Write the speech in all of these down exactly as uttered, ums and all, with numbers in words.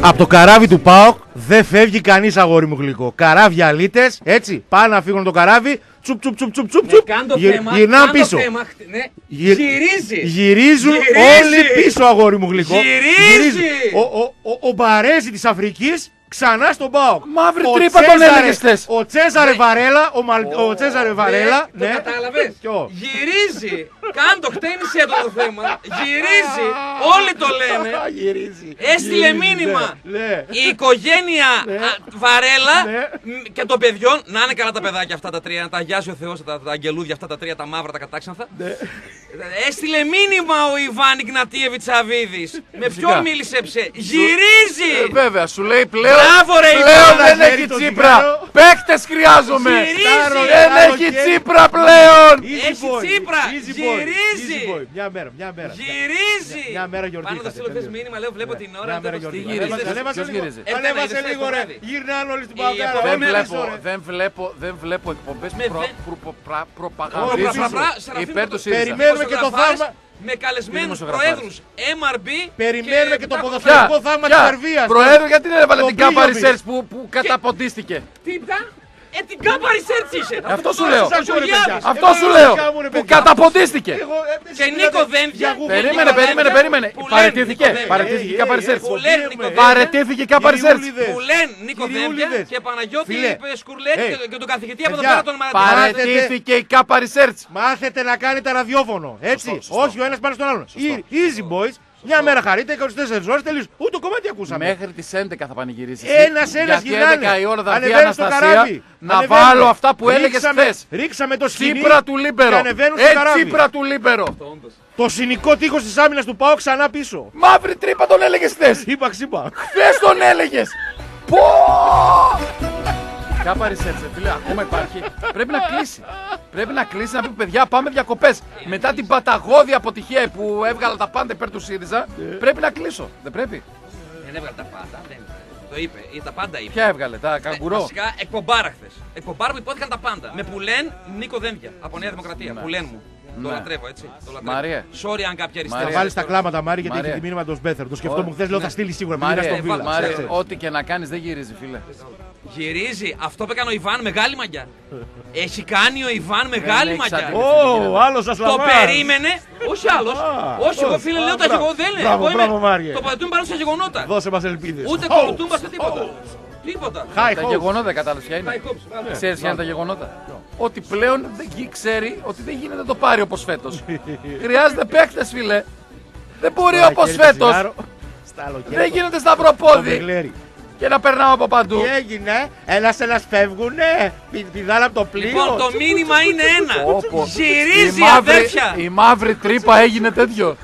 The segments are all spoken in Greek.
Από το καράβι του ΠΑΟΚ δεν φεύγει κανείς, αγόρι μου γλυκό. Καράβια αλήτες, έτσι, πάνε να φύγουν το καράβι, τσουπ τσουπ τσουπ τσουπ τσουπ. Ναι, κάν το θέμα, γυρνάνε πίσω. Θέμα, ναι. Γυρ... Γυρίζει. Γυρίζουν Γυρίζει. όλοι πίσω, αγόρι μου γλυκό. Γυρίζει. Ο, ο, ο, ο Μπαρέζη της Αφρικής ξανά στον ΠΑΟΚ. Μαύρη τρύπα τον έλεγες χθες. Ο Τσέζαρε Βαρέλα, ο, Μαλ... oh. ο Τσέζαρε Βαρέλα. Ναι, ναι. Το κατάλαβες. Γυρίζει. Κάν το χτένισε εδώ το θέμα. Γυρίζει. Όλοι το λένε. Γυρίζει. Έστειλε Γυρίζει, μήνυμα. Ναι, ναι. Η οικογένεια ναι. α, Βαρέλα ναι. και των παιδιών. Να είναι καλά τα παιδάκια αυτά τα τρία. Να τα αγιάζει ο Θεός, τα, τα αγγελούδια αυτά τα τρία, τα μαύρα, τα κατάξανθα. Ναι. Έστειλε μήνυμα ο Ιβάν Ιγνατίεβιτς Σαββίδης. Με ποιον μίλησε ψε. Γυρίζει. Ε, βέβαια, σου λέει πλέον. Μπράβο, ρε, πλέον Ιβάν, δεν έχει Τσίπρα. Παίκτες χρειάζομαι. Γυρίζει. Δεν έχει Τσίπρα πλέον. Έχει Τσίπρα. Γυρίζει. Μια μέρα, μια μέρα. Γυρίζει. Μια μέρα γιορτή. Πάνω το στείλω χθες μήνυμα, λέω βλέπω την ώρα. Τι γυρίζει. Ανέβασε λίγο ρε. Γυρνάνε όλοι στην Παγκάρα. Δεν βλέπω, δεν βλέπω, δεν βλέπω εκπομπές προπαγανδίζουν υπέρ του ΣΥΡΙΖΑ. Περιμένουμε και το θαύμα. Με καλεσμένους προέδρους εμ αρ μπι. Περιμένουμε και το ποδοσφαιρικό θαύμα της Σερβίας. Προέδρου, γιατί δεν έβαλε την Κάπα Research που καταποντίστηκε. Τι Ε, την Κάπα Research είσαι. Αυτό σου λέω. Αυτό σου λέω. Που καταποντίστηκε. Και Νίκο Δένδια. Περίμενε, περίμενε, περίμενε. Παρετήθηκε. Παρετήθηκε η Κάπα Research. Παρετήθηκε η Κάπα Research. Που λένε Νίκο Δένδια και Παναγιώτη Σκουρλέτη και τον καθηγητή από εδώ πέρα τον Μαρατζή. Παρετήθηκε η Κάπα Research. Μάθετε να κάνετε ραδιόφωνο. Έτσι. Όχι ο ένας πάνω στον άλλον. Easy boys. Μια μέρα χαρείτε, είκοσι τέσσερις ώρες τελείως. Ούτε το κομμάτι ακούσαμε. Μέχρι τις έντεκα θα πανηγυρίσεις. Ένας ένας γυρνάνε. γυρνάνε. έντεκα η ώρα θα βγει Ανεβαίνουν στο Αναστασία καράβι. να Ανεβαίνουν. βάλω αυτά που έλεγες Ρίξαμε- χθες. Ρίξαμε το σκηνή. Τσίπρα του Λίμπερο. Και ανεβαίνουν στο Ε, καράβι. Τσίπρα του Λίμπερο. Το συνικό τείχος της άμυνας του ΠΑΟΚ ξανά πίσω. Μαύρη τρύπα τον έλεγες χθες. Είπα ξύπα. Χθες τον έλεγες. Πω! Κάπα Research, φίλε, ακόμα υπάρχει. Πρέπει να κλείσει. Πρέπει να κλείσει να πει παιδιά, πάμε διακοπές. Μετά την παταγώδη αποτυχία που έβγαλα τα πάντα υπέρ του ΣΥΡΙΖΑ, πρέπει να κλείσω. Δεν πρέπει. Δεν έβγαλε τα πάντα. Δεν... Το είπε, ή τα πάντα είπε. Ποια έβγαλε, τα καγκουρό. Ε, βασικά εκπομπάρα χθες. Εκπομπάρα που υπόθηκαν τα πάντα. Με πουλέν Νίκο Δένδια από Νέα Δημοκρατία. Ναι. Πουλέν μου. Το Ναι. λατρεύω έτσι. Το λατρεύω. Μαρία. Sorry αν κάποια αριστερά. Θα βάλει τα κλάματα, Μάρη, γιατί Μαρία. έχει τη μήνυμα του Σμπέθερ. Το σκεφτόμουν χθε, λέω θα στείλει σίγουρα. Μάρια, Μάρια, στον Βίλα. Μάρια, Ξέρεις. ό,τι και να κάνεις δεν γυρίζει, φίλε. Γυρίζει. Αυτό που έκανε ο Ιβάν μεγάλη μαγιά. Έχει κάνει ο Ιβάν μεγάλη έχεις μαγιά. αντιληφθεί. Ω, άλλο σα Το περίμενε. Όχι άλλο. Όχι, εγώ φίλε λέω τα γεγονότα. Δεν είναι. Εγώ είμαι. Το πατούν πάνω στα γεγονότα. Δώσε μα ελπίδες. Ούτε κολοτούμπα ούτε τίποτα. Τίποτα. High Τα hopes. γεγονότα κατάλαβες ποια είναι. High hopes. Ξέρεις ποια είναι τα γεγονότα. Ότι πλέον δεν γι- ξέρει ότι δεν γίνεται να το πάρει όπως φέτος. Χρειάζεται παίκτες, φίλε. Δεν μπορεί Τώρα όπως χέρι το φέτος. τσιγάρο, στάλο χέρι Δεν το- γίνεται το σταυροπόδι μπεγλέρι. και να περνάω από παντού. Τι έγινε, ένας ένας φεύγουνε, πη- πηδάνε από το πλοίο. Λοιπόν, το μήνυμα είναι ένα. Όπω. Γυρίζει Η μαύρη- αδέρφια. Η μαύρη τρύπα έγινε τέτοιο.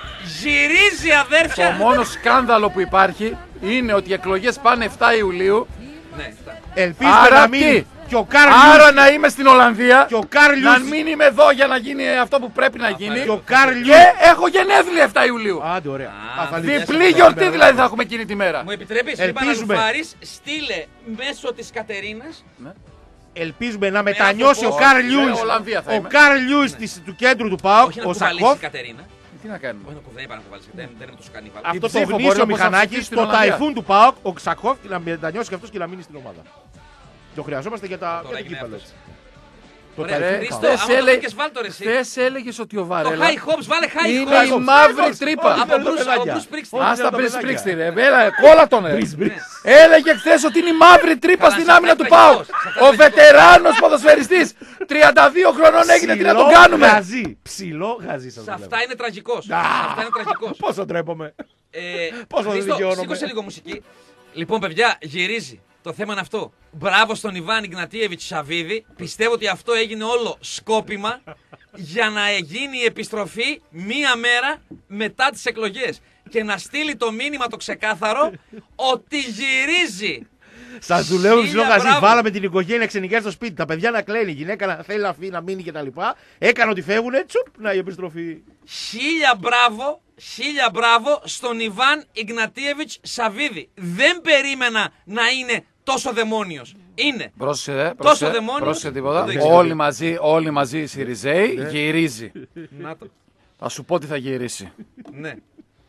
Γυρίζει Το αδέρφια. μόνο σκάνδαλο που υπάρχει είναι ότι οι εκλογές πάνε εφτά Ιουλίου. Ναι, αυτά. Ελπίζουμε Άρα να μην. τι? Και ο Καρλ Άρα Λιούς- να είμαι στην Ολλανδία. και ο Καρλ Να Λιούς- μην είμαι εδώ για να γίνει αυτό που πρέπει να γίνει. και ο Καρλ Λιούς- Και έχω γενέθλια εφτά Ιουλίου. Άντε, ωραία. Α, Α, θα διπλή λυκεύσουμε. Διπλή γιορτή δηλαδή θα έχουμε εκείνη τη μέρα. Μου επιτρέπεις, είπα να Ελπίζουμε. Λουφάρης, στείλε μέσω της Κατερίνας. Ελπίζουμε να μετανιώσει ο άνθρωπο- Καρλ Ναι, Λιούς. Ολλανδία θα Ο είμαι. Καρλ Λιούς της- του κέντρου του ΠΑΟΚ, Όχι να ο κουβαλήσει Σακόφ. η Κατερίνα. Τι να κάνουμε. Όχι να κουβ- δεν είπα να κουβαλήσει. Δεν δεν είναι τόσο κανίβαλο. Αυτό το ψήφο μπορεί γνήσιο να μηχανάκι προσαμφιστεί στην στο Ολλανδία. ταϊφούν του ΠΑΟΚ, ο Σακόφ, και να μετανιώσει και αυτός και να μείνει στην ομάδα. Το χρειαζόμαστε για τα Τώρα για το έγινε κύπελλο. αυτός. Το Ωραία, ταϊφούν. Χρήστο, Χθες άμα το έλεγε- βρήκες, βάλ' το ρε εσύ. Χθες έλεγες ότι ο Το Βαρέλα high hopes, βάλε high είναι hopes. η μαύρη τρύπα. Από τα Bruce- από παιδάκια. Bruce Springsteen. Όχι. Άστα τα πριν παιδάκια. σπρίξτε ρε, έλα, κόλλα τον ρε. Έλεγε χθες ότι είναι η μαύρη τρύπα Καλά, στην σε άμυνα αυτά του είναι ΠΑΟΚ. τραγικός, σε αυτά Ο είναι τραγικός. βετεράνος ποδοσφαιριστής, τριάντα δύο χρονών έγινε, τι να τον Ψηλό κάνουμε. Γαζί. Ψηλό γαζί σας Σε λέω. αυτά είναι τραγικός. Σε Α, αυτά είναι τραγικός. Πόσο τρέπομαι. Ε, Πώς θα Χρήστο, δικαιώνομαι. σήκωσε λίγο μουσική. Λοιπόν, παιδιά, γυρίζει. Το θέμα είναι αυτό. Μπράβο στον Ιβάν Ιγνατίεβιτς Σαββίδη. Πιστεύω ότι αυτό έγινε όλο σκόπιμα για να γίνει η επιστροφή μία μέρα μετά τις εκλογές. Και να στείλει το μήνυμα το ξεκάθαρο ότι γυρίζει. Σα δουλεύουν Χίλια ψηλό γαζί. μπράβο. Βάλαμε την οικογένεια ξενικιά στο σπίτι. Τα παιδιά να κλαίνουν. Η γυναίκα να θέλει να φύγει, να μείνει κτλ. Έκανε ότι φεύγουνε. Τσουπ, να η επιστροφή. Χίλια μπράβο, χίλια μπράβο στον Ιβάν Ιγνατίεβιτς Σαββίδη. Δεν περίμενα να είναι τόσο δαιμόνιος. Είναι. Πρόσεχε, ρε, Τόσο πρόσεχε, δαιμόνιος. πρόσεχε τίποτα. Δεν ξέρω. Όλοι μαζί, όλοι μαζί οι Σιριζέοι γυρίζει. Να το. Θα σου πω τι θα γυρίσει. Ναι.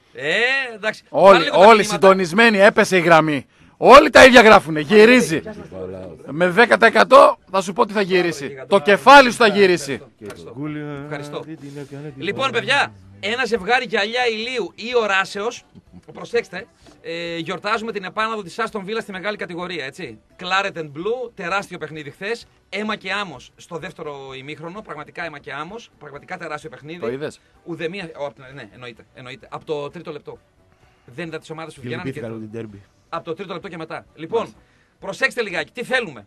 Ε, εντάξει. Όλοι, όλοι συντονισμένοι, έπεσε η γραμμή. Όλοι τα ίδια γράφουνε. Γυρίζει. Με δέκα τοις εκατό θα σου πω τι θα γυρίσει. Το κεφάλι σου θα γυρίσει. Ευχαριστώ. Λοιπόν, παιδιά, ένα ζευγάρι γυαλιά ηλίου ή οράσεως. Προσέξτε, ε, γιορτάζουμε την επάνωδο της Aston Villa στη μεγάλη κατηγορία, έτσι. Claret and Blue, τεράστιο παιχνίδι χθες. Αίμα και άμμος στο δεύτερο ημίχρονο. Πραγματικά αίμα και άμμος. Πραγματικά τεράστιο παιχνίδι. Το είδες? Ουδεμία. Ο, ναι, εννοείται, εννοείται. Από το τρίτο λεπτό. Δεν είδα τις ομάδες που βγαίνανε. Και... από το τρίτο λεπτό και μετά. Λοιπόν, Μάλιστα. προσέξτε λιγάκι. Τι θέλουμε.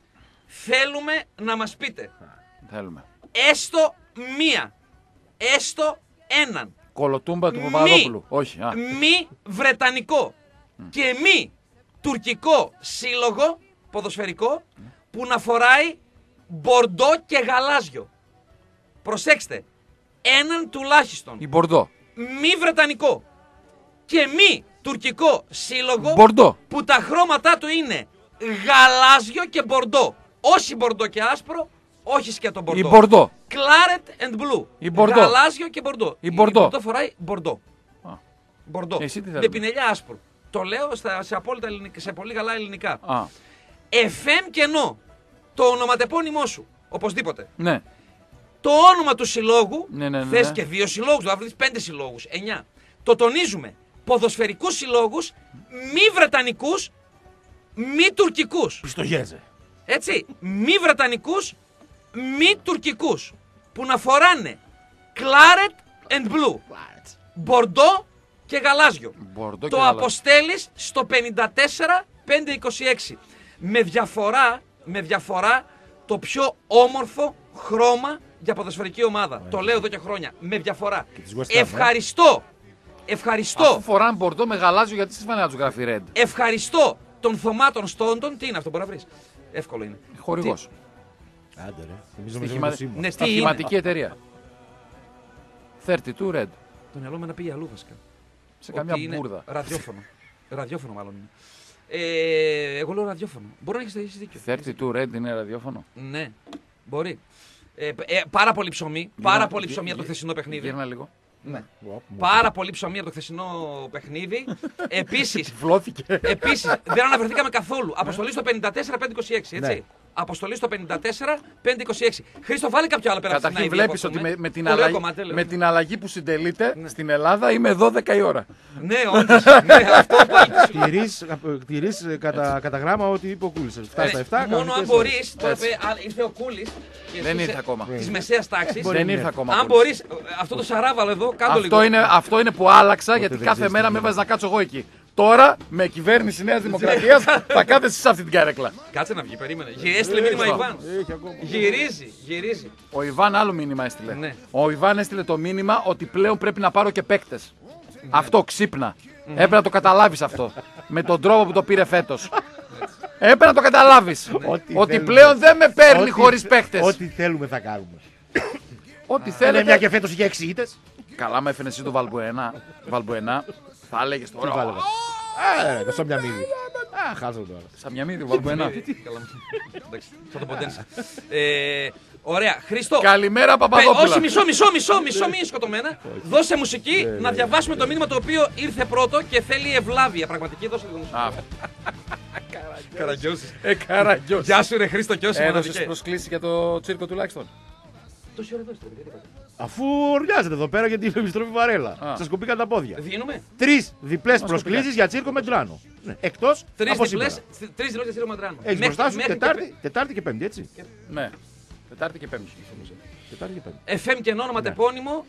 Θέλουμε να μας πείτε. Θέλουμε. Έστω μία. Έστω έναν. Κολοτούμπα του Παπαδόπουλου. Όχι. Α. Μη βρετανικό mm. και μη τουρκικό σύλλογο ποδοσφαιρικό mm. που να φοράει μπορντό και γαλάζιο. Προσέξτε. Έναν τουλάχιστον. Η μπορντό. Μη βρετανικό και μη τουρκικό σύλλογο μπορντό. Που τα χρώματά του είναι γαλάζιο και μπορντό. Όχι μπορντό και άσπρο, όχι σκέτο μπορντό. Η μπορντό. Claret and Blue. Η μπορντό. Γαλάζιο και μπορντό. Η μπορντό. Η μπορντό φοράει μπορντό. Α. Μπορντό. Εσύ τι με πινελιά άσπρο. Το λέω στα, σε, απόλυτα ελληνικά, σε πολύ καλά ελληνικά. Α. εφ εμ κενό. Το ονοματεπώνυμό σου. Οπωσδήποτε. Ναι. Το όνομα του συλλόγου. Ναι, ναι, ναι, θες ναι. και δύο συλλόγους, δηλαδή βρεις πέντε συλλόγους. Εννιά. Το τονίζουμε. Ποδοσφαιρικούς συλλόγους, μη βρετανικούς, μη τουρκικούς. Πιστογέζε. Έτσι, μη βρετανικούς, μη τουρκικούς. Που να φοράνε Claret and Blue. Μπορντό και γαλάζιο. Μπορντό το και αποστέλεις στο πενήντα τέσσερα πεντακόσια είκοσι έξι. Με διαφορά, με διαφορά το πιο όμορφο χρώμα για ποδοσφαιρική ομάδα. Yeah. Το λέω εδώ και χρόνια. Με διαφορά. Ευχαριστώ. Ευχαριστώ. Αφού φοράνε μπορντό με γαλάζιο, γιατί στη φανέλα του γράφει red. Ευχαριστώ τον Θωμά των Στόντων. Τι είναι αυτό, μπορεί να βρεις. Εύκολο είναι. Χορηγός. Άντε ρε. Στοιχημα... Ναι, στοιχηματική εταιρεία. τριάντα δύο red. Το μυαλό με να πήγε αλλού βασικά. Σε καμιά μπουρδα. Ραδιόφωνο. Ραδιόφωνο μάλλον είναι. Ε, εγώ λέω ραδιόφωνο. Μπορεί να έχεις δίκιο. τριάντα δύο red είναι ραδιόφωνο. Ναι, μπορεί. Ε, ε, πάρα πολύ ψωμί. Πάρα πολύ ψωμί από το χθεσινό παιχνίδι. Γύρνα λίγο. Ναι. Πάρα πολύ ψωμί από το χθεσινό παιχνίδι. Επίσης, επίσης, δεν αναφερθήκαμε καθόλου. Αποστολή στο πενήντα τέσσερα πεντακόσια είκοσι έξι, έτσι. Αποστολή στο πενήντα τέσσερα πεντακόσια είκοσι έξι. Χρήστο, βάλε κάποιο άλλο πέρα από Καταρχήν βλέπεις ότι με, με, την αλλαγή, κομμάτι, με την αλλαγή που συντελείται ναι. στην Ελλάδα είμαι δώδεκα η ώρα. Ναι, όντως. Ναι, αυτό Τηρείς κατά, κατά γράμμα ότι είπε ο Κούλης. εφτά στα εφτά. Μόνο αν μπορείς, τώρα ήρθε ο Κούλης. Δεν ήρθε ακόμα. Της μεσαίας τάξης. Δεν ήρθε ακόμα. Αν μπορείς, αυτό το σαράβαλο εδώ, κάτω λίγο. Αυτό είναι που άλλαξα γιατί κάθε μέρα με έβαζε να κάτσω εγώ εκεί. Τώρα με κυβέρνηση Νέας Δημοκρατίας θα κάθεσαι σε αυτή την καρέκλα. Κάτσε να βγει, περίμενε. Έστειλε μήνυμα Ιβάν. Γυρίζει, γυρίζει. Ο Ιβάν άλλο μήνυμα έστειλε. Ναι. Ο Ιβάν έστειλε το μήνυμα ότι πλέον πρέπει να πάρω και παίκτες. Ναι. Αυτό ξύπνα. Mm. Έπρεπε να το καταλάβεις αυτό. Με τον τρόπο που το πήρε φέτος. Έπρεπε να το καταλάβεις. Ναι. Ότι, ότι πλέον δεν με παίρνει χωρίς παίκτες. Ό,τι θέλουμε θα κάνουμε. Ό,τι θέλετε. Μια και φέτος είχε έξι ήττες. Καλά, με έφερε εσύ το Βαλμπουενά. Θα έλεγε τώρα. Ε, δεν σαν μια μύδι. Α, χάζω τώρα. Σαν μια μύδι, Βαλμπουενά. Εντάξει, θα το ποντένισα. Ωραία, Χριστό. Καλημέρα, Παπαδόπουλα. Όχι, μισό, μισό, μισό, μισό, μη σκοτωμένα. Δώσε μουσική να διαβάσουμε το μήνυμα το οποίο ήρθε πρώτο και θέλει ευλάβεια. Πραγματική, δώσε λίγο μουσική. Καραγκιόζης. Ε, Καραγκιόζης. Γεια σου, ρε Χρήστο, κι όσοι έδωσες προσκλήσεις για το τσίρκο τουλάχιστον. Τόση ώρα δώστε, γιατί είπατε. Αφού ορλιάζετε εδώ πέρα για την επιστροφή Βαρέλα. Σας κοπήκαν τα πόδια. Δίνουμε. Τρεις διπλές προσκλήσεις για τσίρκο Μεντράνο. Ναι. Εκτός Τρεις από διπλές, τρεις διπλές για τσίρκο Μεντράνο. Έχεις μπροστά σου Τετάρτη, Τετάρτη και Πέμπτη, έτσι. Ναι. Τετάρτη και Πέμπτη. Τετάρτη και Πέμπτη. εφ εμ και όνομα τεπώνυμο.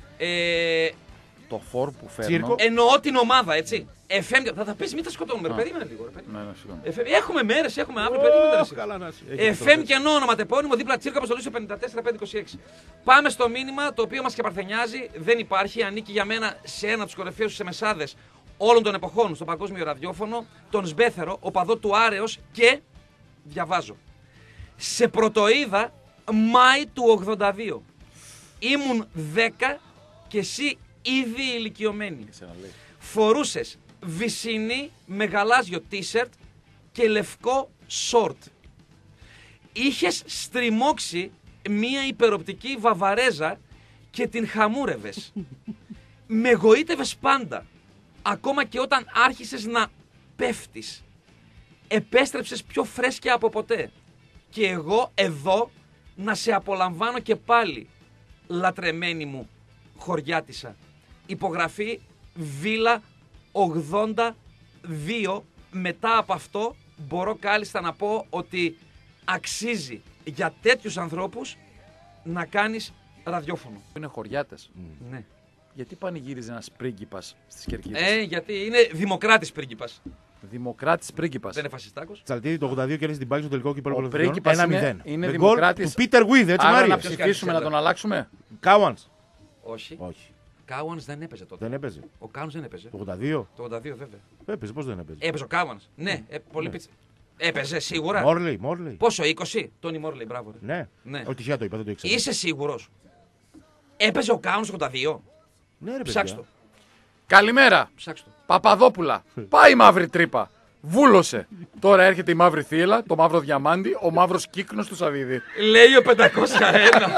Το φορ που φέρνω. Εννοώ την ομάδα, έτσι. εφ εμ, θα τα πεις, μην τα σκοτώνουμε. Περίμενε λίγο. Έχουμε μέρες, έχουμε αύριο. Περίμενε. εφ εμ και όνομα τεπώνυμο, δίπλα τσίρκο αποστολή στο πενήντα τέσσερα πεντακόσια είκοσι έξι. Πάμε στο μήνυμα το οποίο μας και παρθενιάζει. Δεν υπάρχει, ανήκει για μένα σε ένα από τους κορυφαίους σεμεσάδες όλων των εποχών στο παγκόσμιο ραδιόφωνο, τον Σμπέθερο, οπαδό του Άρεος και διαβάζω. Σε πρωτοείδα Μάη του ογδόντα δύο. Ήμουν δέκα και εσύ ήδη ηλικιωμένη. Φορούσες βυσσινή με γαλάζιο t-shirt και λευκό short. Είχες στριμώξει μία υπεροπτική βαβαρέζα και την χαμούρευες. με εγωίτευες πάντα. Ακόμα και όταν άρχισες να πέφτεις. Επέστρεψες πιο φρέσκια από ποτέ. Και εγώ εδώ να σε απολαμβάνω και πάλι, λατρεμένη μου χωριάτισσα. Υπογραφή Βίλα ογδόντα δύο. Μετά από αυτό μπορώ κάλλιστα να πω ότι αξίζει για τέτοιους ανθρώπους να κάνεις ραδιόφωνο. Είναι χωριάτες. Mm. Ναι. Γιατί πανηγύριζε ένας πρίγκιπας στις Κερκίδες? Ε, γιατί είναι δημοκράτης πρίγκιπας. Δημοκράτης πρίγκιπας. Δεν είναι φασιστάκος. Τσαλτίδη το ογδόντα δύο κέρδισε την πάλη στο τελικό κύπελλο των πρίγκιπας ένα μηδέν. είναι, είναι Με δημοκράτης. γκολ του Πίτερ Γουίδ, έτσι Άρα Μάρια. να ψηφίσουμε να τον αλλάξουμε. Κάουανς. Όχι. Όχι. Κάουανς δεν έπαιζε τότε. Δεν έπαιζε. Ο Κάουανς δεν έπαιζε. Το ογδόντα δύο. Το ογδόντα δύο βέβαια. Έπαιζε, πώς δεν έπαιζε. Έπαιζε ο Κάουανς. Ναι, ε, πολύ Ναι. πίτσα. Έπαιζε σίγουρα. Μόρλεϊ, Μόρλεϊ. Πόσο, είκοσι. Τόνι Μόρλεϊ, μπράβο. Ρε. Ναι. Ναι. Όχι τυχαία το είπα, δεν το ήξερα. Είσαι σίγουρος? Έπαιζε ο Κάουανς ογδόντα δύο. Ναι, ρε παιδιά. Ψάξ' το. Καλημέρα. Ψάξ' το. Παπαδόπουλα. Πάει η μαύρη τρύπα. Βούλωσε. Τώρα έρχεται η μαύρη θύελα, το μαύρο διαμάντι, ο μαύρος κύκνος του Σαββίδη. Λέει ο πεντακόσια ένα.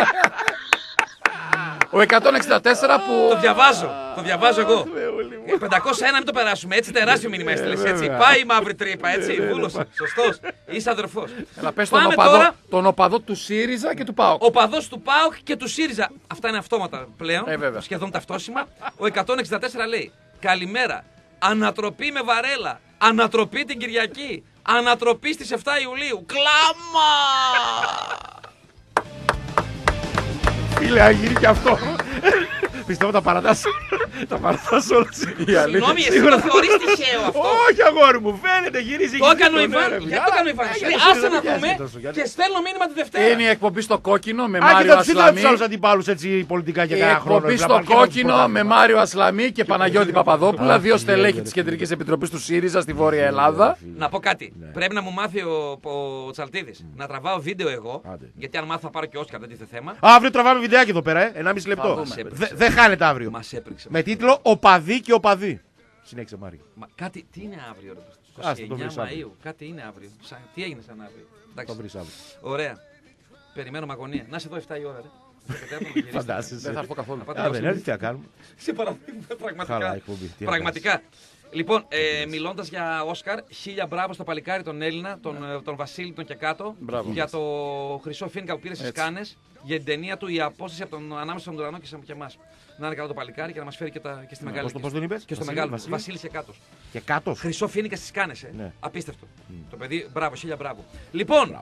Ο εκατόν εξήντα τέσσερα που. Το διαβάζω. Το διαβάζω εγώ. Ε, πεντακόσια ένα μην το περάσουμε. Έτσι τεράστιο μήνυμα έστειλες. Έτσι. Πάει η μαύρη τρύπα. Έτσι. Βούλωσε. Σωστός. Είσαι αδερφός. Έλα, πες τον Πάμε οπαδό, τώρα. τον οπαδό του ΣΥΡΙΖΑ και του ΠΑΟΚ. Ο παδός του ΠΑΟΚ και του ΣΥΡΙΖΑ. Αυτά είναι αυτόματα πλέον. Ε, βέβαια. Σχεδόν ταυτόσιμα. Ο εκατόν εξήντα τέσσερα λέει: καλημέρα. Ανατροπή με βαρέλα. Ανατροπή την Κυριακή. Ανατροπή στις εφτά Ιουλίου. Κλάμα! Φίλε, αγύρι και αυτό. Πιστεύω τα παρατάς. Τα παρατάς όλα. Συγγνώμη, εσύ το θεωρείς τυχαίο αυτό? Όχι, αγόρι μου, φαίνεται, γυρίζει. Το έκανε ο Ιβάν. Γιατί το έκανε ο Ιβάν? Άσε να δούμε και στέλνω μήνυμα τη Δευτέρα. Είναι η εκπομπή στο κόκκινο με Α, Μάριο κοίτα, τους είδαμε Ασλαμή. τους άλλους αντιπάλους έτσι πολιτικά για Η κανένα χρόνο. εκπομπή στο κόκκινο με Μάριο Ασλαμή και Παναγιώτη Παπαδόπουλα, δύο στελέχη τη Κεντρική Επιτροπή του ΣΥΡΙΖΑ στη Βόρεια Ελλάδα. Να πω κάτι. Πρέπει να μου μάθει ο, ο Τσαλτίδης να τραβάω βίντεο εγώ. Άντε. Γιατί αν μάθω θα πάρω και Όσκαρ, δεν τίθε θέμα. Αύριο τραβάμε βιντεάκι εδώ πέρα, ε. ενάμιση λεπτό. δούμε. Δε- Δεν χάνεται αύριο. Μας έπριξε. Με τίτλο Οπαδί και Οπαδί. Συνέχισε, Μάρια. Μα, κάτι, τι είναι αύριο, ρε, Άστα, είκοσι το εννέα βρεις αύριο. Μαΐου. Κάτι είναι αύριο. Σαν, τι έγινε σαν αύριο. Το Εντάξει. βρεις αύριο. Ωραία. Περιμένω με αγωνία. Να είσαι εδώ εφτά η ώρα, ρε. Sekretär μου γυρίσει. Φαντάζεσαι. Δεν θα έρθω καθόλου. Να πάτε Α, να δεν ψηφίσετε. έρθει, τι θα κάνουμε. Σε παραδείγμα, Χαλά πραγματικά. εκπομπή. Τι να Πραγματικά. Λοιπόν, ε, μιλώντα για Όσκαρ, χίλια μπράβο στο παλικάρι τον Έλληνα, τον, ε, τον Βασίλη τον και κάτω, Μπράβο. για το χρυσό φίνικα που πήρε στι Έτσι. Κάνες, για την ταινία του Η απόσταση από τον, ανάμεσα στον ουρανό και, σε- και εμά. Να είναι καλά το παλικάρι και να μα φέρει και, τα, και στη μεγάλη. Πώς το- πώς τον είπες? Και στο Βασίλη, μεγάλο. Βασίλη. Βασίλη και κάτω. Και κάτω. Χρυσό φίνικα στι Κάνες, ε. Ναι. Απίστευτο. Το παιδί, μπράβο, χίλια μπράβο. Λοιπόν,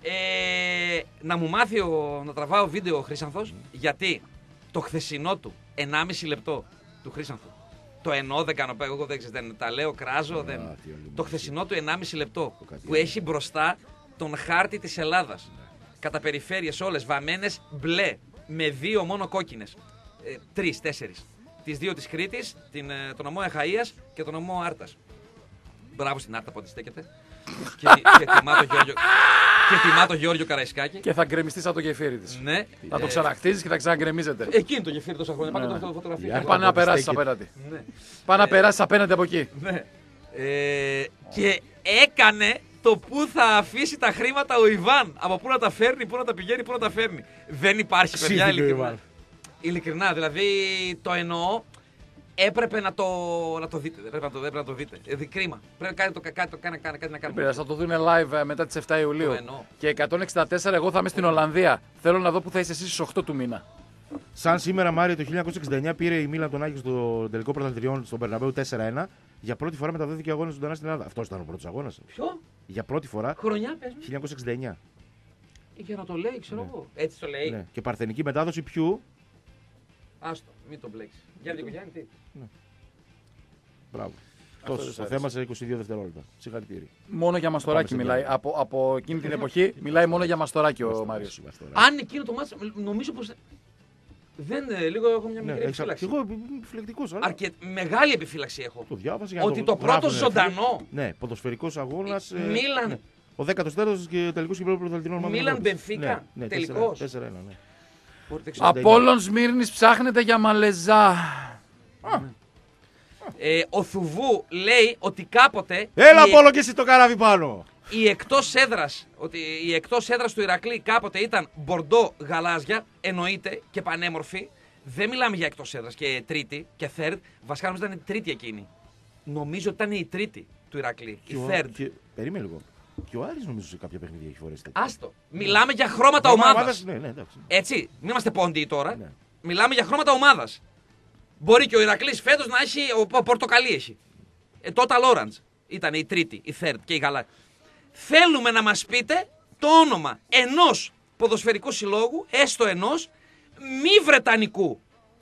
ε, να μου μάθει ο, να τραβάω βίντεο ο Χρύσανθος, γιατί το χθεσινό του ενάμιση λεπτό του Χρύσανθου. Το εννοώ, δεν κάνω εγώ, δεν, ξέρω, δεν τα λέω, κράζω. Δεν. τι όλοι Το χθεσινό του ενάμιση λεπτό κάτι που έχει μπροστά τον χάρτη της Ελλάδας. Κατά περιφέρειες όλες βαμμένες μπλε, με δύο μόνο κόκκινες. Ε, τρεις, τέσσερις. Τις δύο της Κρήτης, την, ε, τον ομό Αχαΐας και τον ομό Άρτας. Μπράβο στην Άρτα που αντιστέκεται. και, και, τιμά το Γιώργιο, και τιμά το Γιώργιο Καραϊσκάκη. Και θα γκρεμιστεί σαν το γεφύρι τη. Ναι. Θα το Ε, ξαναχτίζει και θα ξαναγκρεμίζεται. Εκείνη το γεφύρι τόσα χρόνια. Πάτε Ναι, το ναι. το φωτογραφία. Για Πάνε να περάσει στέκει. απέναντι. Ναι. Πάνε να περάσει απέναντι από εκεί. Ναι. Ε, και έκανε το που θα αφήσει τα χρήματα ο Ιβάν. Από πού να τα φέρνει, πού να τα πηγαίνει, πού να τα φέρνει. Δεν υπάρχει, παιδιά, Ξύδικο, ειλικρινά. Ιβάν. Ειλικρινά, δηλαδή το εννοώ. Έπρεπε να το, να το δείτε. Πρέπει να το, πρέπει να το δείτε. Ε, κρίμα. Πρέπει κάτι, το, κάτι, το, κάτι, κάτι, κάτι να κάνουμε. Πειράζει, θα το δουν live ε, μετά τις εφτά Ιουλίου. Το εννοώ. Και εκατόν εξήντα τέσσερα εγώ θα είμαι στην Ολλανδία. Θέλω να δω που θα είσαι εσύ στις οκτώ του μήνα. Σαν σήμερα, Μάριο, το χίλια εννιακόσια εξήντα εννιά πήρε η Μίλαν τον Άγιο στο τελικό πρωταθλητριών στον Περναμπέου τέσσερα ένα. Για πρώτη φορά μεταδόθηκε αγώνα ζωντανά στην Ελλάδα. Αυτό ήταν ο πρώτο αγώνα. Ποιο? Για πρώτη φορά Χρονιά πες μου. χίλια εννιακόσια εξήντα εννιά. Για να το λέει, ξέρω εγώ. Έτσι το λέει. Ναι. Και παρθενική μετάδοση ποιου. Άστο, μην το μπλέξει. Για λίγο, Γιάννη, τι. Μπράβο. Αυτό Τόσο δεν στο σ' θέμα σε είκοσι δύο δευτερόλεπτα. Συγχαρητήρια. Μόνο για μαστοράκι Πάμε σε μιλάει. διάλειμμα. Από, από εκείνη την εποχή μιλάει μόνο για μαστοράκι ο Μάριος. Αν εκείνο το μάτς, νομίζω πως. Δεν, ε, λίγο έχω μια Ναι, μικρή έχεις- επιφύλαξη. εγώ είμαι επιφυλακτικός, αλλά Αρκε... Μεγάλη επιφύλαξη έχω. το διάβασα για να Ότι το πρώτο γράφουνε, ζωντανό. φίλε. Ναι, ποδοσφαιρικός αγώνας. ε, Μίλαν. ναι. Ο δέκατος τέταρτος και τελικός κυπέλλου πρωταθλητριών. Μίλαν Μπενφίκα, τελικός. τέσσερα ένα, ναι. Μπορείτε, ξέρω. Απόλλων Σμύρνης ψάχνεται για Μαλεζά. Ε, ο Θουβού λέει ότι κάποτε Έλα, η, Πόλο, και εσύ το καράβι πάνω. η εκτός έδρας, ότι η εκτός έδρας του Ηρακλή κάποτε ήταν μπορντό γαλάζια, εννοείται και πανέμορφη. Δεν μιλάμε για εκτός έδρας και τρίτη και third. Βασικά νομίζω ήταν η τρίτη εκείνη. Νομίζω ότι ήταν η τρίτη του Ηρακλή. Και η ο- third. και- Περίμενε λίγο. Και ο Άρης νομίζω σε κάποια παιχνίδια έχει φορέσει. Άστο. Μιλάμε για χρώματα Ομάδα ομάδας. Ναι, ναι, εντάξει. Έτσι. Μην είμαστε πόντιοι τώρα. Ναι. Μιλάμε για χρώματα ομάδας. Μπορεί και ο Ηρακλής φέτος να έχει. Ο, ο πορτοκαλί έχει. Ε, Total Orange ήταν η τρίτη, η third και η γαλά. Θέλουμε να μας πείτε το όνομα ενός ποδοσφαιρικού συλλόγου, έστω ενός, μη βρετανικού,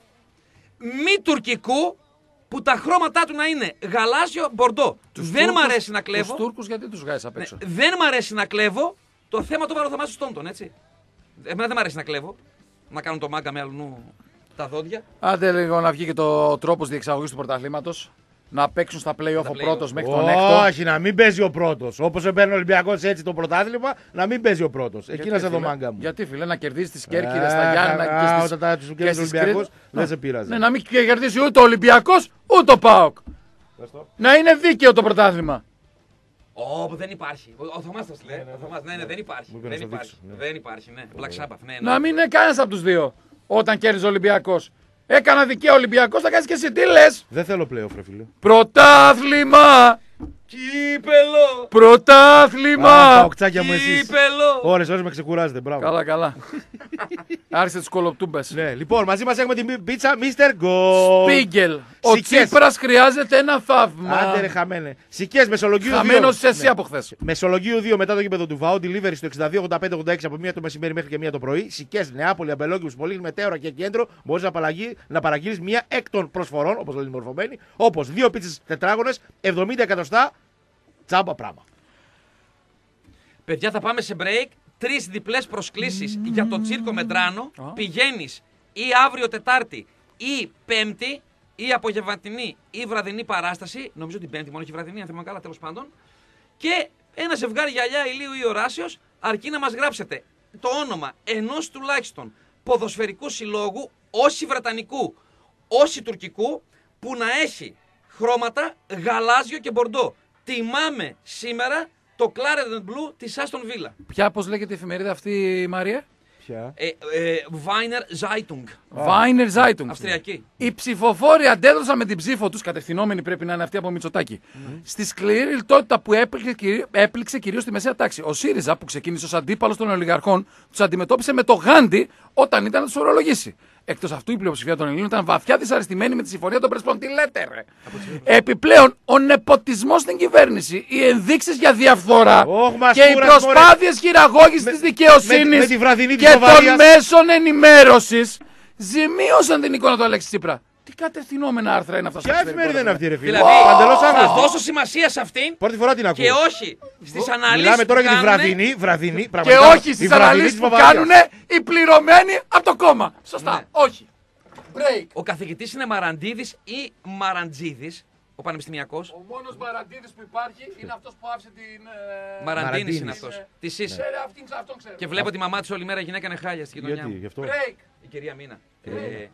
μη τουρκικού, που τα χρώματά του να είναι γαλάζιο μπορντό. Δεν μ' αρέσει να κλέβω. Τους Τούρκους γιατί τους βγάζεις απ' έξω. Ναι, δεν μ' αρέσει να κλέβω. Το θέμα το βάλω ο Θωμάς Στόντον, έτσι. Εμένα δεν μ' αρέσει να κλέβω. Να κάνουν το μάγκα με αλλού τα δόντια. Άντε λίγο να βγει και το τρόπος διεξαγωγής του πρωταθλήματος. Να παίξουν στα play-off Στα ο play-off. πρώτος μέχρι τον έκτο. Όχι, να μην παίζει ο πρώτο. Όπως έμπαιρνε ο Ολυμπιακός έτσι το πρωτάθλημα, να μην παίζει ο πρώτο. Εκεί να σε δω φίλε? μάγκα μου. Γιατί φίλε, να κερδίσει τις Κέρκυρες, Ε, στα Γιάννα α, και στις, όταν τα- τους και κέρδισε ο στις Ολυμπιακός, Κρήτες. δεν σε πείραζε. Ναι, να μην κερδίσει ούτε ο Ολυμπιακός ούτε ο ΠΑΟΚ. Να είναι δίκαιο το πρωτάθλημα. Ω, δεν υπάρχει. Ο, ο Θωμάς το λέει. Ο Θωμάς, ναι, ναι, δεν υπάρχει. Μου είπε να Δεν στο υπάρχει. δείξω, ναι. Δεν υπάρχει, ναι. Black Sabbath, ναι. ναι. Να μην είναι κανένας από τους δύο όταν κέρδιζε ο Ολυμπιακός. Έκανα δικαίω ο Ολυμπιακός, θα κάνεις και εσύ. Τι λες? Δεν θέλω playoff, ρε φίλε. Πρωτάθλημα! Κύπελο! Α, Πρωτάθλημα! τα οκτάκια μου εσείς. Κύπελο! Ώρες, ώρες με ξεκουράζετε, μπράβο. Καλά, καλά. Άρχισε τους κολοπτούμπες. Ναι, λοιπόν, μαζί μας έχουμε την πίτσα μίστερ Gold. Σπίγκελ. Ο Σικές. Τσίπρας χρειάζεται ένα θαύμα. Άντε ρε χαμένε. Σικές Μεσολογγίου δύο. Χαμένος εσύ Ναι. από χθες. Μεσολογγίου δύο μετά το γήπεδο του Βάου. Delivery στο εξήντα δύο ογδόντα πέντε ογδόντα έξι από μία το μεσημέρι μέχρι και μία το πρωί. Σικές Νεάπολη, Αμπελόκηπους, Πολύγνη, Μετέωρα και Κέντρο. Μπορείς να, παραγγείλ- να παραγγείλεις μία εκ των προσφορών, όπως λένε οι μορφωμένοι. Όπως δύο πίτσες τετράγωνες, εβδομήντα εκατοστά. Τσάμπα πράγμα. Παιδιά, θα πάμε σε break. Τρεις διπλές προσκλήσεις για το Τσίρκο Μετράνο. Πηγαίνεις ή αύριο Τετάρτη ή Πέμπτη ή απογευματινή ή βραδινή παράσταση. Νομίζω την Πέμπτη μόνο έχει βραδινή, αν θυμάμαι καλά, τέλος πάντων. Και ένα ζευγάρι γυαλιά ηλίου ή οράσιος, αρκεί να μας γράψετε το όνομα ενός τουλάχιστον ποδοσφαιρικού συλλόγου, όσοι βρετανικού, όσοι τουρκικού, που να έχει χρώματα γαλάζιο και μπορντό. Τιμάμε σήμερα το Claret Blue της Aston Villa. Ποια, πώς λέγεται η εφημερίδα αυτή, Μαρία? Ποια. Ε, ε, Weiner Zeitung. Weiner Zeitung. Αυστριακή. Οι ψηφοφόροι αντέδρασαν με την ψήφο τους, κατευθυνόμενοι πρέπει να είναι αυτοί από Μητσοτάκη, στη σκληρή λιτότητα που έπληξε, κυρί- έπληξε κυρίως τη μεσαία τάξη. Ο ΣΥΡΙΖΑ, που ξεκίνησε ως αντίπαλος των ολιγαρχών, τους αντιμετώπισε με το Γάντι όταν ήταν να τους ορολογήσει. Εκτός αυτού, η πλειοψηφία των Ελλήνων ήταν βαθιά δυσαρεστημένη με τη συμφωνία των Πρεσπών. Τι λέτε, ρε. Επιπλέον, ο νεποτισμός στην κυβέρνηση, οι ενδείξεις για διαφθορά Όχ, μας και οι κούρασε, προσπάθειες χειραγώγησης της με- δικαιοσύνης με τη βραδινή της και των Βαβαρίας. μέσων ενημέρωσης ζημίωσαν την εικόνα του Αλέξη Τσίπρα. Τι κατευθυνόμενα άρθρα είναι αυτά στο Ποια εξωτερικό, εφημερίδα είναι ρε αυτή, ρε φίλε. Δηλαδή, Παντελώς θα άγνωστη. δώσω σημασία σε αυτήν Πρώτη φορά την ακούω. και όχι στις αναλύσεις Μιλάμε τώρα που για τη κάνουνε. βραδινή, βραδινή, Και πραγματικά. όχι η στις βραδινή αναλύσεις της που Βαβαρίας. κάνουν οι πληρωμένοι από το κόμμα. Σωστά. Ναι. Όχι. Break. Ο καθηγητής είναι Μαραντίδης ή Μαραντζίδης, ο πανεπιστημιακός. Ο μόνος Μαραντίδης που υπάρχει είναι αυτός που άφησε την. ε, Μαραντίνης Μαραντίνης. είναι αυτός. Τι είσαι. Ξέρε, αυτήν, αυτόν ξέρω. Και βλέπω τη μαμά της όλη μέρα γυναίκα είναι χάλια στη γειτονιά Γιατί, μου. γι' αυτό. Break. Η κυρία Μίνα. Ε,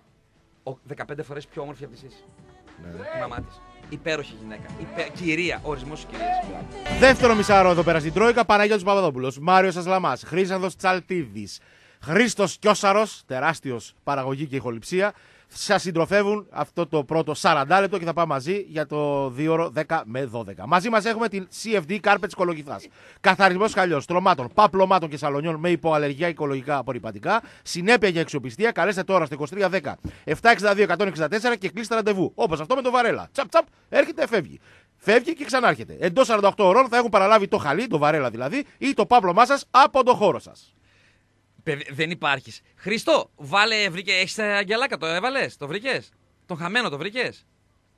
ο- δεκαπέντε φορές πιο όμορφη από τη Σύση. Η μαμά της. Υπέροχη γυναίκα. Υπέ... Κυρία, ορισμός της κυρίας. Δεύτερο μισάρο εδώ πέρα στην Τρόικα, Παναγιώτης Παπαδόπουλος, Μάριος Ασλαμάς, Χρήσανθος Τσαλτίδης, Χρήστος Κιώσαρος, τεράστιος παραγωγή και ηχοληψία. Σας συντροφεύουν αυτό το πρώτο σαράντα λεπτό και θα πάμε μαζί για το δύο ώρο δέκα με δώδεκα. Μαζί μας έχουμε την σι εφ ντι Carpets Κολογιθάς. Καθαρισμός χαλιών, στρωμάτων, παπλωμάτων και σαλονιών με υποαλλεργία οικολογικά απορριπαντικά. Συνέπεια για αξιοπιστία. Καλέστε τώρα στο είκοσι τρία δέκα επτακόσια εξήντα δύο εκατόν εξήντα τέσσερα και κλείστε ραντεβού. Όπως αυτό με το Βαρέλα. Τσαπ τσαπ, έρχεται, φεύγει. Φεύγει και ξανάρχεται. Εντός σαράντα οκτώ ώρων θα έχουν παραλάβει το χαλί, το Βαρέλα δηλαδή, ή το πάπλωμά σας από το χώρο σας. Παιδι- Δεν υπάρχεις. Χριστό, βάλε, βρήκε, έχεις τα αγγελάκα, το έβαλες, το βρήκες. Τον χαμένο το βρήκες.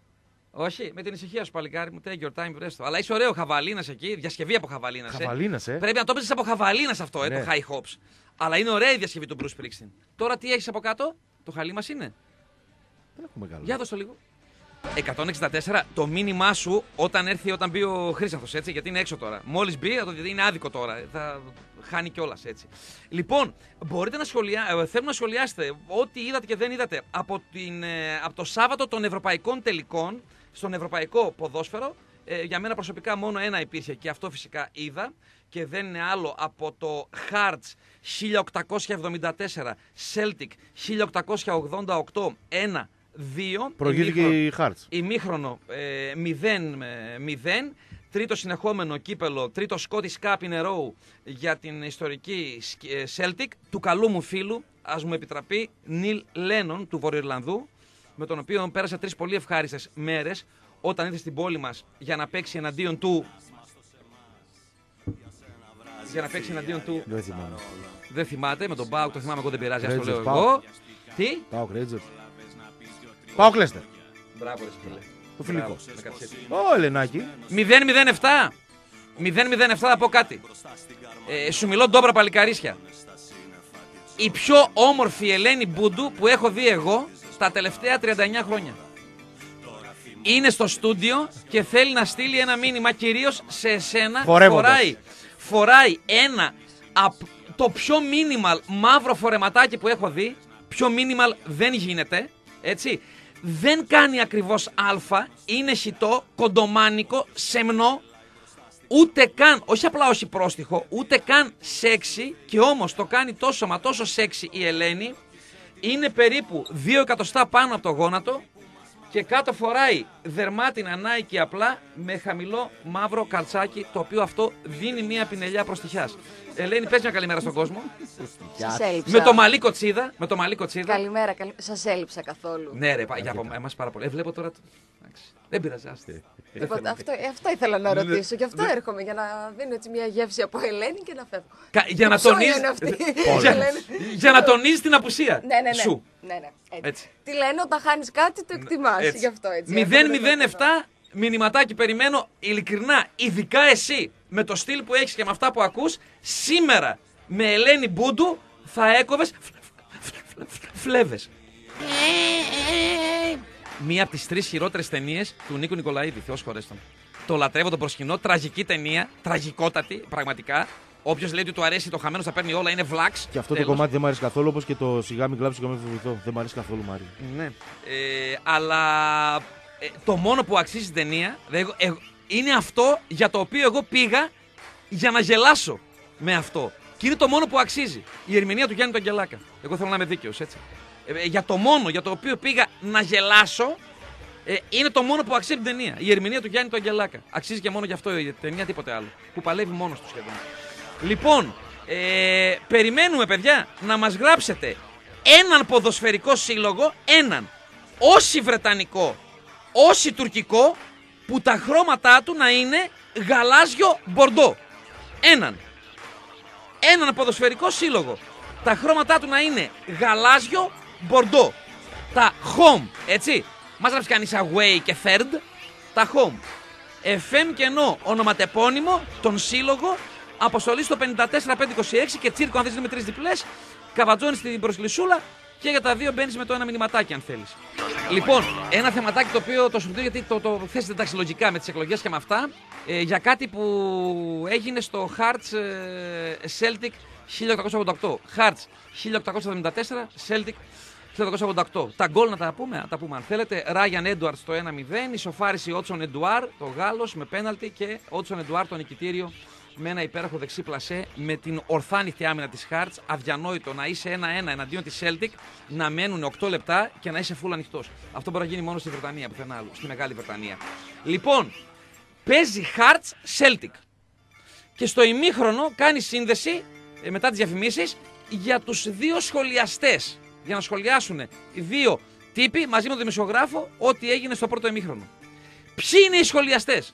Όχι, με την ησυχία σου παλικάρι μου, take your time, βρες το. Αλλά είσαι ωραίο χαβαλίνας εκεί, διασκευή από χαβαλίνας. ε. Χαβαλίνας, ε. Πρέπει να το παίζεις από χαβαλίνας αυτό, ε, Ναι. το high hops. Αλλά είναι ωραία η διασκευή του Bruce Springsteen. Τώρα τι έχεις από κάτω, το χαλί μας είναι. Δεν έχουμε καλό. Για δώσ' το λίγο. εκατόν εξήντα τέσσερα, το μήνυμά σου όταν έρθει, όταν μπει ο Χρήσανθος, έτσι, γιατί είναι έξω τώρα. Μόλις μπει, θα το δείτε, είναι άδικο τώρα. Θα χάνει κιόλας, έτσι. Λοιπόν, μπορείτε να σχολιάσετε, θέλω να σχολιάσετε ό,τι είδατε και δεν είδατε από, την, ε, από το Σάββατο των Ευρωπαϊκών Τελικών στον Ευρωπαϊκό Ποδόσφαιρο. Ε, για μένα προσωπικά μόνο ένα υπήρχε και αυτό φυσικά είδα και δεν είναι άλλο από το Hearts χίλια οκτακόσια εβδομήντα τέσσερα Celtic χίλια οκτακόσια ογδόντα οκτώ ένα δύο. Προηγήθηκε η Hearts. Ημίχρονο ε, μηδέν μηδέν. Τρίτο συνεχόμενο κύπελο, τρίτο Scottish Cup in a row για την ιστορική Celtic του καλού μου φίλου, ας μου επιτραπεί, Νίλ Λένον του Βορειοϊρλανδού, με τον οποίο πέρασα τρεις πολύ ευχάριστες μέρες όταν ήρθε στην πόλη μας για να παίξει εναντίον του. Για να παίξει εναντίον του. Δεν θυμάμαι. Δεν θυμάται, με τον Πάουκ το θυμάμαι εγώ, δεν πειράζει, ας το λέω Rangers, εγώ. Τι? Πάουκ Rangers. Πάουκ Λέστερ. Μπράβο, ρε φίλε. Το φιλικό. Μπράβο, Ω, Ελενάκη. μηδέν μηδέν επτά. μηδέν μηδέν επτά θα πω κάτι. Ε, σου μιλώ ντόμπρα παλικαρίσια. Η πιο όμορφη Ελένη Μπούντου που έχω δει εγώ στα τελευταία τριάντα εννιά χρόνια. Είναι στο στούντιο και θέλει να στείλει ένα μήνυμα κυρίως σε εσένα. Φοράει, φοράει ένα απ, το πιο minimal μαύρο φορεματάκι που έχω δει. Πιο minimal δεν γίνεται, έτσι. Δεν κάνει ακριβώς α, είναι χυτό, κοντομάνικο, σεμνό, ούτε καν, όχι απλά όχι πρόστιχο, ούτε καν σεξι και όμως το κάνει τόσο μα τόσο σεξι η Ελένη. Είναι περίπου δύο εκατοστά πάνω από το γόνατο και κάτω φοράει δερμάτινα Nike απλά με χαμηλό μαύρο καλτσάκι, το οποίο αυτό δίνει μια πινελιά προστιχιάς. Ελένη, πες μια καλημέρα στον κόσμο. Σας έλειψα. Με το μαλλί κοτσίδα. Με το μαλλί κοτσίδα. Καλημέρα, καλη... σας έλειψα καθόλου. Ναι, ρε, για από εμάς πάρα πολύ. Ε, βλέπω τώρα. Δεν πειράζει, άστε. Τίποτα, αυτό, αυτό ήθελα να ρωτήσω. Γι' αυτό έρχομαι, για να δίνω έτσι μια γεύση από Ελένη και να φεύγω. Κα, για, να τονίζει, για, για να τονίζει την απουσία ναι, ναι, ναι. σου. Ναι, ναι. Έτσι. Έτσι. Τι λένε, όταν χάνεις κάτι το εκτιμάς. Γι' αυτό έτσι. μηδέν μηδέν επτά μηνυματάκι περιμένω, ειλικρινά, ειδικά εσύ με το στυλ που έχεις και με αυτά που ακούς, σήμερα με Ελένη Μπούντου θα έκοβες φλέβες. Μία από τις τρεις χειρότερες ταινίες του Νίκου Νικολαίδη, Θεός χωρέστον. Το λατρεύω τον προσκυνώ, τραγική ταινία, τραγικότατη, πραγματικά. Όποιος λέει ότι του αρέσει το χαμένο θα παίρνει όλα, είναι βλάξ. Και αυτό τέλος. το κομμάτι δεν μου αρέσει καθόλου, όπως και το σιγά μην κλάψει και με φοβηθώ. Δεν μου αρέσει καθόλου, Μάρι. Ναι. Ε, αλλά ε, το μόνο που αξίζει την ταινία δε, ε, είναι αυτό για το οποίο εγώ πήγα για να γελάσω με αυτό. Και είναι το μόνο που αξίζει. Η ερμηνεία του Γιάννη τον Αγγελάκα. Εγώ θέλω να είμαι δίκαιος, έτσι. Ε, για το μόνο για το οποίο πήγα να γελάσω, ε, είναι το μόνο που αξίζει την ταινία. Η ερμηνεία του Γιάννη τον Αγγελάκα. Αξίζει και μόνο γι' αυτό η ταινία, τίποτε άλλο. Που παλεύει μόνος του σχεδόν. Λοιπόν, ε, περιμένουμε, παιδιά, να μας γράψετε έναν ποδοσφαιρικό σύλλογο, έναν, όχι βρετανικό, όχι τουρκικό, που τα χρώματά του να είναι γαλάζιο μπορντό. Έναν. Έναν ποδοσφαιρικό σύλλογο. Τα χρώματά του να είναι γαλάζιο μπορντό. Τα home, έτσι. Μας γράψει κανείς away και third. Τα home. εφ εμ και ενώ ονοματεπώνυμο, τον σύλλογο, αποστολή στο πενήντα τέσσερα πεντακόσια είκοσι έξι και τσίρκο αν θες με τρεις διπλές. Καβατζώνεις στην προσκλησούλα και για τα δύο μπαίνεις με το ένα μηνυματάκι αν θέλεις. Λοιπόν, ένα θεματάκι το οποίο το σου πει γιατί το, το θέσετε εντάξει λογικά με τις εκλογές και με αυτά. Ε, για κάτι που έγινε στο Hearts ε, Celtic χίλια οκτακόσια ογδόντα οκτώ. Hearts χίλια οκτακόσια εβδομήντα τέσσερα, Celtic χίλια οκτακόσια ογδόντα οκτώ. Τα γκολ να τα πούμε, να τα πούμε αν θέλετε. Ράιαν Έντουαρτς το ένα μηδέν, ισοφάριση Ότσον Εντουάρ, το Γάλλος με πέναλτι και Ότσον Εντουάρ το νικητήριο με ένα υπέροχο δεξί πλασέ με την ορθάνυχτη άμυνα της Hearts. Αδιανόητο να είσαι ένα ένα εναντίον της Celtic, να μένουν οκτώ λεπτά και να είσαι full ανοιχτός. Αυτό μπορεί να γίνει μόνο στη Βρετανία, πουθενά άλλου, στη Μεγάλη Βρετανία. Λοιπόν, παίζει Hearts Celtic. Και στο ημίχρονο κάνει σύνδεση ε, μετά τις διαφημίσεις για τους δύο σχολιαστές. Για να σχολιάσουν οι δύο τύποι μαζί με τον δημοσιογράφο ό,τι έγινε στο πρώτο ημίχρονο. Ποιοι είναι οι σχολιαστές?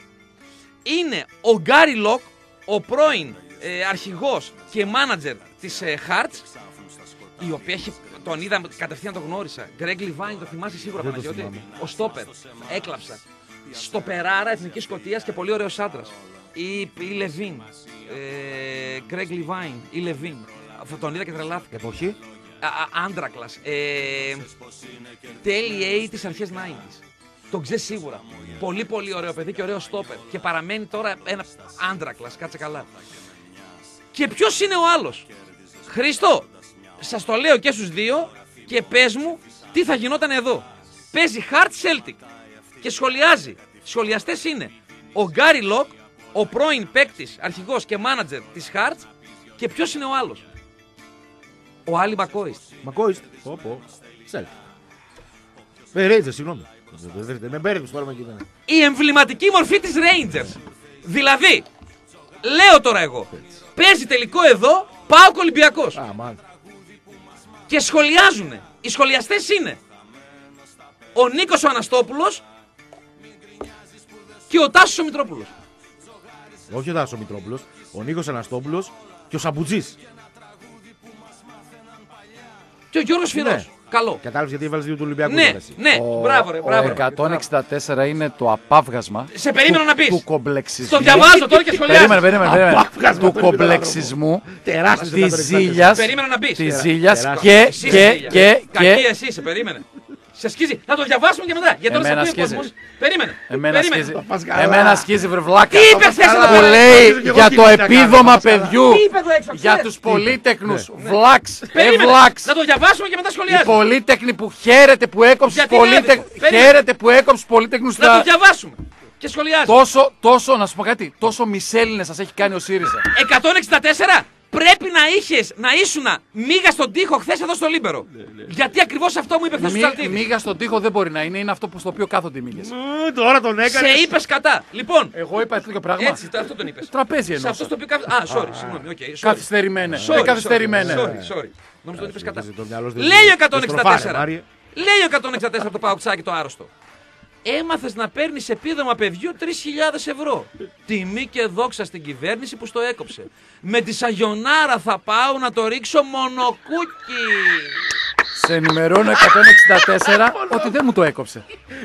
Είναι ο Γκάρι Λοκ, ο πρώην ε, αρχηγός και μάνατζερ της ε, Hearts, η οποία έχει, τον είδα κατευθείαν, τον γνώρισα. Γκρέγκ Λιβάιν, το θυμάσαι σίγουρα, Παναγιώτη. Ο Στόπερ, έκλαψα. Στοπεράρα Εθνικής Σκωτίας και πολύ ωραίος άντρας. Ή, ή Λεβίν, Γκρέγκ Λιβάιν, ή Λεβίν. Αυτό τον είδα και τρελάθηκα. Εποχή. Άντρακλας. Ε, τέλη ογδόντα αρχές ενενήντα. Τον ξέρει σίγουρα. Πολύ πολύ ωραίο παιδί και ωραίο στόπερ. Και παραμένει τώρα ένα άντρακλας, κάτσε καλά. Και ποιος είναι ο άλλος? Χρήστο, σας το λέω και στους δύο και πες μου τι θα γινόταν εδώ. Παίζει Hearts Celtic και σχολιάζει Σχολιαστές είναι ο Γκάρι Λοκ, ο πρώην παίκτης, αρχηγός και μάνατζερ της Hearts και ποιος είναι ο άλλος. Ο Άλλη Μακόιστ. Μακόιστ. Πω πω. Σέλτ. Ε, Rangers, συγγνώμη. Με μπέρδευες τώρα με εκείνα. Η εμβληματική μορφή της Rangers. Δηλαδή, λέω τώρα εγώ, παίζει τελικό εδώ, πάω Ολυμπιακός. Α, μάλιστα. Και σχολιάζουνε. Οι σχολιαστές είναι ο Νίκος ο Αναστόπουλος και ο Τάσος ο Μητρόπουλος. Όχι ο Τάσος ο Μητρόπουλος, ο Νίκος Αναστόπουλος και ο Σαμπουτζής. Και ο Γιώργος Φυρός. Ναι. Καλό. Κατάλαβες γιατί έβαλες δύο του Ολυμπιακού. Ναι, τώρα, εσύ. ναι, Ο, μπράβο ρε, μπράβο. ο ρε. εκατόν εξήντα τέσσερα είναι το απάβγασμα Σε περίμενα να πεις. του κομπλεξισμού. Το διαβάζω τώρα και σχολιάζω. Περίμενε, περίμενε, περίμενε. Απάβγασμα Του το κομπλεξισμού, Τεράστιος της εκατόν εξήντα τέσσερα. ζήλιας, Περίμενα να πεις. της Τερα- ζήλιας τεράστιο. και, Εσύ είσαι και, ζήλια. και, Κακή και, εσύ, σε περίμενε. Σε σκίζει. Να το διαβάσουμε και μετά. Γιατί τώρα Εμένα θα πει ο σκίζει. κόσμος. Περίμενε. εμένα Περίμενε. σκίζει, πας καλά. εμένα σκίζει βρεβλάκα. Τι είπες θες εδώ Που πέρα? λέει Νομίζω και εγώ για τι το να κάνω, επίδομα πας καλά. παιδιού, Τι είπε εδώ έξω, για ξέρεις? τους πολύτεκνους, Ναι. βλάξ, Περίμενε. ευλάξ. Να το διαβάσουμε και μετά Οι σχολιάζουμε. πολύτεκνοι που χαίρετε που έκοψες Γιατί πολύτεκ... ρεύεις? Περίμενε. χαίρετε που έκοψες πολύτεκνους Να το στα... διαβάσουμε. Και σχολιάζουμε. Τόσο, τόσο, να σου πω κάτι, τόσο μισέλινες σας έχει κάνει ο ΣΥΡΙΖΑ. εκατόν εξήντα τέσσερα. Πρέπει να είχες, να ήσουνα μίγα στον τοίχο χθες εδώ στο Λίμπερο. Γιατί ακριβώς αυτό μου είπε χθες ο Μη, Τσαλτίδης. μίγα στον τοίχο δεν μπορεί να είναι, είναι αυτό που στο οποίο κάθονται οι μύγες. Μμμ, Τώρα τον Σε έκανες. είπες κατά. Λοιπόν, Εγώ είπα τέτοιο πράγμα. έτσι, το- αυτό τον είπες. Τραπέζι Σε εννοούσα. αυτό στο οποίο κάθεται. Α, sorry, συγγνώμη, οκ. sorry. Καθυστερημένε. Sorry, Ε, καθυστερημένε. Sorry, sorry. Νόμιζα τον είπες κατά. Το μυαλό σου δεν- Λέει ο δεν εκατόν εξήντα στροφάρε, τέσσερα. Μάριε. Λέει ο εκατόν εξήντα τέσσερα από το Παοξάκι το άρρωστο. Έμαθες να παίρνεις επίδομα παιδιού τρεις χιλιάδες ευρώ. Τιμή και δόξα στην κυβέρνηση που στο έκοψε. Με τη Σαγιονάρα θα πάω να το ρίξω μονοκούκι. Σε ενημερώνω εκατόν εξήντα τέσσερα ότι δεν μου το έκοψε.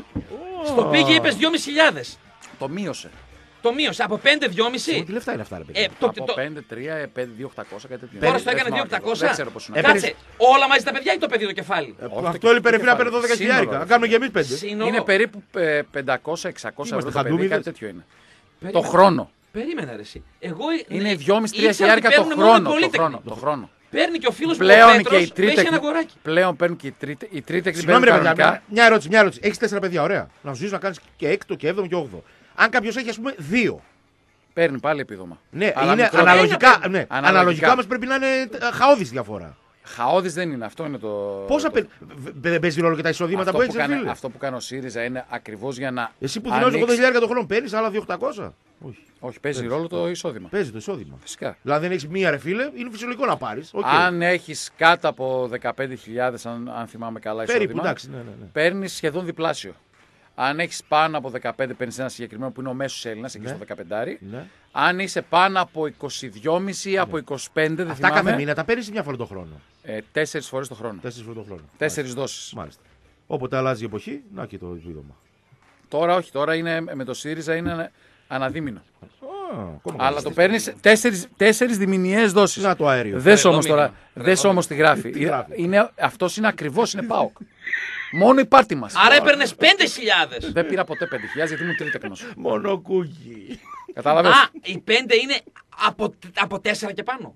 Στο πήγε είπες δυόμισι χιλιάδες. Το μείωσε. Το μείωσε από πέντε δυόμισι. Τι λεφτά είναι αυτά, ρε παιδί. Ε, το, Από το, πέντε, τρία, πέντε, δύο, οκτακόσια, κάτι τέτοιο. τώρα Δεν στο έκανε θυμάμαι δύο ακριβώς. οκτακόσια. Δεν ξέρω πώς είναι. Έπαιρνες- Κάτσε, όλα μαζί τα παιδιά ή το παιδί το κεφάλι. Όχι, Αυτό έλειπε ρε φίλε να κεφάλι. παίρνει δώδεκα Σύνολο, χιλιάρικα. ρε. Να κάνουμε και εμείς πέντε. Σύνολο. Είναι περίπου ε, πεντακόσια εξακόσια ευρώ Είμαστε το παιδί, χαντούμιδες. κάτι τέτοιο είναι. Το Περίμενε. χρόνο. Περίμενε ρε εσύ. Εγώ Είναι δυόμισι τρία ήξερα ότι χιλιάρικα το παίρνουν μόνο οι χρόνο. Το πολύτεκνοι. χρόνο. Το χρόνο. Παίρνει και ο φίλος μου ο Πλέον και Πέτρος οι που έχει ένα τρίτεκνοι. αγοράκι. Πλέον παίρνουν και οι τρίτε- οι τρίτεκνοι. Συγγνώμη, παίρνουν ρε παιδιά, κανονικά. μια- μια ερώτηση, μια ερώτηση. Έχει τέσσερα παιδιά, ωραία. Να σου ζήσει να κάνει και έκτο και έβδομο και όγδοο. Αν κάποιο έχει, α πούμε, δύο. Παίρνει πάλι επίδομα. Ναι, Αλλά είναι μικρότερο. αναλογικά, Ένα ναι, Αναλογικά. αναλογικά όμω πρέπει να είναι χαόδη διαφορά. Χαόδης δεν είναι, αυτό είναι το. Πόσα το- παίρνει. Δεν παίζει ρόλο και τα εισοδήματα αυτό που που, έχει, κάνει, φίλε. αυτό που κάνει ο ΣΥΡΙΖΑ είναι ακριβώς για να. Εσύ που δηλώνει ανοίξει- ογδόντα χιλιάρικα το χρόνο, παίρνει άλλα δύο χιλιάδες οκτακόσια. Όχι. Όχι, παίζει ρόλο το εισόδημα. Παίζει το εισόδημα. Φυσικά. Δηλαδή, δεν έχει μία ρε φίλε, είναι φυσιολογικό να πάρει. Αν έχει κάτω από δεκαπέντε χιλιάδες, αν, αν θυμάμαι καλά, Περίπου, εισόδημα, εντάξει. Ναι, ναι, ναι. παίρνει σχεδόν διπλάσιο. Αν έχει πάνω από δεκαπέντε, παίρνει ένα συγκεκριμένο που είναι ο μέσο Έλληνα, εκεί Ναι. στο δεκαπέντε. Ναι. Αν είσαι πάνω από είκοσι δυόμισι ή από είκοσι πέντε, δεν Αυτά θυμάμαι. κάθε μήνα τα παίρνει μια φορά το χρόνο. Ε, τέσσερις φορές το χρόνο. Τέσσερι φορέ το χρόνο. Τέσσερις δόσεις. Μάλιστα. Όποτε αλλάζει η εποχή, να και το επίδομα. Τώρα όχι, τώρα είναι, με το ΣΥΡΙΖΑ είναι ανα- αναδίμηνο. Α, ακόμα Αλλά καλύτερα. το παίρνει τέσσερις, τέσσερις διμηνιαίες δόσεις. Να το αέριο. Δες Εδώ όμως τώρα, μήνυμα. δες Εδώ όμως τι γράφει. Τι γράφει? Είναι, αυτός είναι ακριβώς, είναι ΠΑΟΚ. Μόνο η πάρτη μας. Άρα έπαιρνε πέντε χιλιάδες. Δεν πήρα ποτέ πέντε χιλιάδες γιατί ήμουν τρίτεκνος. Μόνο κούκι. Κατάλαβες. Α, οι πέντε είναι από, από τέσσερα και πάνω.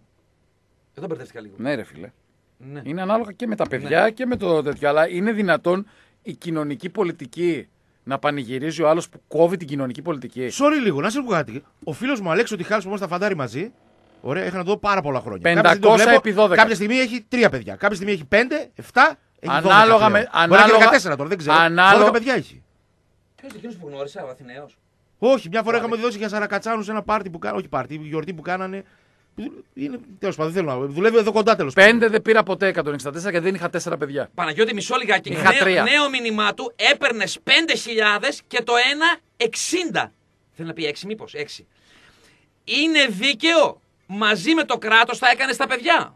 Εδώ μπερδεύτηκα λίγο. Ναι ρε φίλε. Ναι. Είναι ανάλογα και με τα παιδιά και με το τέτοιο. Αλλά είναι δυνατόν η κοινωνική πολιτική να πανηγυρίζει ο άλλος που κόβει την κοινωνική πολιτική. Sorry λίγο, να σε πω κάτι. Ο φίλο μου Αλέξο Τιχάλης που είμαστε στα φαντάρι μαζί. Ωραία, είχαν εδώ πάρα πολλά χρόνια. πεντακόσια Κάποια στιγμή το βλέπω, επί δώδεκα. Κάποια στιγμή έχει τρία παιδιά. Κάποια στιγμή έχει πέντε, εφτά. Έχει Ανάλογα δώδεκα με- πλέον. Μπορεί ανάλογα- να είναι δεκατέσσερα τώρα, δεν ξέρω. ανάλογα- δώδεκα παιδιά έχει. Ποιος είναι εκείνος που γνώρισα, ο Αθηναίος. Όχι, μια φορά είχαμε δώσει για Σαρακατσάνου ένα πάρτι που κάνανε. Όχι πάρτι, γιορτή που κάνανε. Είναι, τέλος πάντων, δεν θέλω να. Δουλεύει εδώ κοντά τέλος πάντων. Πέντε δεν πήρα ποτέ εκατόν εξήντα τέσσερα γιατί δεν είχα τέσσερα παιδιά. Παναγιώτη, μισό λιγάκι. Είχα Νέο, τρία. νέο μήνυμά του έπαιρνε πέντε χιλιάδες και το ένα εξήντα. Θέλει να πει έξι, μήπως έξι. Είναι δίκαιο. Μαζί με το κράτος θα έκανε τα παιδιά.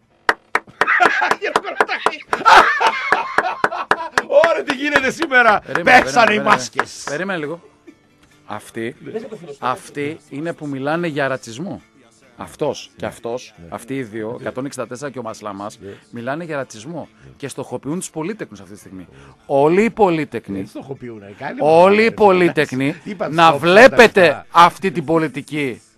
Ωραία, τι γίνεται σήμερα. Περίμενε, Πέσανε περίμενε, οι περίμενε. μάσκες. Περίμενε λίγο. Αυτοί, αυτοί είναι που μιλάνε για ρατσισμό. Αυτός και αυτός, αυτοί οι δύο, εκατόν εξήντα τέσσερα και ο Μασλαμάς, μιλάνε για ρατσισμό και στοχοποιούν τους πολύτεκνους αυτή τη στιγμή. Όλοι οι πολύτεκνοι, Στοχοποιούν, κάνει. όλοι οι πολύτεκνοι Είπαν να στόχο, βλέπετε τα λεφτά. αυτή την πολιτική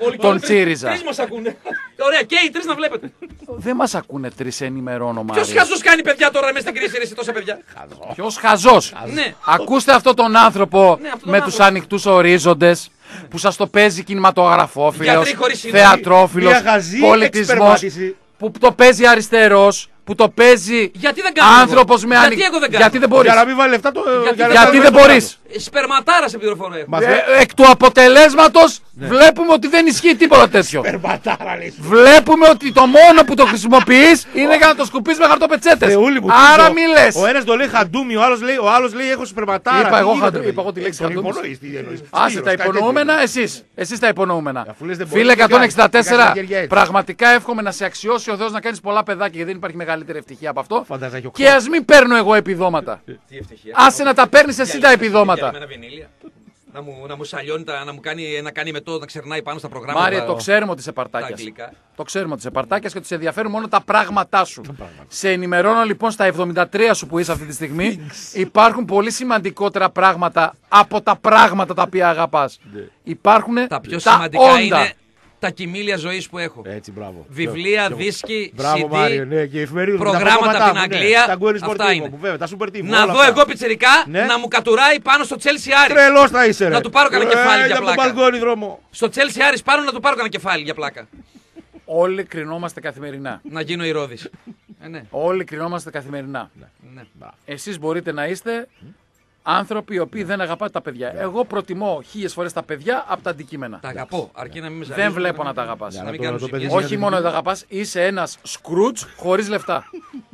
τον Τσίριζα. Τρεις μας ακούνε. Ωραία, και οι τρεις να βλέπετε. Δεν μας ακούνε τρεις, ενημερώνω, Μάρια. Ποιος χαζός κάνει παιδιά τώρα μέσα στην κρίση, εσύ τόσα παιδιά. Ποιος χαζός. Ναι. Ακούστε αυτόν τον άνθρωπο Ναι, αυτόν τον με άνθρωπο. τους ανοιχτούς ορίζοντες που σας το παίζει κινηματογραφόφιλος, Γιατροί χωρίς σύνορα. θεατρόφιλος, Μια χαζή πολιτισμός, εξπερμάτιση. που το παίζει αριστερός, που το παίζει Γιατί δεν κάνω άνθρωπος εγώ? με Γιατί ανοιχτή. εγώ δεν κάνω? Γιατί δεν μπορείς. Για να μην βάλει λεφτά το. Γιατί- για να Γιατί βάλει δεν λεφτά μπορείς. το- Σπερματάρα σε πληροφορώ έχω. Μας Ε, λέει- εκ του αποτελέσματος βλέπουμε ότι δεν ισχύει τίποτα τέτοιο. Περπατάρα, λέει. Βλέπουμε ότι το μόνο που το χρησιμοποιείς είναι για να το σκουπίσεις με χαρτοπετσέτες. Θεούλη μου, Άρα τι μη ζω. λες. Ο ένας το λέει χαντούμι, ο άλλος λέει, ο άλλος λέει έχω σπερματάρα. Είπα Τι εγώ γίνεται, χαντού- παιδί? είπα εγώ τη λέξη Ε, χαντούμις. τον υπονοείς, τι εννοείς. Άσε Σπύρος, τα κάτι υπονοούμενα, τέτοιο. εσείς. Εσείς τα υπονοούμενα. Αφού λες δεν μπορείς, Φίλε τι κάνεις, εκατόν εξήντα τέσσερα, τι κάνεις τα χέρια έτσι. πραγματικά εύχομαι να σε αξιώσει ο Θεός να κάνεις πολλά παιδάκια, γιατί δεν υπάρχει μεγαλύτερη ευτυχία από αυτό. Φαντάζεσαι, έχει οκτώ. Και ας μην παίρνω εγώ επιδόματα. Τι ευτυχία. Άσε να τα παίρνεις εσύ τα επιδόματα. Διαλυμένα βινίλια. Να μου, να μου σαλιώνει, τα- να μου κάνει, να κάνει μετό, να ξερνάει πάνω στα προγράμματα. Μάρια, το ξέρουμε ότι είσαι τα παρτάκιας. αγγλικά. Το ξέρουμε ότι είσαι παρτάκιας και ότι σε ενδιαφέρουν μόνο τα πράγματά σου. Σε ενημερώνω λοιπόν στα εβδομήντα τρία σου που είσαι αυτή τη στιγμή. Υπάρχουν πολύ σημαντικότερα πράγματα από τα πράγματα τα οποία αγαπάς. Υπάρχουν Τα πιο τα σημαντικά όντα. είναι τα κοιμήλια ζωής που έχω. Έτσι, μπράβο. Βιβλία, Πιο- δίσκοι, Μπράβο, σι ντι, Μάριο, ναι, και εφημερίδες, προγράμματα τα προγράμματά από την μου, ναι, Αγγλία, τα Γκουέρι αυτά Σπορτίβο είναι. μου, βέβαια, τα Super Team, Να όλα δω αυτά. εγώ πιτσιρικά Ναι. να μου κατουράει πάνω στο Chelsea Άρης. Τρελός θα είσαι, ρε. Να του πάρω κανένα Ε, κεφάλι για από τον πλάκα. μπαλκόνι δρόμο. Στο Chelsea Άρης πάνω να του πάρω κανένα κεφάλι για πλάκα. Όλοι κρινόμαστε καθημερινά. Να γίνω ηρώδης. Ε, ναι. Όλοι κρινόμαστε καθημερινά. ναι. Εσείς μπορείτε να είστε άνθρωποι οι οποίοι δεν αγαπάτε τα παιδιά. Εγώ προτιμώ χίλιες φορές τα παιδιά από τα αντικείμενα. Τα αγαπώ, αρκεί να μην με Δεν ζαλίζουν, βλέπω να να τα αγαπάς. Να μην το- κάνουν το παιδί ζημιές. Όχι μόνο να τα αγαπάς, είσαι ένας Σκρούτζ χωρίς λεφτά.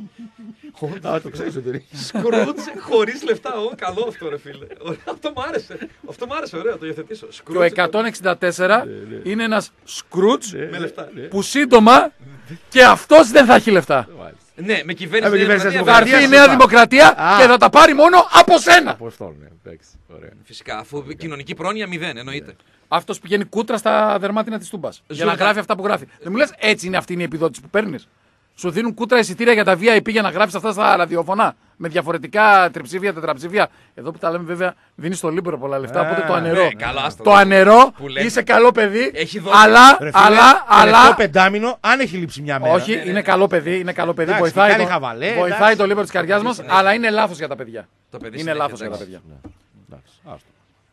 Α, το ξέρεις ότι είναι. Σκρούτζ χωρίς λεφτά. Ω, καλό αυτό ρε φίλε. Ωραία, αυτό μου άρεσε. Αυτό μου άρεσε, ωραίο, το υιοθετήσω. Και ο Σκρούτζ εκατόν εξήντα τέσσερα είναι ένας Σκρούτζ με λεφτά. που σύντομα και αυτός δεν θα έχει λεφτά. Ναι, με Ε, με κυβέρνηση κυβέρνηση Νέα της Θα Δημοκρατία. έρθει η Δημοκρατίας. Νέα Δημοκρατία Α. και θα τα πάρει μόνο από σένα. Από αυτό, ναι. Εντάξει, ωραία. Φυσικά, αφού κοινωνική πρόνοια μηδέν, εννοείται. Αυτός πηγαίνει κούτρα στα δερμάτινα της Τούμπας. Για να Ζούγκα. γράφει αυτά που γράφει. Δεν μου λες έτσι είναι αυτή είναι η επιδότηση που παίρνεις. Σου δίνουν κούτρα εισιτήρια για τα βι άι πι για να γράψεις αυτά στα ραδιοφωνά. Με διαφορετικά τριψήφια, τετραψήφια. Εδώ που τα λέμε βέβαια δίνεις στο Λίμπερο πολλά λεφτά. Οπότε το ανερώ. ναι, καλό, άστο. Το ανερώ, Που λένε. είσαι καλό παιδί. Έχει δώσει. Αλλά, Ρε φίλε, αλλά, τελευταίο αλλά. πεντάμινο, αν έχει λείψει μια μέρα. Όχι, είναι καλό παιδί, είναι καλό παιδί. Εντάξει, Βοηθάει, κάνει το, χαβαλέ, βοηθάει εντάξει. το Λίμπερο της καρδιάς μας, αλλά είναι λάθος για τα παιδιά. Το παιδί Είναι συνέχεια, λάθος για τα εντάξει. παιδιά. Εντάξει, άστο.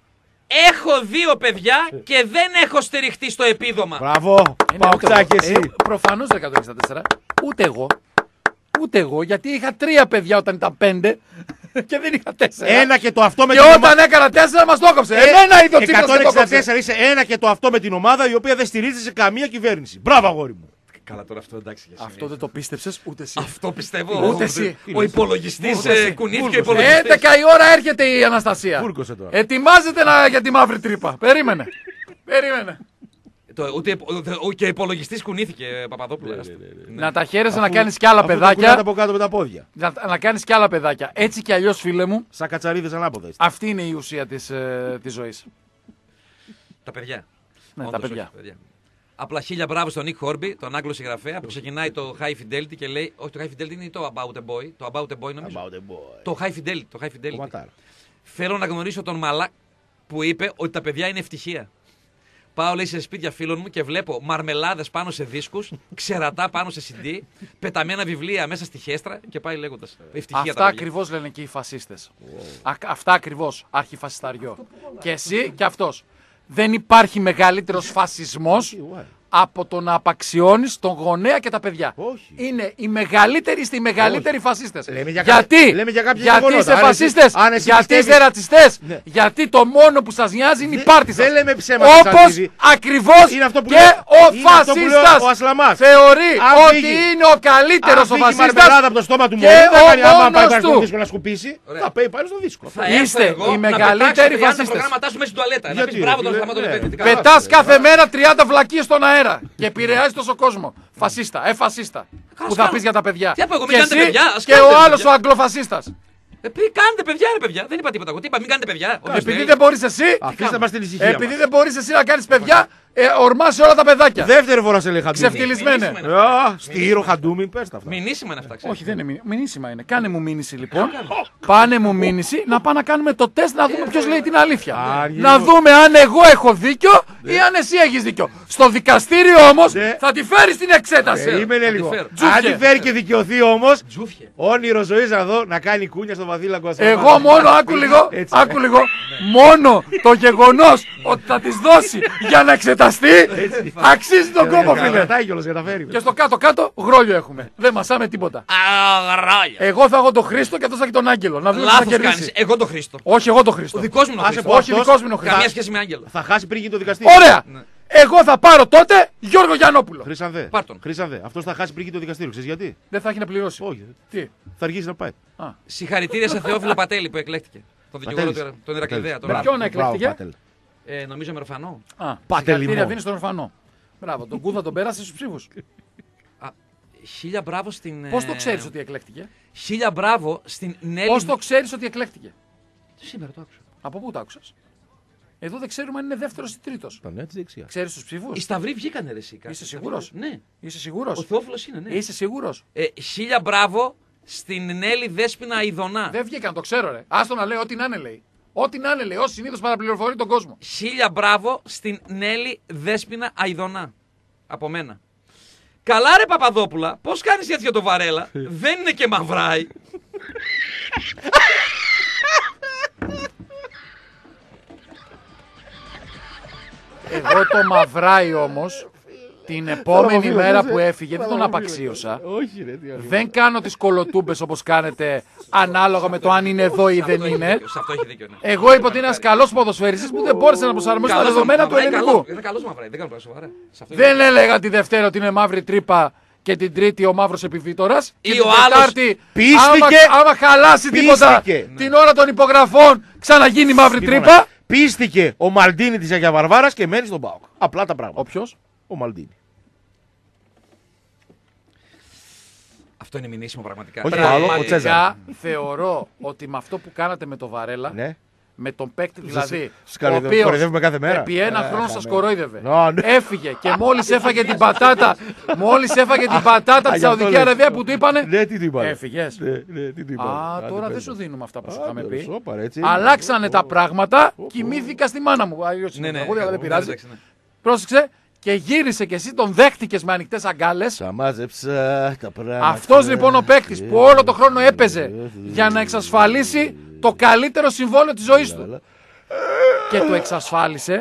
Έχω δύο παιδιά και δεν έχω στηριχτεί στο επίδομα. Μπράβο, Είναι ούτε Παοξάκι εγώ. εσύ. Ε, προφανώς εκατόν εξήντα τέσσερα. Ούτε εγώ. Ούτε εγώ, γιατί είχα τρία παιδιά όταν ήταν πέντε και δεν είχα τέσσερα. Ένα και το αυτό με Και την όταν έκανα τέσσερα μας το έκοψε. Ε, Εμένα είδε ο Τσίπρας και το εκατόν εξήντα έκοψε. τέσσερα είσαι ένα και το αυτό με την ομάδα η οποία δεν στηρίζεται σε καμία κυβέρνηση. Μπράβο, αγόρι μου. Καλά, τώρα αυτό εντάξει. για Αυτό δεν το πίστεψες ούτε εσύ. Αυτό πιστεύω. Ούτε εσύ. Ο υπολογιστή Ούτε εσύ. κουνήθηκε ο Βούρκωσε. υπολογιστή. έντεκα η ώρα έρχεται η Αναστασία. Βούρκωσε τώρα. Ετοιμάζεται να, για τη μαύρη τρύπα. Περίμενε. Περίμενε. Ούτε ο- και ο υπολογιστή κουνήθηκε, Παπαδόπουλο. άστο. Ναι. Να τα χαίρεσαι να κάνεις κι άλλα Αφού το κουνάτε παιδάκια. από κάτω με τα πόδια. Να, να κάνεις κι άλλα παιδάκια. Έτσι κι αλλιώς, φίλε μου, Σαν κατσαρίδες ανάποδα. είστε. αυτή είναι η ουσία της, ε, της ζωής. Τα παιδιά. Ναι, Όντως, τα παιδιά. όχι, Απλά χίλια μπράβο στον Νίκ Χόρμπι, τον Άγγλο συγγραφέα, που ξεκινάει το High Fidelity και λέει. Όχι, το High Fidelity είναι το About a Boy. Το About a Boy νομίζω. About the boy. Το High Fidelity. Το High Fidelity. Κομματάρα. Θέλω να γνωρίσω τον Μαλάκ που είπε ότι τα παιδιά είναι ευτυχία. Πάω, λέει, σε σπίτια φίλων μου και βλέπω μαρμελάδες πάνω σε δίσκους, ξερατά πάνω σε σι ντι, πεταμένα βιβλία μέσα στη χέστρα και πάει λέγοντας. Ευτυχία Αυτά τα παιδιά. ακριβώς λένε και οι φασίστες. Α, αυτά ακριβώς, αρχιφασισταριό. Και εσύ και αυτός. Δεν υπάρχει μεγαλύτερος φασισμός από το να απαξιώνεις τον γονέα και τα παιδιά. Όχι. Είναι οι μεγαλύτεροι είστε οι μεγαλύτεροι φασίστες. Λέμε για γιατί κάποια- λέμε για κάποια γιατί γεγονότα. είστε Αν εσύ- φασίστες, αν εσύ γιατί πιστεύεις- είστε ρατσιστές, Ναι. γιατί το μόνο που σας νοιάζει είναι η Δεν- πάρτη σας. δεν λέμε ψέματα, Όπως Τσαλτίδη. ακριβώς Είναι αυτό που και λέει- ο είναι αυτό που λέει ο- φασίστας ο Ασλαμάς. θεωρεί Αν ότι φύγει- είναι ο καλύτερος Αν ο φύγει η φασίστας μαρμελάδα από το στόμα του και μωρού, θα ο κάνει άμα πάει μόνος πάει στο του. δίσκο να σκουπίσει, Ωραία. θα πάει πάνω στο δίσκο. Θα έρθω Είστε εγώ οι να μεγαλύτεροι πετάξω τριάντα φασίστες. προγράμματά σου μέσα στην τουαλέτα. Να Γιατί, πεις μπράβο ρε τον φίλε, Σταματοπέδη. ναι. τι καλά. Πετάς κάθε μέρα τριάντα βλακίες στον αέρα και επηρεάζει τόσο κόσμο. Φασίστα, ε φασίστα. Που θα κάνω. πεις για τα παιδιά. Τι είπα εγώ, μην Και κάνετε εσύ παιδιά, ας και κάνετε ο άλλος παιδιά. ο αγγλοφασίστας. Ε, πει, κάντε παιδιά, ρε παιδιά. Δεν είπα τίποτα εγώ. Τι είπα, μην κάνετε παιδιά. Όποιος Επειδή θέλει. δεν μπορείς εσύ, Αφήστε μας την ησυχία επειδή μας. δεν μπορείς εσύ να κάνεις παιδιά, Ε, ορμάσει όλα τα παιδάκια. Δεύτερη φορά σε λέει Χαντούμι. Ξεφτυλισμένε. Στήρο Χαντούμι, πες τα αυτά. Μηνύσιμα είναι αυτά, ξέρεις. Όχι, δεν είναι μήνυ- μηνύσιμα είναι. Κάνε μου μήνυση λοιπόν. Πάνε μου μήνυση να πάμε να κάνουμε το τεστ να δούμε ποιο λέει την αλήθεια. Άργυρο. Να δούμε αν εγώ έχω δίκιο ή αν εσύ έχει δίκιο. Στο δικαστήριο όμω Ναι. θα τη φέρει την εξέταση. Περίμενε λίγο. φέρω. Αν τη φέρει και δικαιωθεί όμως, Τζούφιε. όνειρο ζωής να δω να κάνει κούνια στο βαθύλακο. Εγώ μόνο, άκου λίγο, Έτσι. άκου λίγο, μόνο το γεγονός ότι θα της δώσει για να εξεταστεί αξίζει τον κόπο, φίλε. Κρατάει κιόλας για να φέρει. Και στο κάτω-κάτω γρόλιο έχουμε. Δεν μασάμε τίποτα. Αγράγια. Εγώ θα έχω τον Χρήστο και αυτός θα έχει τον Άγγελο. Να δούμε τι θα Λάθος κάνεις. κερδίσει. Εγώ το Χρήστο. Όχι, εγώ τον Χρήστο. Ο δικός μου είναι ο Άσε Χρήστος. πω. Όχι, αυτός- δικός μου είναι ο Χρήστος. Καμία σχέση με Άγγελο. Θα χάσει πριν γίνει το δικαστήριο. Ωραία. Εγώ θα πάρω τότε Γιώργο Γιαννόπουλο. Χρήσανδε. Πάρ' τον. Χρήσανδε. Αυτό θα χάσει πριν γίνει το δικαστήριο. Ξέρεις γιατί? Δεν θα έχει να πληρώσει. Όχι. Τι. Θα αργήσει να πάει. Συγχαρητήρια σε Θεόφιλο Πατέλη που εκλέχτηκε. Τον δικηγόρο Πατέλης. του- τον Ηρακλειδέα Με τώρα. ποιον Μπράβο, εκλέχτηκε? Πάτελ. Ε, νομίζω με Ροφανό. Α, Πάτε συγχαρητήρια λιμόν. δίνει στον ορφανό. Μπράβο, τον Κούδα τον πέρασε στους ψήφους. Α, χίλια μπράβο στην. ε, Πώς το ξέρεις ότι εκλέχτηκε? Χίλια μπράβο στην Νέλη. Πώς το ξέρεις ότι εκλέχτηκε? Σήμερα το άκουσα. Από πού το άκουσες? Εδώ δεν ξέρουμε αν είναι δεύτερος ή τρίτος. Τον έτσι δεξιά. Ξέρεις τους ψήφους? Οι Σταυροί βγήκανε ρε εσύ. κάτι. Είσαι σίγουρος? Ναι. Είσαι Ο σίγουρος? Θεόφιλος είναι, ναι. Είσαι σίγουρος? Ε, χίλια μπράβο στην Νέλη Δέσποινα Ιδονά. Δεν βγήκαν, το ξέρω ρε. Άστο να λέει ό,τι να είναι λέει. Ό,τι να είναι λέει. Ως συνήθως παραπληροφορεί τον κόσμο. Χίλια μπράβο στην Νέλη Δέσποινα Αιδονά. Από μένα. Καλά ρε Παπαδόπουλα, πώς κάνεις έτσι για το Βαρέλα? Δεν είναι και μαυράει. Εγώ το μαυράει όμως την επόμενη μέρα που έφυγε δεν τον απαξίωσα. Όχι, ρε. τι άλλο. Δεν κάνω τις κολοτούμπες όπως κάνετε ανάλογα με το αν είναι εδώ ή δεν Αυτό έχει είναι. δίκιο, σε αυτό έχει δίκιο, ναι. Εγώ είπα ότι είναι ένας καλός ποδοσφαιριστής που δεν μπόρεσε να προσαρμόσει τα Καλός δεδομένα του μαυράει, ελληνικού. καλός. Είναι καλός μαυράει, δεν κάνω πράγματα σοβαρά. Σε αυτό Δεν έλεγα τη Δευτέρα ότι είναι μαύρη τρύπα και την Τρίτη ο μαύρος επιβίτορας. Ή Και ο την άλλος Τετάρτη, πίστηκε- άμα, άμα χαλάσει τίποτα πίστηκε. την ώρα των υπογραφών, ξαναγίνει μαύρη Λοιπόν, τρύπα. Πίστηκε ο Μαλντίνη της Αγία Βαρβάρας και μένει στον ΠΑΟΚ. Απλά τα πράγματα. Ο ποιος? Ο Μαλντίνη. Αυτό είναι μηνύσιμο πραγματικά. Όχι, Πραγματικά, άλλο, ο Τσέζαρ. Πραγματικά θεωρώ ότι με αυτό που κάνατε με το Βαρέλα, Ναι. με τον παίκτη δηλαδή, σας ο κοροϊδεύουμε- οποίος κοροϊδεύουμε κάθε μέρα. επί ένα Ε, χρόνο σας κορόιδευε. Α, ναι. Έφυγε και μόλις έφαγε την πατάτα, μόλις έφαγε την πατάτα της γι' αυτό Σαουδική λες. Αραβία που του είπανε, Ναι, τι του είπανε. έφυγες. Ναι, ναι, τι του είπανε. Α, Άντε, τώρα πες δεν σου το. δίνουμε αυτά που σου Άντε, είχαμε πει. σώπα, ρε, έτσι. Αλλάξανε τα πράγματα, κοιμήθηκα στη μάνα μου. Αλλιώς Ναι, είναι ναι, τραγούδι, αλλά δεν ναι, πειράζει. εντάξει, ναι. Πρόσεξε και γύρισε και εσύ τον δέχτηκες με ανοιχτές αγκάλες. Τα μάζεψα τα πράγματα. Αυτός λοιπόν ο παίκτης που όλο το χρόνο έπαιζε για να εξασφαλίσει το καλύτερο συμβόλαιο της ζωής του. Και το εξασφάλισε,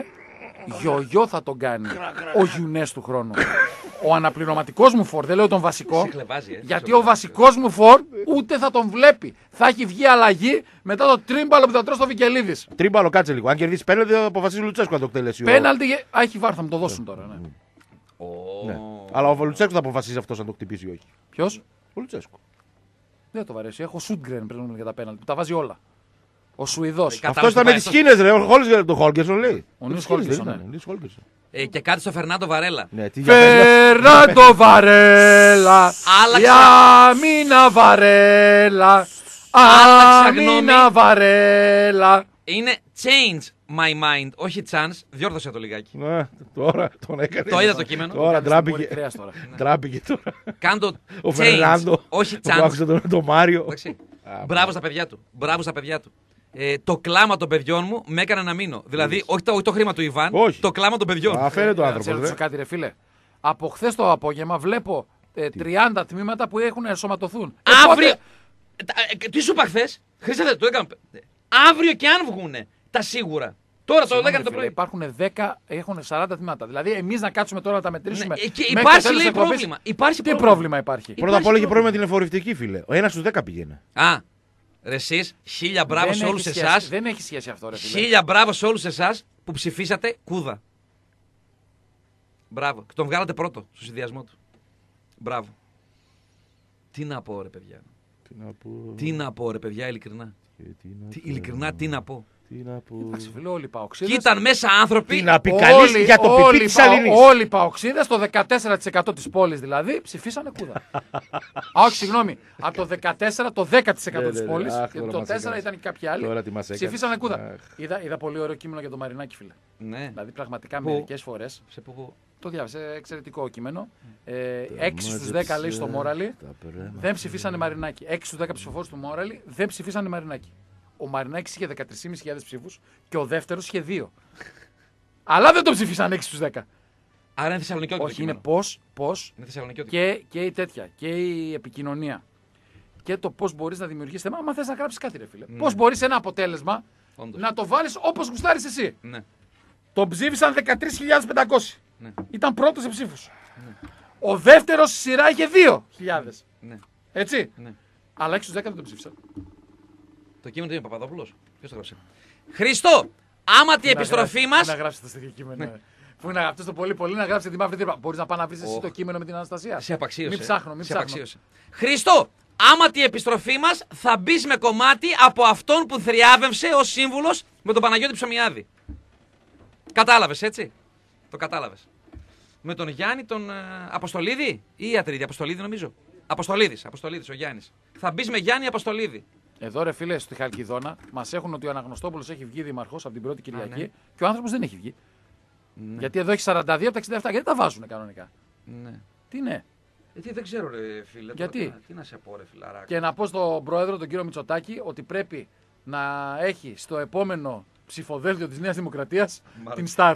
γιογιό θα τον κάνει ο Γιουνές του χρόνου. Ο αναπληρωματικός μου φορ, δεν λέω τον βασικό, Σε χλεβάζει, ε. γιατί ο βασικός μου φορ ούτε θα τον βλέπει. Θα έχει βγει αλλαγή μετά το τρίμπαλο που θα τρώσει στο Βικελίδης. Τρίμπαλο, κάτσε λίγο. Αν κερδίσει πέναλτι, θα αποφασίσει ο Λουτσέσκου να το εκτελέσει. ο- Πέναλτι, α, έχει βάρ, θα μου το δώσουν τώρα. Ναι. Ω. Ναι. Αλλά ο Λουτσέσκου θα αποφασίσει αυτό αν το χτυπήσει ή όχι. Ποιος? Ο Λουτσέσκου. Δεν το βαρέσει. Έχω Σούντγκρεν πριν για τα πέναλτι που τα βάζει όλα. Ο Σουηδός. Κατάλαβες Αυτό ήταν το με τι πάει, Κίνε, ρε. Ο Χόλγκερ- το Χόλγκερσον λέει. Ο Νίλς Με τις Κίνες Χόλγκερσον, δεν ναι. ήταν, ο Νίλς Χόλγκερσον. Ε, και κάτι στο Φερνάντο Βαρέλα. Ναι, τι για πες. Φερνάντο Βαρέλα. Άλλαξα. Για μήνα Βαρέλα. Άλλαξα Αμήνα γνώμη. Βαρέλα. Είναι change my mind, όχι chance. Διόρθωσε το λιγάκι. Ναι, τώρα τον έκανε. Το είδα το κείμενο. Τώρα Μπορεί ντράπηκε. κρέας τώρα. Ντράπηκε τώρα. Κάντο Ο change, Φερνάντο. όχι που chance. άκουσε τον τον Μάριο. Εντάξει. Μπράβο στα παιδιά του. Μπράβο στα παιδιά του. Ε, το κλάμα των παιδιών μου με έκανε να μείνω. Δηλαδή, όχι το, όχι το χρήμα του Ιβάν, Όχι. το κλάμα των παιδιών. Αφαίρετο Να άνθρωπο. ρωτήσω κάτι, ρε φίλε. Από χθε το απόγευμα βλέπω ε, τριάντα τμήματα που έχουν ενσωματωθούν. Ε, Αύριο. πότε- Τα- ε, Τι σου είπα χθε, Χρήστε, το έκανα. Αύριο και αν βγουνε τα σίγουρα. Τώρα το Συγγνώμη, λέγανε το φίλε, πρωί. Υπάρχουν δέκα, έχουν σαράντα τμήματα. Δηλαδή, εμεί να κάτσουμε τώρα να τα μετρήσουμε. Ναι, και μέχρι το υπάρχει, τέλος λέει, της εκπομπής. πρόβλημα. Υπάρχει Τι πρόβλημα. πρόβλημα υπάρχει. Πρώτα απ' όλα έχει πρόβλημα με την εφορευτική, φίλε. Ο ένα στου δέκα πηγαίνει. Α, ρε εσείς, χίλια μπράβο Δεν σε έχει όλους σχέση- εσάς. Δεν έχει σχέση αυτό, ρε φίλε. Χίλια μπράβο σε όλους εσάς που ψηφίσατε κούδα. Μπράβο. Και τον βγάλατε πρώτο στο συνδυασμό του. Μπράβο. Τι να πω ρε παιδιά. Τι να πω. Τι να πω ρε παιδιά, ειλικρινά. και τι να Τι, πω. ειλικρινά τι να πω. Τι να πω. Εντάξει, φίλε, όλοι οι Και παοξίδες. ήταν μέσα άνθρωποι. Τι να πει κανείς για το πιπί της Αλληνής. Όλοι οι παοξίδες, το δεκατέσσερα τοις εκατό της πόλης δηλαδή, ψηφίσανε Κούδα. Α, όχι, συγγνώμη. Από το δεκατέσσερα το δέκα τοις εκατό Ναι, της ναι, ναι. πόλης. Αχ, Και τώρα το μας τέσσερα έκανες. ήταν και κάποιοι άλλοι. Τώρα τι μας έκανες. Ψηφίσανε Κούδα. Αχ. Είδα, είδα πολύ ωραίο κείμενο για το Μαρινάκη, φίλε. Ναι. Δηλαδή, πραγματικά Πού? μερικές φορές. Σε που... Το διάβασε, εξαιρετικό κείμενο. Ε, έξι στους δέκα λέει στο Μόραλι δεν ψηφίσανε Μαρινάκη. έξι στους δέκα ψηφοφόρους του Μόραλι δεν ψηφίσανε Μαρινάκη. Ο Μαρινάκης είχε δεκατρείς χιλιάδες πεντακόσιους ψήφους και ο δεύτερος είχε δύο. Αλλά δεν τον ψηφίσαν έξι στους δέκα. Άρα είναι Θεσσαλονικιώτικο. Όχι, είναι πώς, πώς Είναι Θεσσαλονικιώτικο. και, και η τέτοια, και η επικοινωνία. Και το πώς μπορείς να δημιουργήσεις θέμα, άμα θες να γράψεις κάτι, ρε φίλε. Ναι. Πώς μπορείς ένα αποτέλεσμα Όντως. να το βάλεις όπως γουστάρεις εσύ. Ναι. Τον ψήφισαν δεκατρείς χιλιάδες πεντακόσιοι. Ναι. Ήταν πρώτος σε ψήφους. Ναι. Ο δεύτερος στη σειρά είχε δύο χιλιάδες. Ναι. Έτσι. Ναι. Αλλά έξι στους δέκα δεν τον ψήφισαν. Το κείμενο του είναι Παπαδόπουλος. Ποιος το γράψε. Χριστό! Άμα τη επιστροφή μας. Να γράψει το τέτοιο κείμενο. Ναι. Πού είναι αυτό το πολύ πολύ να γράψει τη μαύρη τρύπα. Μπορείς να πας να βρεις εσύ Oh. το κείμενο με την Αναστασία. Σε απαξίωσε. Μην ψάχνω, μην Σε ψάχνω. απαξίωσε. Χριστό! Άμα τη επιστροφή μας θα μπει με κομμάτι από αυτόν που θριάβευσε ως σύμβουλος με τον Παναγιώτη Ψωμιάδη. Κατάλαβες, έτσι. Το κατάλαβες. Με τον Γιάννη τον ε, Αποστολίδη ή η Ατρίδη, Αποστολίδη νομίζω. Αποστολίδης, Αποστολίδης, ο Γιάννης. Θα μπει με Γιάννη Αποστολίδη. Εδώ ρε φίλε στη Χαλκιδόνα μας έχουν ότι ο Αναγνωστόπουλος έχει βγει δήμαρχος από την πρώτη Κυριακή ναι. και ο άνθρωπος δεν έχει βγει. Ναι. Γιατί εδώ έχει σαράντα δύο από τα εξήντα επτά. Γιατί τα βάζουν κανονικά. Ναι. Τι ναι. Ε, τι, δεν ξέρω, ρε φίλε. Γιατί? Τώρα, τι, τι να σε πω, ρε φιλαράκο. Και να πω στον πρόεδρο, τον κύριο Μητσοτάκη, ότι πρέπει να έχει στο επόμενο ψηφοδέλτιο της Νέας Δημοκρατίας Μάλιστα. την Σταρ.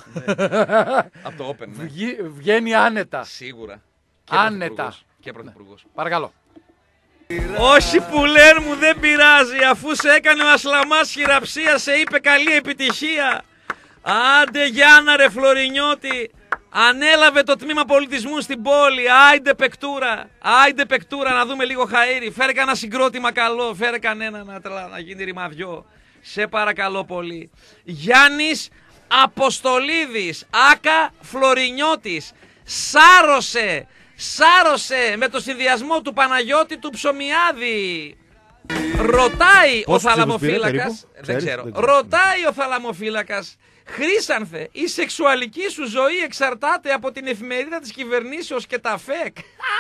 Από το Open, ναι. Βγει- Βγαίνει άνετα. Σίγουρα. Άνετα. πρωθυπουργός. Και πρωθυπουργός. Παρακαλώ. Όσοι που λένε μου δεν πειράζει, αφού σε έκανε ο Ασλαμάς χειραψία, σε είπε καλή επιτυχία. Άντε Γιάννα ρε Φλωρινιώτη, ανέλαβε το τμήμα πολιτισμού στην πόλη. Άιντε πεκτούρα, άιντε πεκτούρα να δούμε λίγο χαΐρι. Φέρε κανένα συγκρότημα καλό, φέρε κανένα να, τρελα, να γίνει ρημαδιό. Σε παρακαλώ πολύ. Γιάννης Αποστολίδης, άκα Φλωρινιώτης, σάρωσε. Σάρωσε με το συνδυασμό του Παναγιώτη του Ψωμιάδη. Ρωτάει ο Πόσους ψήφους πήρε, θαλαμοφύλακας. περίπου? Δεν Ξέρεις? ξέρω. Δεν ξέρω. Ρωτάει ο θαλαμοφύλακας. Χρήσανθε, η σεξουαλική σου ζωή εξαρτάται από την εφημερίδα της κυβερνήσεως και τα φεκ.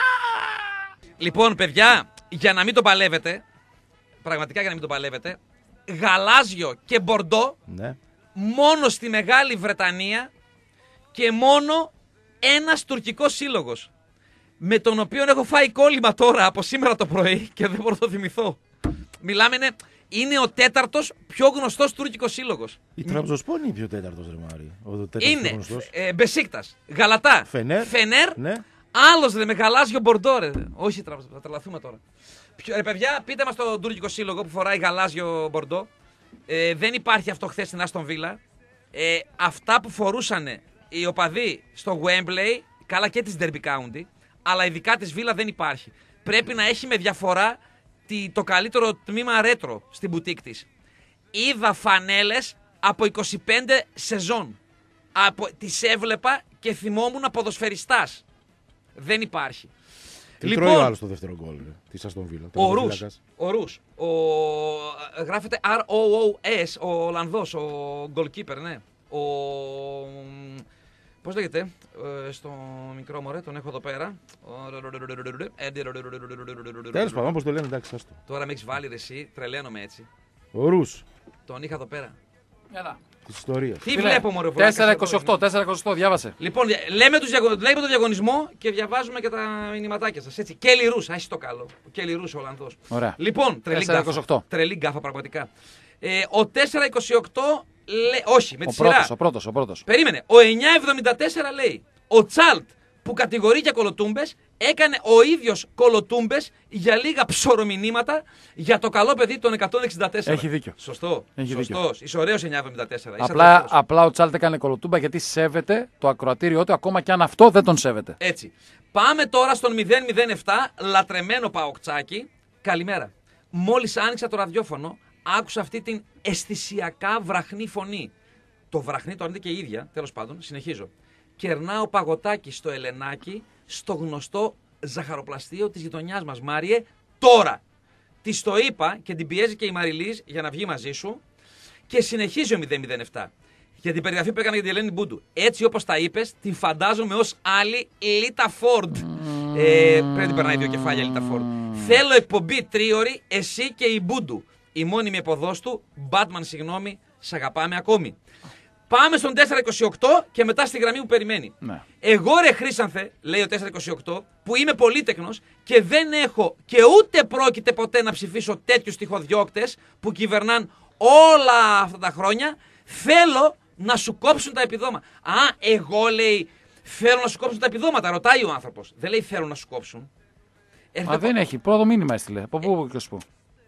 Λοιπόν, παιδιά, για να μην το παλεύετε, πραγματικά για να μην το παλεύετε, γαλάζιο και μπορντό Ναι. μόνο στη Μεγάλη Βρετανία και μόνο ένας τουρκικός σύλλογος, με τον οποίο έχω φάει κόλλημα τώρα από σήμερα το πρωί και δεν μπορώ να το θυμηθώ. Μιλάμε, είναι, είναι ο τέταρτος πιο γνωστός τουρκικός σύλλογος. Η Τραμπζοσπόρ είναι η πιο τέταρτος ρε Μάρη. Ο τέταρτος πιο Είναι γνωστός. ε, Μπεσίκτας, Γαλατά, Φενέρ. Φενέρ, Ναι. άλλος ρε με γαλάζιο μπορντό ρε. Όχι, τρα- θα τρελαθούμε τώρα. Ποιο, ρε παιδιά, πείτε μας τον τουρκικό σύλλογο που φοράει γαλάζιο μπορντό. Ε, δεν υπάρχει αυτό χθες στην Άστον Βίλα. Ε, αυτά που φορούσαν οι οπαδοί στο Wembley, καλά και της Derby County, αλλά ειδικά της Βίλα δεν υπάρχει. Πρέπει να έχει με διαφορά τη- το καλύτερο τμήμα ρέτρο στην μπουτίκ της. Είδα φανέλες από είκοσι πέντε σεζόν. Από, τις έβλεπα και θυμόμουν ποδοσφαιριστάς. Δεν υπάρχει. Τι τρώει ο άλλος το δεύτερο γκολ ρε, της Αστον Βίλα. Ο Ρους. Ο Ρους. Ο... Γράφεται αρ ο ο ες, ο Ολλανδός, ο goalkeeper, ναι. Ο... Πώς λέγεται, ε, στο μικρό μωρέ, τον έχω εδώ πέρα. Τέλος πάντων, όπως το λένε, εντάξει, άστο. Τώρα με έχεις βάλει ρε εσύ, τρελαίνομαι έτσι. Ο Ρους Τον είχα εδώ πέρα. Έλα. της ιστορίας. Τι βλέπω μωρέ βουλάκας, τέσσερα εδώ, είκοσι οκτώ, τέσσερα είκοσι οκτώ, διάβασε. Λοιπόν, δια- λέμε, τους διαγω... λέμε τον διαγωνισμό και διαβάζουμε και τα μηνυματάκια σας. Έτσι. Κέλι Ρούς, έχει το καλό. Ο Κέλι Ρούς, ο Ολλανδός. Ωραία. Λοιπόν, τρελή τέσσερα είκοσι γκάφα. οκτώ. Τρελή γκάφα, πραγματικά. Ε, ο τέσσερα είκοσι οκτώ λέει. Όχι, με Ο τη σειρά. πρώτος, ο πρώτος, ο πρώτος. Περίμενε. Ο εννιά εβδομήντα τέσσερα λέει. Ο Τσάλτ που κατηγορεί για κολοτούμπες έκανε ο ίδιος κολοτούμπες για λίγα ψωρομηνύματα για το καλό παιδί των εκατόν εξήντα τέσσερα. Έχει δίκιο. Σωστό. Έχει δίκιο. Σωστός. Είσαι ωραίος εννιά εβδομήντα τέσσερα. Είσαι Απλά, αδερφός. απλά ο Τσάλτ έκανε κολοτούμπα γιατί σέβεται το ακροατήριό του, ακόμα και αν αυτό δεν τον σέβεται. Έτσι. Πάμε τώρα στον μηδέν μηδέν επτά, λατρεμένο Παοκτσάκι. Καλημέρα. Μόλις άνοιξα το ραδιόφωνο, άκουσα αυτή την αισθησιακά βραχνή φωνή. Το βραχνή το αρνείται και η ίδια, τέλος πάντων, συνεχίζω. Κερνάω παγωτάκι στο Ελενάκι, στο γνωστό ζαχαροπλαστείο της γειτονιάς μας, Μάριε, τώρα. Της το είπα και την πιέζει και η Μαριλής για να βγει μαζί σου. Και συνεχίζει ο μηδέν μηδέν επτά. Για την περιγραφή που έκανα για την Ελένη Μπούντου. Έτσι όπως τα είπες, την φαντάζομαι ως άλλη Λίτα Φόρντ. Mm. Ε, πρέπει να περνάει δύο κεφάλια Λίτα Φόρντ. Mm. Θέλω εκπομπή τρίωρη, εσύ και η Μπούντου. Η μόνιμη εποδός του, Batman, συγγνώμη, σ' αγαπάμε ακόμη. Πάμε στον τετρακόσια είκοσι οκτώ και μετά στη γραμμή που περιμένει. Ναι. Εγώ ρε Χρήσανθε, λέει ο τετρακόσια είκοσι οκτώ, που είμαι πολύτεκνος και δεν έχω και ούτε πρόκειται ποτέ να ψηφίσω τέτοιους τυχοδιώκτες που κυβερνάν όλα αυτά τα χρόνια, θέλω να σου κόψουν τα επιδόματα. Α, εγώ λέει θέλω να σου κόψουν τα επιδόματα, ρωτάει ο άνθρωπος. Δεν λέει θέλω να σου κόψουν. Μα δεν έχει, πρώτο μήνυμα έστειλε. Από πού και ως πού.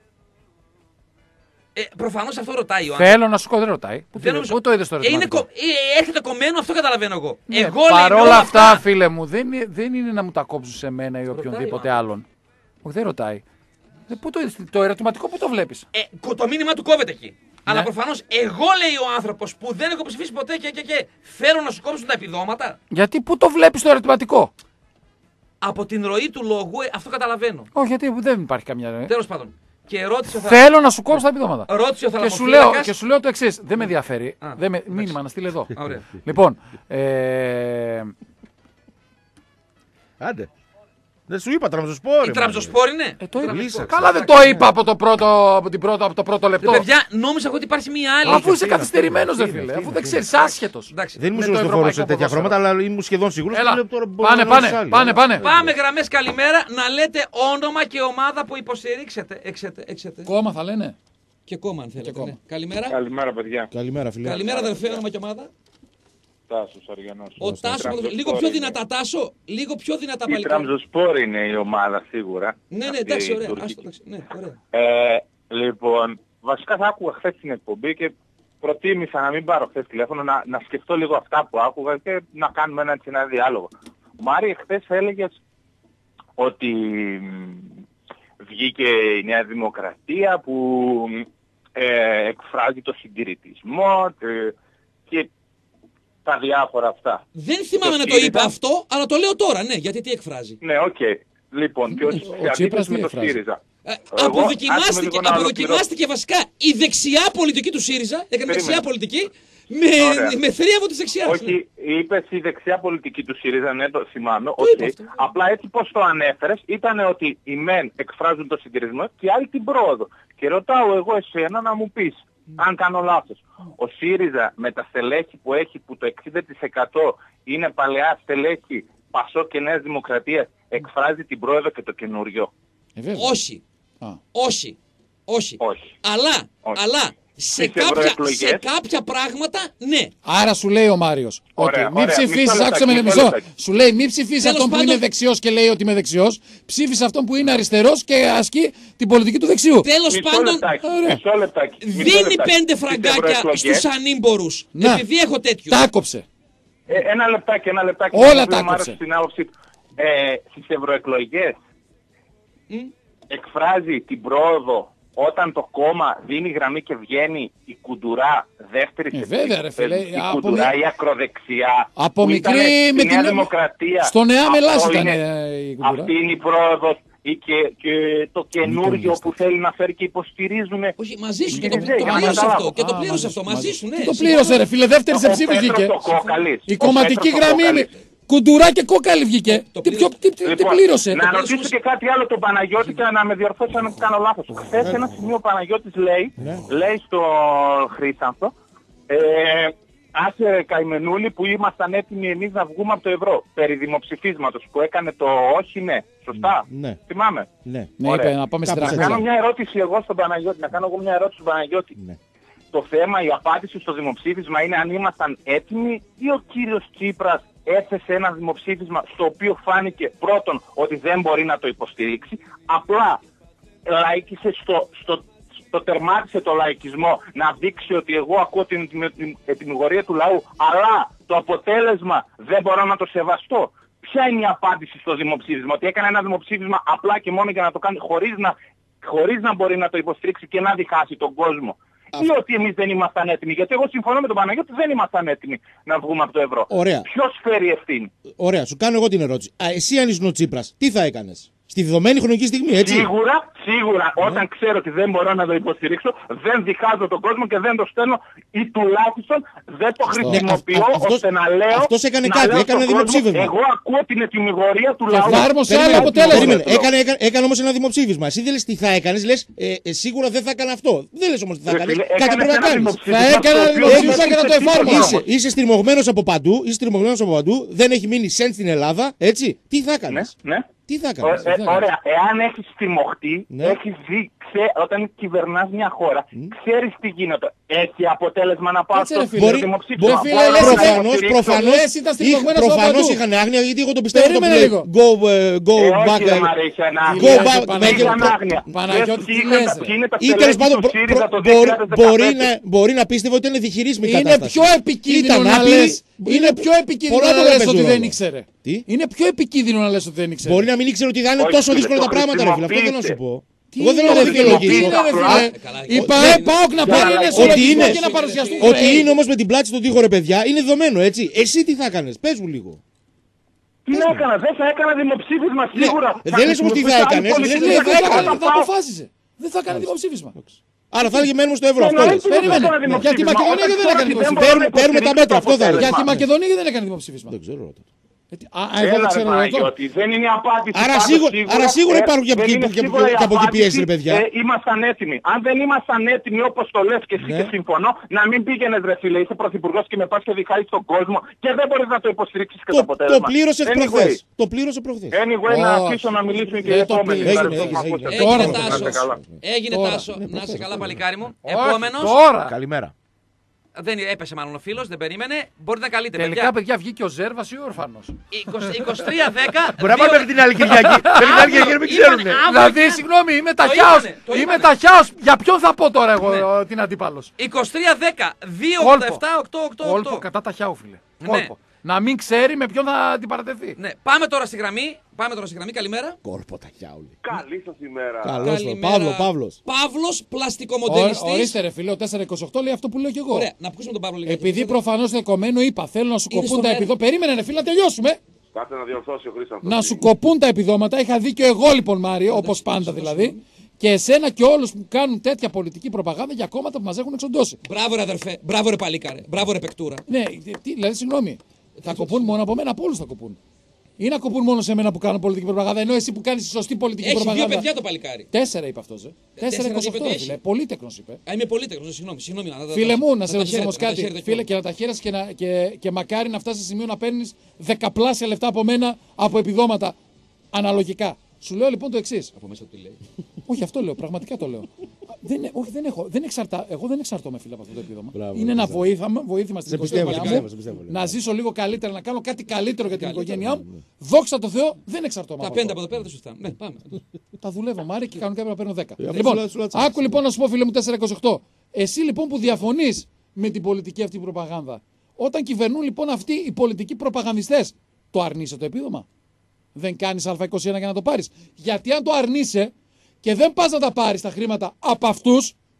Ε, προφανώς αυτό ρωτάει ο άνθρωπος. Θέλω να σου κόψω, δεν ρωτάει. Πού, δεν πού το είδες το ερωτηματικό. Κο... Ε, έρχεται κομμένο, αυτό καταλαβαίνω εγώ. Ναι, εγώ παρόλα αυτά, αυτά, φίλε μου, δεν είναι, δεν είναι να μου τα κόψουν σε μένα ή οποιονδήποτε άλλον. Όχι, δεν ρωτάει. Πού το, το ερωτηματικό πού το βλέπεις. Ε, το μήνυμα του κόβεται εκεί. Ναι. Αλλά προφανώς εγώ λέει ο άνθρωπος που δεν έχω ψηφίσει ποτέ και, και, και θέλω να σου κόψουν τα επιδόματα. Γιατί πού το βλέπεις το ερωτηματικό. Από την ροή του λόγου ε, αυτό καταλαβαίνω. Όχι, γιατί δεν υπάρχει καμιά ροή. Τέλος πάντων. Και ρώτησε ο Θέλω να σου κόψω τα επιδόματα. Ρώτησε ο και, σου λέω, και σου λέω το εξής. Δεν με ενδιαφέρει. Α, δεν με... Μήνυμα να στείλει εδώ. Ωραία. Λοιπόν. Ε... Άντε. Δεν σου είπα τραμπζοσπόρ. Η τραμπζοσπόρ είναι. Ε, το είπα. Καλά, δεν το είπα από το πρώτο, από την πρώτο, από το πρώτο λεπτό. Δε, παιδιά, νόμιζα εγώ ότι υπάρχει μία άλλη. Αφού είσαι καθυστερημένος, δε φίλε. Αφού δεν ξέρεις, άσχετος. Δεν ήμουν σωστοφόρο σε τέτοια χρώματα, αλλά ήμουν σχεδόν σίγουρος. Πάνε, πάνε, πάνε, πάνε. Πάμε γραμμές καλημέρα να λέτε όνομα και ομάδα που υποστηρίξετε. Εξετε. Κόμμα θα λένε. Και κόμμα αν θέλετε. Ναι. Καλημέρα. Καλημέρα, παιδιά. Καλημέρα, φίλε. Καλημέρα, αδερφέ, όνομα και ομάδα. Τάσος Αργιανός. Ο Τάσος, λίγο πιο δυνατά, Τάσο. Λίγο πιο δυνατά παλικά. Η Τραμπζοσπόρ είναι η ομάδα σίγουρα. Ναι, ναι, εντάξει, ωραία. Άστο, ναι, ωραία. Ε, λοιπόν, βασικά θα άκουγα χθες την εκπομπή και προτίμησα να μην πάρω χθες τηλέφωνο, να, να σκεφτώ λίγο αυτά που άκουγα και να κάνουμε ένα, ένα διάλογο. Μάρη, χθες έλεγες ότι βγήκε η Νέα Δημοκρατία που ε, εκφράζει το συντηρητισμό και, και τα διάφορα αυτά. Δεν θυμάμαι να το είπα αυτό, αλλά το λέω τώρα, ναι, γιατί τι εκφράζει. Ναι, οκ. Okay. Λοιπόν, και ο Τσίπρας με το ΣΥΡΙΖΑ. Ε, αποδοκιμάστηκε, αποδοκιμάστηκε βασικά η δεξιά πολιτική του ΣΥΡΙΖΑ, έκανε δεξιά πολιτική, με, με θρίαβο της δεξιάς. Όχι, ναι. Είπες η δεξιά πολιτική του ΣΥΡΙΖΑ, ναι, το θυμάμαι. Το okay. Απλά έτσι πως το ανέφερες, ήταν ότι οι μεν εκφράζουν το συντηρητισμό και οι άλλοι την πρόοδο. Και ρωτάω εγώ εσένα να μου πεις, mm. αν κάνω λάθος. Ο ΣΥΡΙΖΑ με τα στελέχη που έχει, που το εξήντα τοις εκατό είναι παλαιά στελέχη Πασόκ και Νέας Δημοκρατίας, εκφράζει την πρόοδο και το καινούριο. Ε, όχι. Α. Όχι. Όχι. Όχι. Αλλά, όχι. αλλά σε, κάποια, σε κάποια πράγματα ναι. Άρα σου λέει ο Μάριος ότι μην ψηφίσεις, άκουσα με μισό. Σου λέει μην ψηφίσεις αυτόν που είναι δεξιός και λέει ότι είμαι δεξιός. Ψήφισε αυτόν που είναι αριστερός και ασκεί την πολιτική του δεξιού. Τέλος πάντων, δίνει πέντε φραγκάκια στους ανήμπορους. Ναι. Επειδή έχω τέτοιους. Τα άκοψε. Ε, ένα λεπτάκι, ένα λεπτάκι. Όλα τα άκοψε. Στην άποψη ε, στις ευρωεκλογές mm. εκφράζει την πρόοδο όταν το κόμμα δίνει γραμμή και βγαίνει η Κουντουρά δεύτερη ε, βέβαια, ρε, φίλε, η Κουντουρά η ακροδεξιά από μικρή με την Δημοκρατία. Στον Νέα Μελάς ήταν η Κουντουρά. Αυτή είναι η πρόοδος και, και το καινούργιο που θέλει να φέρει και υποστηρίζουν. Όχι, μαζί σου και το, το πλήρωσε αυτό. Και το πλήρωσε αυτό. Μαζί σου, ναι. Το πλήρωσε, ρε φίλε, δεύτερη σε ψήφι βγήκε. Η κομματική γραμμή. Κουντουρά και κόκαλη βγήκε. Τι, ποιο, τι, τι, λοιπόν, τι πλήρωσε. Να ρωτήσω και κάτι άλλο τον Παναγιώτη και να με διορθώσει αν κάνω λάθος. Χθες ένα σημείο ο Παναγιώτης λέει, λέει στο Χρήσανθο, ε, άσε καημενούλη που ήμασταν έτοιμοι εμείς να βγούμε από το ευρώ. Περί δημοψηφίσματος που έκανε το όχι ναι. Σωστά. Ναι. Θυμάμαι. Ναι. Ναι, είπε, να πάμε στην να κάνω μια ερώτηση εγώ στον Παναγιώτη. Να κάνω εγώ μια ερώτηση στον Παναγιώτη. Ναι. Το θέμα, η απάντηση στο δημοψήφισμα είναι αν ήμασταν έτοιμοι ή ο κύριος Τσίπρας έθεσε ένα δημοψήφισμα στο οποίο φάνηκε πρώτον ότι δεν μπορεί να το υποστηρίξει, απλά λαϊκίσε στο, στο, στο τερμάτισε το λαϊκισμό να δείξει ότι εγώ ακούω την, την, την ετοιμιγωρία του λαού, αλλά το αποτέλεσμα δεν μπορώ να το σεβαστώ. Ποια είναι η απάντηση στο δημοψήφισμα, ότι έκανε ένα δημοψήφισμα απλά και μόνο για να το κάνει χωρίς να, χωρίς να μπορεί να το υποστηρίξει και να διχάσει τον κόσμο. Ή ότι εμείς δεν ήμασταν έτοιμοι. Γιατί εγώ συμφωνώ με τον Παναγιώτη ότι δεν ήμασταν έτοιμοι να βγούμε από το ευρώ. Ωραία. Ποιος φέρει ευθύνη. Ωραία, σου κάνω εγώ την ερώτηση. Α, εσύ αν ήσουν ο Τσίπρας, τι θα έκανες. Στη δεδομένη χρονική στιγμή, έτσι. Σίγουρα, σίγουρα, Ναι. όταν ξέρω ότι δεν μπορώ να το υποστηρίξω, δεν διχάζω τον κόσμο και δεν το στέλνω ή τουλάχιστον δεν το χρησιμοποιώ Ναι, αυτός- ώστε να λέω. αυτός έκανε να κάτι, λέω έκανε στον κόσμο, δημοψήφισμα. Εγώ ακούω την ετοιμιγορία του λαού. εφάρμοσε Περίμενε, άλλο αποτέλεσμα. περίμενε. Έκανε, έκανε, έκανε όμως ένα δημοψήφισμα. Εσύ δεν λες τι θα έκανες, λες ε, ε, σίγουρα δεν θα έκανα αυτό. Δεν λες όμως τι θα Ρε έκανες. φίλε, Κάτι έκανες πρέπει να ένα κάνεις. δημοψήφισμα Θα έκανα στο οποίο δημοψήφισμα δεν και θα το έχεις εφάρμοζα. τίποτα. Είσαι, είσαι στριμωγμένος από παντού, είσαι στριμωγμένος από παντού, δεν έχει μείνει σεντ στην Ελλάδα, έτσι. Τι θα Ναι, έκανες. ναι. Τι θα Ε, έκανες. ε, ωραία, εάν έχεις στιμωχτεί, Ναι. έχεις δει, ξέ, όταν κυβερνάς μια χώρα, ξέρεις τι γίνεται. Έχει αποτέλεσμα να πάω Κάτσε, στο ρε φίλε. Μπορεί- δημοψήφισμα. μπορεί- φίλε, Μπορώ λες, να προφανώς, υποστηρίξω. προφανώς, Λες, ήταν στριμωγμένος από προφανώς παντού. είχαν άγνοια, γιατί εγώ το πιστεύω αυτό που Περίμενε λέει. λίγο. Go, ε, go Ε, back. όχι, ρε ε, Μαρίσια, να Go άγνοια. back, Δεν Παναγιώτη, είχαν προ- άγνοια. Παναγιώτη, Ποιοι τι ήταν λες, τα- ρε. ποιοι είναι τα Ή τέλος στελέχη πάντων, του προ- ΣΥΡΙΖΑ προ- το μπορεί- δύο χιλιάδες μπορεί δεκαπέντε. να- μπορεί να πίστευε ότι είναι διχειρίσιμη η Είναι κατάσταση. πιο επικίνδυνο Ήταν να άπειρη, λες, είναι πιο επικίνδυνο πολλά να πράγματα λες παίζουν ότι δεν ρόλο. ήξερε. Τι? Είναι πιο επικίνδυνο να λες ότι δεν ήξερε. Μπορεί να μην ήξερε ότι θα είναι Όχι, τόσο φίλε, δύσκολα το τα πράγματα, ρε φίλε. Αυτό θέλω να σου χρησιμοποιείτε. πω. Τι Εγώ δεν είναι, έχω ρε να φίλε, δικαιολογήσω. τι είναι, ρε Απλά- φίλε. Καλά, Η εγώ- ΠαΕ δεν- ΠΑΟΚ να Καλά, πάρει ένα ότι συλλογισμό είναι- και να παρουσιαστούν. Ότι είναι όμως με την πλάτη στον τοίχο, ρε παιδιά, είναι δεδομένο, έτσι. Εσύ τι θα έκανες, πες μου λίγο. Τι να έκανα, δεν θα έκανα δημοψήφισμα σίγουρα. Ε, δεν λες όμως τι θα έκανες, Σου λες λέει, τι δεν θα θα έκανες. έκανε, θα αποφάσιζε. Δεν θα έκανε δημοψήφισμα. Άρα θα έλεγε μένουμε στο ευρώ, αυτό Εννοείται λες. ότι δεν Περίμενε. θα έκανα Για τη δημοψήφισμα. Μακεδονία Όταν δεν ξέρω έκανε ότι δημοψήφισμα. μπορώ Παίρνουμε- να παίρνουμε τα υποστηρίξω μέτρα, το αυτό θα έλεγα. Για τη αποτέλεσμα. Μακεδονία δεν έκανε δημοψήφισμα. Δεν ξέρω. τότε. Ε, τι- Α, α, εγώ δεν Έλα, ρε ξέρω αυτό. Παναγιώτη, δεν είναι η απάντηση. Άρα Πάντως σίγουρα- άρα σίγουρα ε, υπάρχουν και δεν από εκεί- είναι και- σίγουρα η και από εκεί απάντηση, πιέσεις, ρε παιδιά. ε, ήμασταν έτοιμοι. Αν δεν ήμασταν έτοιμοι όπως το λες και εσύ Ναι. και συμφωνώ, να μην πήγαινες ρε φίλε, είσαι πρωθυπουργός και με πας και διχάζεις τον κόσμο και δεν μπορείς να το υποστηρίξεις και το Το, αποτέλεσμα. το πλήρωσε Anyway, προχθές. Το πλήρωσε προχθές. Anyway, να Όχι. αφήσω να μιλήσουν και οι Δεν το επόμενοι. πλήρωσε. Ευχαριστώ Έγινε, που μ' έγινε, ακούσατε. Τώρα Έγινε το Να είστε Τάσος. καλά. Έγινε Τώρα. Τάσο. Να είσαι καλά, παλικάρι μου. Όχι, Επόμενος. Τώρα. Καλημέρα. Δεν έπεσε μάλλον ο φίλος, δεν περίμενε. Μπορείτε να καλείτε, Τελικά, παιδιά. παιδιά, βγήκε ο Ζέρβας ή ο Ορφανός. είκοσι- είκοσι τρία δέκα. Μπορεί να πάμε μέχρι την άλλη Κυριακή. Μέχρι την άλλη Κυριακή να μην ξέρουν. Δηλαδή, συγγνώμη, είμαι τα Το χιάος. είπανε, το Είμαι είπανε. τα χιάος. Για ποιον θα πω τώρα εγώ Ναι. ε, την αντίπαλος. είκοσι τρία δέκα. δύο ογδόντα επτά οκτώ οκτώ Κόλπο οκτώ. κατά τα χιάου, φίλε. Ναι. Κόλπο. Να μην ξέρει με ποιον θα αντιπαρατεθεί. Ναι, πάμε τώρα στη γραμμή. Πάμε τώρα στη γραμμή. Καλημέρα. Κόρπο τα χιάουλη. Καλή σας ημέρα. Καλώς το. Καλημέρα. Παύλο, Παύλος. Παύλος, Ω- πλαστικομοντελιστής. Ορίστε, ρε φίλε, ο τετρακόσια είκοσι οκτώ λέει αυτό που λέω κι εγώ. Ωραία, να ακούσουμε τον Παύλο λίγο. Επειδή προφανώς είναι κομμένο, είπα θέλω να σου Είναι κοπούν στο τα μέρο. επιδόματα. Περίμενε, ρε φίλε, να τελειώσουμε. Κάτσε να διορθώσει ο Χρήστος. Να σου κοπούν τα επιδόματα. Είχα δίκιο εγώ λοιπόν, Μάριο, όπως πάντα δηλαδή. Και εσένα και όλους που κάνουν τέτοια πολιτική προπαγάνδα για κόμματα που μας έχουν εξοντώσει. Μπράβο, ρε αδερφέ. Μπράβο, ρε παλίκαρε. Μπράβο, ρε πεκτούρα. Ναι, τι, δηλαδή, συγγνώμη. Θα κοπούν μόνο από μένα, από όλους θα κοπούν. Ή να κοπούν μόνο σε μένα που κάνω πολιτική προπαγάνδα, ενώ εσύ που κάνεις τη σωστή πολιτική Έχει δύο προπαγάνδα. παιδιά το παλικάρι. Τέσσερα είπε αυτό. Ε. Τέσσερα είκοσι οκτώ, είπε ότι φίλε. έχει. Πολύτεκνος είπε. Α, είμαι πολύ τεχνό, συγγνώμη. συγγνώμη να, Φίλε μου, να τα σε ρωτήσω χαίρετε, όμω να τα κάτι. χαίρετε Φίλε, κιόλας. και να τα χαίρεσαι και, να, και, και μακάρι να φτάσει σε σημείο να παίρνει δεκαπλάσια λεφτά από μένα από επιδόματα αναλογικά. Σου λέω λοιπόν το εξή. Από μέσα του τι λέει. Όχι, αυτό λέω, πραγματικά το λέω. δεν, είναι- όχι, δεν έχω. Δεν εξαρτά, εγώ δεν εξαρτώμαι, φίλε, από αυτό το επίδομα. Μπράβο, είναι ένα πιστεύω. βοήθημα, βοήθημα στην Σε πιστεύω, οικογένειά σε μου. πιστεύω, σε πιστεύω, Να ναι. ζήσω λίγο καλύτερα, να κάνω κάτι καλύτερο για την Καλύτερο, οικογένειά μου. Δόξα τω Θεώ, δεν εξαρτώμαι. Τα από πέντε αυτό. από εδώ πέρα δεν σου φτάνουν. Ναι, πάμε. Τα δουλεύω, Μάρη, και κανονικά πρέπει να παίρνω δέκα. Ε, αφού Λοιπόν, σου λέω- σου λέω τσάμπα. άκου λοιπόν να σου πω, φίλε μου, τετρακόσια είκοσι οκτώ. Εσύ λοιπόν που διαφωνεί με την πολιτική αυτή προπαγάνδα, όταν κυβερνούν λοιπόν αυτοί οι πολιτικοί προπαγανδιστές, το αρνείσαι το επίδομα. Δεν κάνει Α είκοσι ένα για να το πάρει. Γιατί αν το αρνείσαι και δεν πα να τα πάρει τα χρήματα από αυτού,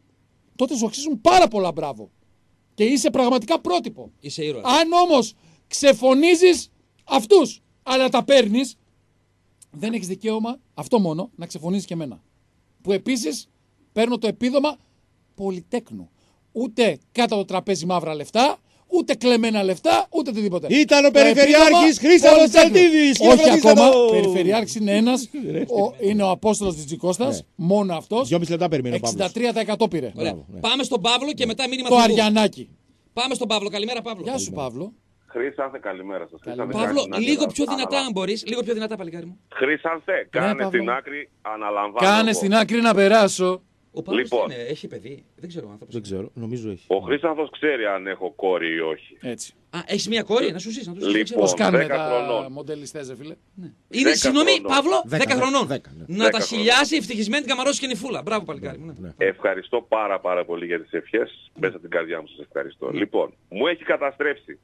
τότε σου αξίζουν πάρα πολλά μπράβο. Και είσαι πραγματικά πρότυπο. Είσαι ήρωα. Αν όμως ξεφωνίζεις αυτούς, αλλά τα παίρνεις, δεν έχεις δικαίωμα, αυτό μόνο, να ξεφωνίζεις και εμένα. Που επίσης παίρνω το επίδομα πολυτέκνου. Ούτε κάτω από το τραπέζι μαύρα λεφτά, ούτε κλεμμένα λεφτά, ούτε οτιδήποτε. Ήταν ο Το Περιφερειάρχης επίδομα Χρήστος πολυτέκνου. Τσαλτίδης. Όχι Χειροκροτήστε ακόμα. το. Περιφερειάρχης είναι ένας. ο, είναι ο Απόστολος Τζιτζικώστας. Μόνο αυτός. Δυόμιση λεπτά περιμένει ο Παύλος. εξήντα τρία τοις εκατό πήρε. Ωραία. Μπράβο, ναι. Πάμε στον Παύλο και μετά μήνυμα Το θετικού. Αριανάκι. Πάμε στον Παύλο. Καλημέρα, Παύλο. Γεια σου, Παύλο. Χρήσανθε, καλημέρα σας. Χρήσανθε, Παύλο, κάνει την λίγο άκρη, πιο δυνατά, αναλα- αν μπορεί. Λίγο πιο δυνατά, παλικάρι μου. Χρήσανθε, κάνε Παύλο. στην άκρη, αναλαμβάνω. Κάνε εγώ. στην άκρη να περάσω. Ο Παύλος Λοιπόν. είναι, έχει παιδί. Δεν ξέρω ο άνθρωπος. Δεν ξέρω, νομίζω έχει. Ο Χρήσανθος ξέρει αν έχω κόρη ή όχι. Έτσι. Α, έχει μια κόρη, να σου ζήσει, να του ζήσει. Λοιπόν. Πώς κάνουν δέκα τα χρονών. μοντελιστές, ρε φίλε. Είναι, δέκα συγγνώμη, χρονών. Παύλο, Δέκα, δέκα χρονών. δέκα, ναι. Να Δέκα τα χρονών. χιλιάσει ευτυχισμένη την καμαρώσει και νυφούλα. Μπράβο, παλικάρι μου. ναι. Ευχαριστώ πάρα πάρα πολύ για τις ευχές. Μέσα από την καρδιά μου σας ευχαριστώ. Λοιπόν, μου έχει καταστρέψει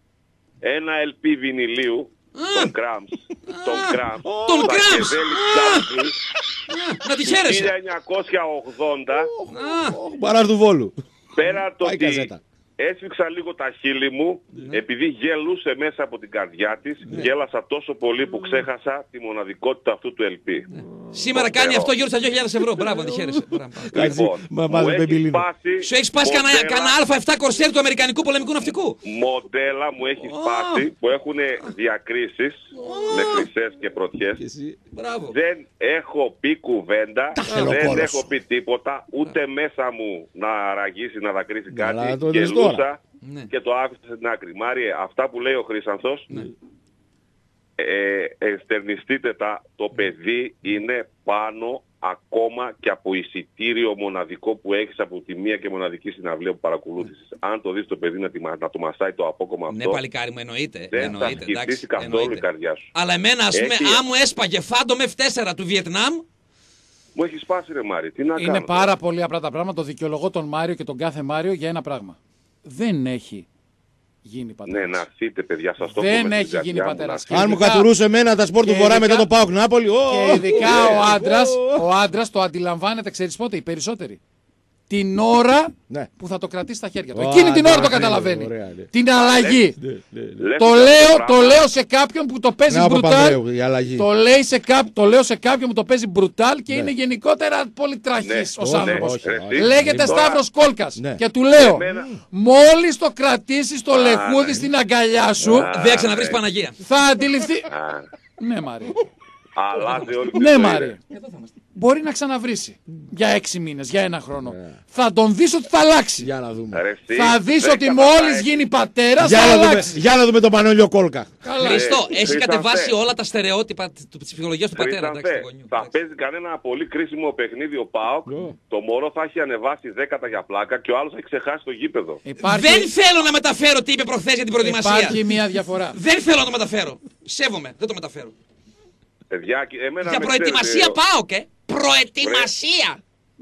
ένα ελ πι βινιλίου, τον Κράμς, τον Κράμς, Τον του Κράμς! Βαγγελέλη Α! Τζάμπλη, Α, Να τη του χαίρεσαι. χίλια εννιακόσια ογδόντα, Α, Μπαράζ του Βόλου. πέρα το Πάει ότι καζέτα. Έσφιξα λίγο τα χείλη μου, ναι. επειδή γελούσε μέσα από την καρδιά της, ναι. γέλασα τόσο πολύ που ξέχασα τη μοναδικότητα αυτού του ελ πι. Ναι. Σήμερα το κάνει περό. Αυτό γύρω στα δύο χιλιάδες ευρώ, μπράβο, τη χαίρεσαι. Λοιπόν, μου έχει σπάσει... Σου έχει σπάσει κανένα α επτά κορσέρ του Αμερικανικού πολεμικού ναυτικού. Μοντέλα μου έχει σπάσει oh. που έχουν διακρίσεις oh. με χρυσές και πρωτιές. Δεν έχω πει κουβέντα, δεν έχω πει τίποτα, ούτε μέσα μου να ραγίσει, να δακρύσει κάτι. Ναι. Και το άφησα στην άκρη. Μάριε, αυτά που λέει ο Χρύσανθος, ναι. ε, εστερνιστείτε τα, το παιδί είναι πάνω ακόμα και από εισιτήριο μοναδικό που έχεις από τη μία και μοναδική συναυλία που παρακολούθησες. Ναι. Αν το δεις το παιδί να, τη, να το μασάει το απόκομμα αυτό, ναι, παλικάρι μου, εννοείται. Δεν εννοείται, θα σκητήσει καθόλου εννοείται. Η καρδιά σου. Αλλά εμένα, ας πούμε, Έχει... αν μου έσπαγε Phantom εφ τέσσερα του Βιετνάμ, μου έχει σπάσει ρε Μάρι, τι να είναι κάνω. Είναι πάρα πολύ απλά τα πράγματα. Το δικαιολογώ τον Μάριο και τον κάθε Μάριο για ένα πράγμα. Δεν έχει γίνει πατέρας. Ναι, να αρθείτε παιδιά, σας το Δεν πούμε έχει γίνει πατέρας. Αν μου κατουρούσε εμένα τα σπορ του Βορρά μετά το ΠΑΟΚ Νάπολη. Και ειδικά ο άντρας, ο άντρας το αντιλαμβάνεται, ξέρεις πότε, οι περισσότεροι. Την ώρα ναι. που θα το κρατήσει στα χέρια του. Oh, Εκείνη την ώρα ναι, το καταλαβαίνει. Ωραία, ναι. Την αλλαγή. Ναι, ναι, ναι. Το, λέω, το λέω σε κάποιον που το παίζει μπρουτάλ. Το, το λέω σε κάποιον που το παίζει μπρουτάλ και ναι. είναι γενικότερα πολύ τραχής ναι, ως άνθρωπος. Ναι, λέγεται Σταύρος Κόλκας. Ναι. Και του λέω, μόλις το κρατήσεις το λεχούδι στην αγκαλιά σου, δεν ξαναβρεις Παναγία. Θα αντιληφθεί. Ναι, Μάρια. Αλλάζει όλη ναι, Μάρια. Μπορεί να ξαναβρίσει για έξι μήνες, για ένα χρόνο. Yeah. Θα τον δεις ότι θα αλλάξει. Για να δούμε. Ρεστή, θα δεις ότι μόλις γίνει πατέρας για θα να αλλάξει. Δούμε, για να δούμε τον Πανόλιο Κόλκα. Χριστό, ε, έχει κατεβάσει όλα τα στερεότυπα της ψυχολογίας του πατέρα. Εντάξει, γονιού, θα παίζει κανένα πολύ κρίσιμο παιχνίδι ο ΠΑΟΚ. Yeah. Το μωρό θα έχει ανεβάσει δέκατα για πλάκα και ο άλλος θα έχει ξεχάσει το γήπεδο. Υπάρχει... Δεν θέλω να μεταφέρω τι είπε προχθές για την προετοιμασία. Υπάρχει μια διαφορά. Δεν θέλω να το μεταφέρω. Σέβομαι, δεν το μεταφέρω. Παιδιά, για προετοιμασία πάω και προετοιμασία.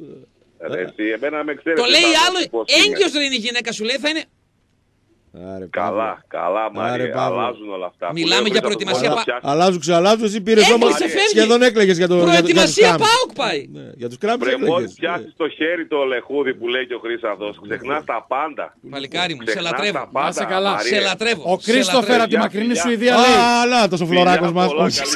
Ρε, εσύ, εμένα με ξέρετε, το λέει άλλο, έγκυος δεν είναι η γυναίκα σου λέει θα είναι. Άρε, καλά, καλά Μάρια, αλλάζουν όλα αυτά. Μιλάμε για προετοιμασία ΠΑΟΚ. Αλλάζουν, ξεαλλάζουν, εσύ πήρες όμως σχεδόν έκλαιγες για το προετοιμασία ΠΑΟΚ πάει. Για τους Κράμπς έκλαιγες. Μόλις πιάσεις το χέρι το λεχούδι που λέει και ο Χρύσανθος, ξεχνάς τα πάντα. Παλικάρι μου, σε λατρεύω. Άσε καλά. Σε λατρεύω. Ο Κρίστοφερ από τη μακρινή Σουηδία λέει. Αλλά τόσο φλωράκος μας.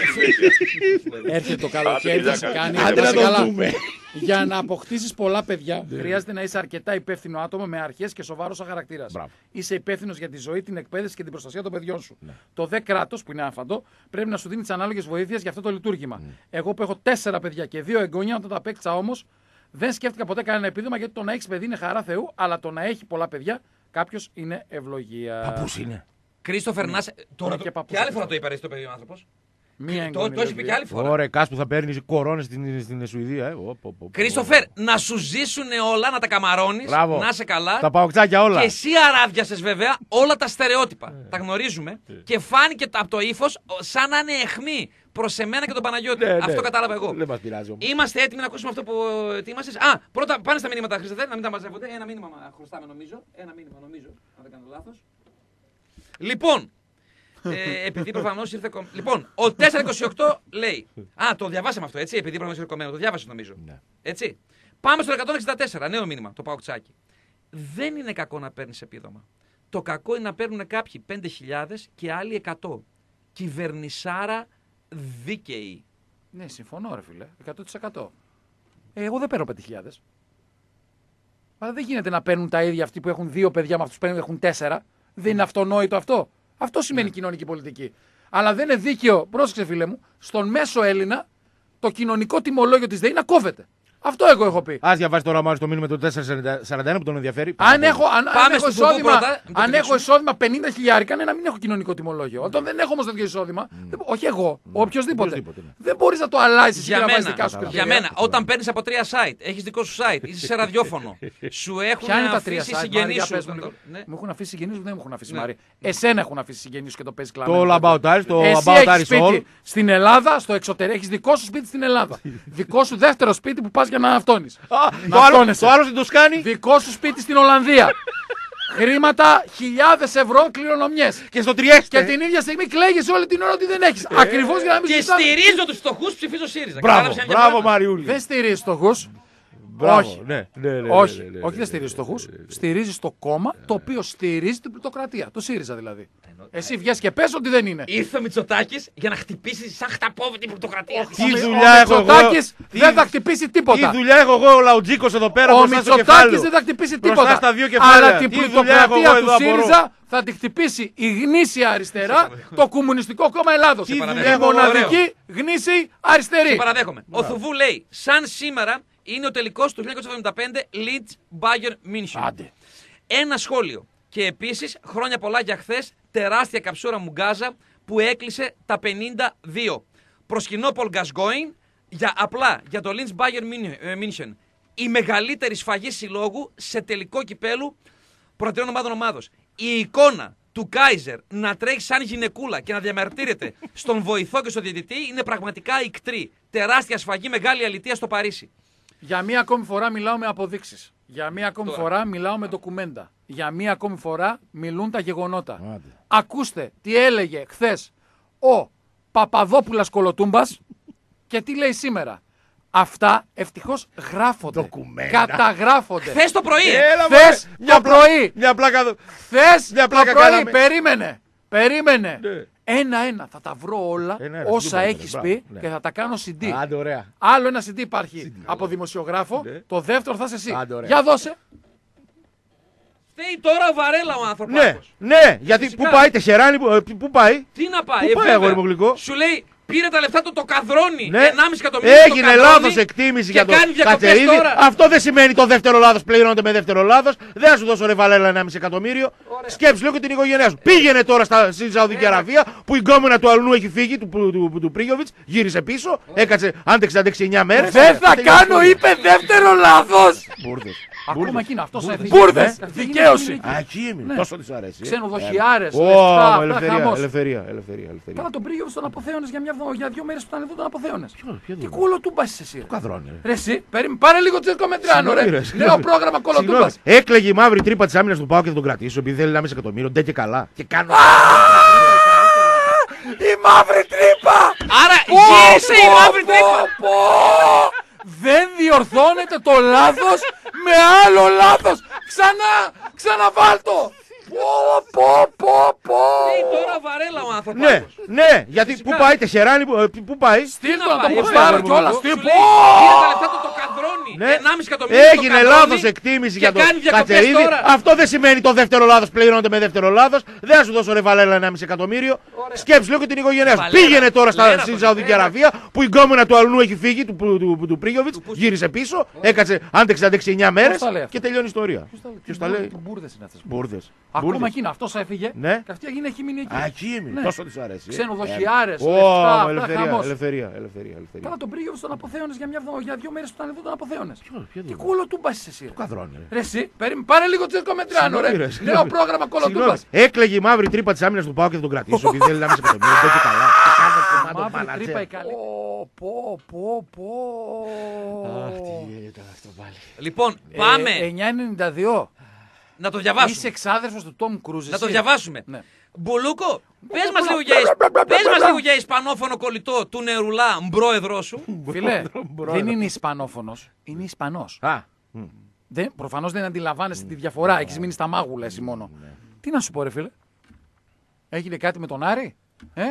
Έρχεται το καλοκαίρι, θα σε κάνει. Άντε να το δούμε. Για να αποκτήσεις πολλά παιδιά, χρειάζεται να είσαι αρκετά υπεύθυνο άτομο με αρχές και σοβαρός χαρακτήρας. Είσαι υπεύθυνος για τη ζωή, την εκπαίδευση και την προστασία των παιδιών σου. Ναι. Το δε κράτος, που είναι άφαντο, πρέπει να σου δίνει τις ανάλογες βοήθειες για αυτό το λειτουργήμα. Mm. Εγώ που έχω τέσσερα παιδιά και δύο εγγόνια, όταν τα απέκτησα όμως, δεν σκέφτηκα ποτέ κανένα επίδομα γιατί το να έχεις παιδί είναι χαρά Θεού, αλλά το να έχει πολλά παιδιά κάποιος είναι ευλογία. Παππούς είναι. Κρίστοφερ, να σε. Τώρα και, και άλλη φορά το είπε το παιδί ο άνθρωπος. Μία το, το έχει πει και άλλη φορά. Ωραία, κάς που θα παίρνει κορώνες στην, στην Σουηδία. Ε. Κρίστοφερ, να σου ζήσουν όλα, να τα καμαρώνεις, να είσαι καλά. Τα παοξάκια όλα. Και εσύ αράδιασες βέβαια όλα τα στερεότυπα. Ε. Τα γνωρίζουμε. Ε. Και φάνηκε από το ύφος σαν να είναι αιχμή προς εμένα και τον Παναγιώτη. Ναι, αυτό ναι. κατάλαβα εγώ. Δεν μας πειράζει όμως. Είμαστε έτοιμοι να ακούσουμε αυτό που ετοίμασες. Α, πρώτα πάνε στα μηνύματα, Χριστέ, να μην τα μαζεύονται. Ένα μήνυμα χρωστάμε νομίζω. Ένα μήνυμα νομίζω, αν δεν κάνω λάθος. Λοιπόν. Ε, επειδή προφανώς ήρθε κομμένο. Λοιπόν, ο τετρακόσια είκοσι οκτώ λέει. Α, το διαβάσαμε αυτό, έτσι. Επειδή προφανώς ήρθε κομμένο. Το διάβασε νομίζω. Ναι. Έτσι. Πάμε στο εκατόν εξήντα τέσσερα. Νέο μήνυμα. Το παοκτσάκι. Δεν είναι κακό να παίρνεις επίδομα. Το κακό είναι να παίρνουν κάποιοι πέντε χιλιάδες και άλλοι εκατό. Κυβερνησάρα δίκαιη. Ναι, συμφωνώ, ρε φίλε. εκατό τοις εκατό. Ε, εγώ δεν παίρνω πέντε χιλιάδες. Αλλά δεν γίνεται να παίρνουν τα ίδια αυτοί που έχουν δύο παιδιά με αυτούς που έχουν τέσσερα. Δεν είναι αυτονόητο αυτό. Αυτό σημαίνει yeah. κοινωνική πολιτική. Αλλά δεν είναι δίκαιο, πρόσεξε φίλε μου, στον μέσο Έλληνα το κοινωνικό τιμολόγιο της ΔΕΗ να κόβεται. Αυτό εγώ έχω πει. Ας διαβάσει τώρα Μάριο το μήνυμα το τετρακόσια σαράντα ένα που τον ενδιαφέρει. Αν έχω, αν, αν έχω εισόδημα, πρώτα, αν έχω εισόδημα πενήντα χιλιάρικα, ναι, να μην έχω κοινωνικό τιμολόγιο. Mm. Όταν δεν έχω όμως τέτοιο εισόδημα, mm. δεν, όχι εγώ, mm. οποιοδήποτε. Ναι. Δεν μπορείς να το αλλάζεις για να βάζεις δικά σου κριτήρια. Για μένα, όταν παίρνεις από τρία site, έχεις δικό σου site, είσαι σε ραδιόφωνο, σου έχουν αφήσει συγγενείς σου. Μου έχουν αφήσει συγγενείς σου, δεν μου έχουν αφήσει Μάρη. Εσένα έχουν αφήσει συγγενείς σου και το παίζεις Το κλαμμένο. About Iris, το About Iris All. Στην Ελλάδα, στο εξωτερικό, έχεις δικό σου σπίτι στην Ελλάδα. Δικό σου δεύτερο σπίτι που πας για να αυτόνεις. Το άλλο, το άλλο στην Τοσκάνη. Δικό σου σπίτι στην Ολλανδία. Χρήματα χιλιάδες ευρώ κληρονομιές. Και στο Τριέστε. Και την ίδια στιγμή κλαίγεσαι όλη την ώρα ότι δεν έχεις. Ε, Ακριβώς για να μην και συζητάμε. στηρίζω τους φτωχούς, ψηφίζω ΣΥΡΙΖΑ. Μπράβο, μπράβο Μαριούλη. Δεν στηρίζεις φτωχούς. Όχι. Ναι, ναι, ναι, ναι, όχι, ναι, ναι, όχι ναι, δεν στηρίζει ναι, φτωχούς. ναι, ναι, ναι. Στηρίζει το κόμμα το οποίο στηρίζει την πλουτοκρατία. Το ΣΥΡΙΖΑ δηλαδή. Εσύ βγες και πες ότι δεν είναι. Ήρθε ο Μητσοτάκης για να χτυπήσει σαν χταπόβη την πλουτοκρατία. Τι Ο δουλειά έχω εγώ. Μητσοτάκης Τι- δεν θα χτυπήσει τίποτα. Τι δουλειά έχω εγώ ο Λαουτζίκος εδώ πέρα Ο μπροστά στο Μητσοτάκης κεφάλι. δεν θα χτυπήσει Μπροστά τίποτα. στα δύο κεφάλαια. Αλλά την Τι δουλειά έχω πλουτοκρατία εγώ του εδώ, απορώ. ΣΥΡΙΖΑ θα την χτυπήσει η γνήσια αριστερά, το Κομμουνιστικό Κόμμα Ελλάδος. Τι Η δουλειά έχω εγώ, μοναδική γνήσιη αριστερή. Σε παραδέχομαι. Ο Θουβού λέει, σαν σήμερα είναι ο τελικός του χίλια εννιακόσια εβδομήντα πέντε Leeds Bayern München. Άντε. Ένα σχόλιο. Και επίσης, χρόνια πολλά για χθες, τεράστια καψούρα Μουγκάζα που έκλεισε τα πενήντα δύο. Προσκυνώ Πολ Γκασγκόιν για απλά για το Leeds Bayern München. Η μεγαλύτερη σφαγή συλλόγου σε τελικό κυπέλου πρωτεών ομάδων ομάδος. Η εικόνα του Κάιζερ να τρέχει σαν γυναικούλα και να διαμαρτύρεται στον βοηθό και στον διαιτητή είναι πραγματικά ικτρή. Τεράστια σφαγή, μεγάλη αλητεία στο Παρίσι. Για μία ακόμη φορά μιλάω με αποδείξεις. Για μία ακόμη Τώρα. φορά μιλάω με ντοκουμέντα. Για μία ακόμη φορά μιλούν τα γεγονότα. Άντε. Ακούστε τι έλεγε χθες ο Παπαδόπουλας Κολοτούμπας και τι λέει σήμερα. Αυτά ευτυχώς γράφονται. Ντοκουμέντα. Καταγράφονται. Χθες το πρωί, ε. Έλα, Χθες μωρέ, μια το πλάκα- πρωί. Μια πλάκα εδώ. Χθες Μια το πλάκα πρωί. κάναμε. Περίμενε. Περίμενε. Ναι. Ένα-ένα θα τα βρω όλα Ένα-ένα, όσα δεν έχεις μπορείτε, πει μπράβο, ναι. και θα τα κάνω σι ντι. Άντε, ωραία. Άλλο ένα σι ντι υπάρχει από δημοσιογράφο. Ναι. Το δεύτερο θα είσαι εσύ. Άντε, ωραία. Για δώσε. Φταίει τώρα ο Βαρέλα ο άνθρωπος. Ναι, ναι, γιατί Φυσικά. πού πάει, Τεχεράνη, πού, ε, πού πάει. Τι να πάει, Πού ε, πάει, βέβαια. αγόρι μου γλυκό? Σου λέει, πήρε τα λεφτά του το καδρόνι. Ναι. ενάμιση εκατομμύρια το Έγινε καδρόνι λάθος εκτίμηση και για το κάνει διακοπές Κατσερίδη. τώρα. Αυτό δεν σημαίνει το δεύτερο λάθος πληρώνεται με δεύτερο λάθος. Δεν θα σου δώσω ρε Βαλέλα ενάμιση εκατομμύριο. Σκέψου λίγο και την οικογένειά σου. Πήγαινε τώρα στα, στη Σαουδική Αραβία που η γκόμενα του αλουνού έχει φύγει, του, του, του, του Πρίγιοβιτς, γύρισε πίσω, έκατσε, άντεξε, άντεξε εννιά μέρες. Δεν θα Τελειώσει. κάνω, είπε δεύτερο λάθος. Μπούρδες. Ακόμα εκείνο, αυτός έφυγε. Μπούρδες. Ναι. Δικαίωση. Α, εκεί ήμουν. Ναι. Τόσο της αρέσει. ε. Ξενοδοχιάρες, Ω, λεφτά, αυτά, ελευθερία, χαμός. ελευθερία, ελευθερία, ελευθερία. Καλά τον Πρίγιοβιτς τον αποθέωνες για, μια, βδο- για δύο μέρες που ήταν εδώ τον αποθέωνες. ποιο Τι δουλειά? κούλο του μπας εσύ. ρε. Καδρόνι, ρε. Ρε εσύ, περίμενε, πάρε λίγο τσέρκο μετράνο Συγγνώμη, ρε. ρε, συγγνώμη. Νέο πρόγραμμα κολοτούμπας. Συγγνώμη. Έκλαιγε η μαύρη τρύπα τη άμυνα του Πάου και θα τον κρατήσω επειδή θέλει ένα μισό εκατομμύριο. Ντε και καλά. Και κάνω. Η μαύρη τρύπα. Άρα Πω, γύρισε η πω, μαύρη πω, τρύπα. πω. Δεν διορθώνεται το λάθος με άλλο λάθος. Ξανά, ξαναβάλτο. Πω, πω, πω, πω. Φταίει τώρα ο Βαρέλα ο άνθρωπος. Ναι, ναι, γιατί πού πάει, Τεχεράνη, πού, ε, πού πάει. Στείλ να το να το πάει, ποστάρω ε, κιόλας. Σου Τι λέει, πω. πήρε τα λεφτά του το καδρόνι. Ναι. ενάμιση εκατομμύρια το Έγινε καδρόνι λάθος εκτίμηση και για το κάνει διακοπές Κατσερίδη. τώρα. Αυτό δεν σημαίνει το δεύτερο λάθος πληρώνεται με δεύτερο λάθος. Δεν θα σου δώσω ρε Βαλέλα ένα μισό εκατομμύριο. Σκέψου λίγο και την οικογένειά σου. Βαλέρα. Πήγαινε τώρα στα, Λέρα στη το Σαουδική λέει, Αραβία που η γκόμενα του αλουνού έχει φύγει, του, του, του, του Πρίγιοβιτς, γύρισε πίσω, έκατσε, άντεξε, άντεξε εννιά μέρες τα λέει αυτά? και τελειώνει η ιστορία. Ποιος τα λέει? Μπούρδες είναι αυτές. Μπούρδες. Ακόμα Μπούρδες. εκείνο, αυτός έφυγε. Ναι. Και αυτή έγινε, έχει μείνει εκεί. Α, εκεί ήμουν. Ναι. Τόσο της αρέσει. ε. Ξενοδοχιάρες, Ω, λεφτά, αυτά, ελευθερία, χαμός. ελευθερία, ελευθερία, ελευθερία. Καλά τον Πρίγιοβιτς τον αποθέωνες για, μια, βδο- για δύο μέρες που ήταν εδώ τον αποθέωνες. ποιο Τι δουλειά? κούλο του μπας εσύ. ρε. Καδρόνι, ρε. Ρε εσύ, περίμενε, πάρε λίγο τσέρκο μετράνο ρε. Συγγνώμη, ρε, Νέο συγγνώμη. πρόγραμμα κολοτούμπας. Συγγνώμη. Έκλαιγε η μαύρη τρύπα τη άμυνα του Πάου και θα τον κρατήσω επειδή θέλει ένα μισό εκατομμύριο. Ντε και καλά. Και κάνω κομμάτι Μαύρη μάνατζερ. τρύπα η καλή. Πω, πω, πω, Αχ, πω. τι ήταν αυτό πάλι. Λοιπόν, πάμε Ε, εννιά ενενήντα δύο. να το Είσαι διαβάσουμε. εξάδερφος του Τόμ Κρούζ. Να το διαβάσουμε. Ναι. Μπουλούκο, πες μας λίγο για, ισ- πες μας λίγο για ισπανόφωνο κολλητό του Νερουλά, μπρόεδρό σου. Φίλε, δεν είναι Ισπανόφωνος, είναι Ισπανός. Α, Δεν, προφανώς δεν αντιλαμβάνεσαι τη διαφορά. Έχεις μείνει στα μάγουλα εσύ μόνο. Τι να σου πω, ρε φίλε. Έγινε κάτι με τον Άρη, ε?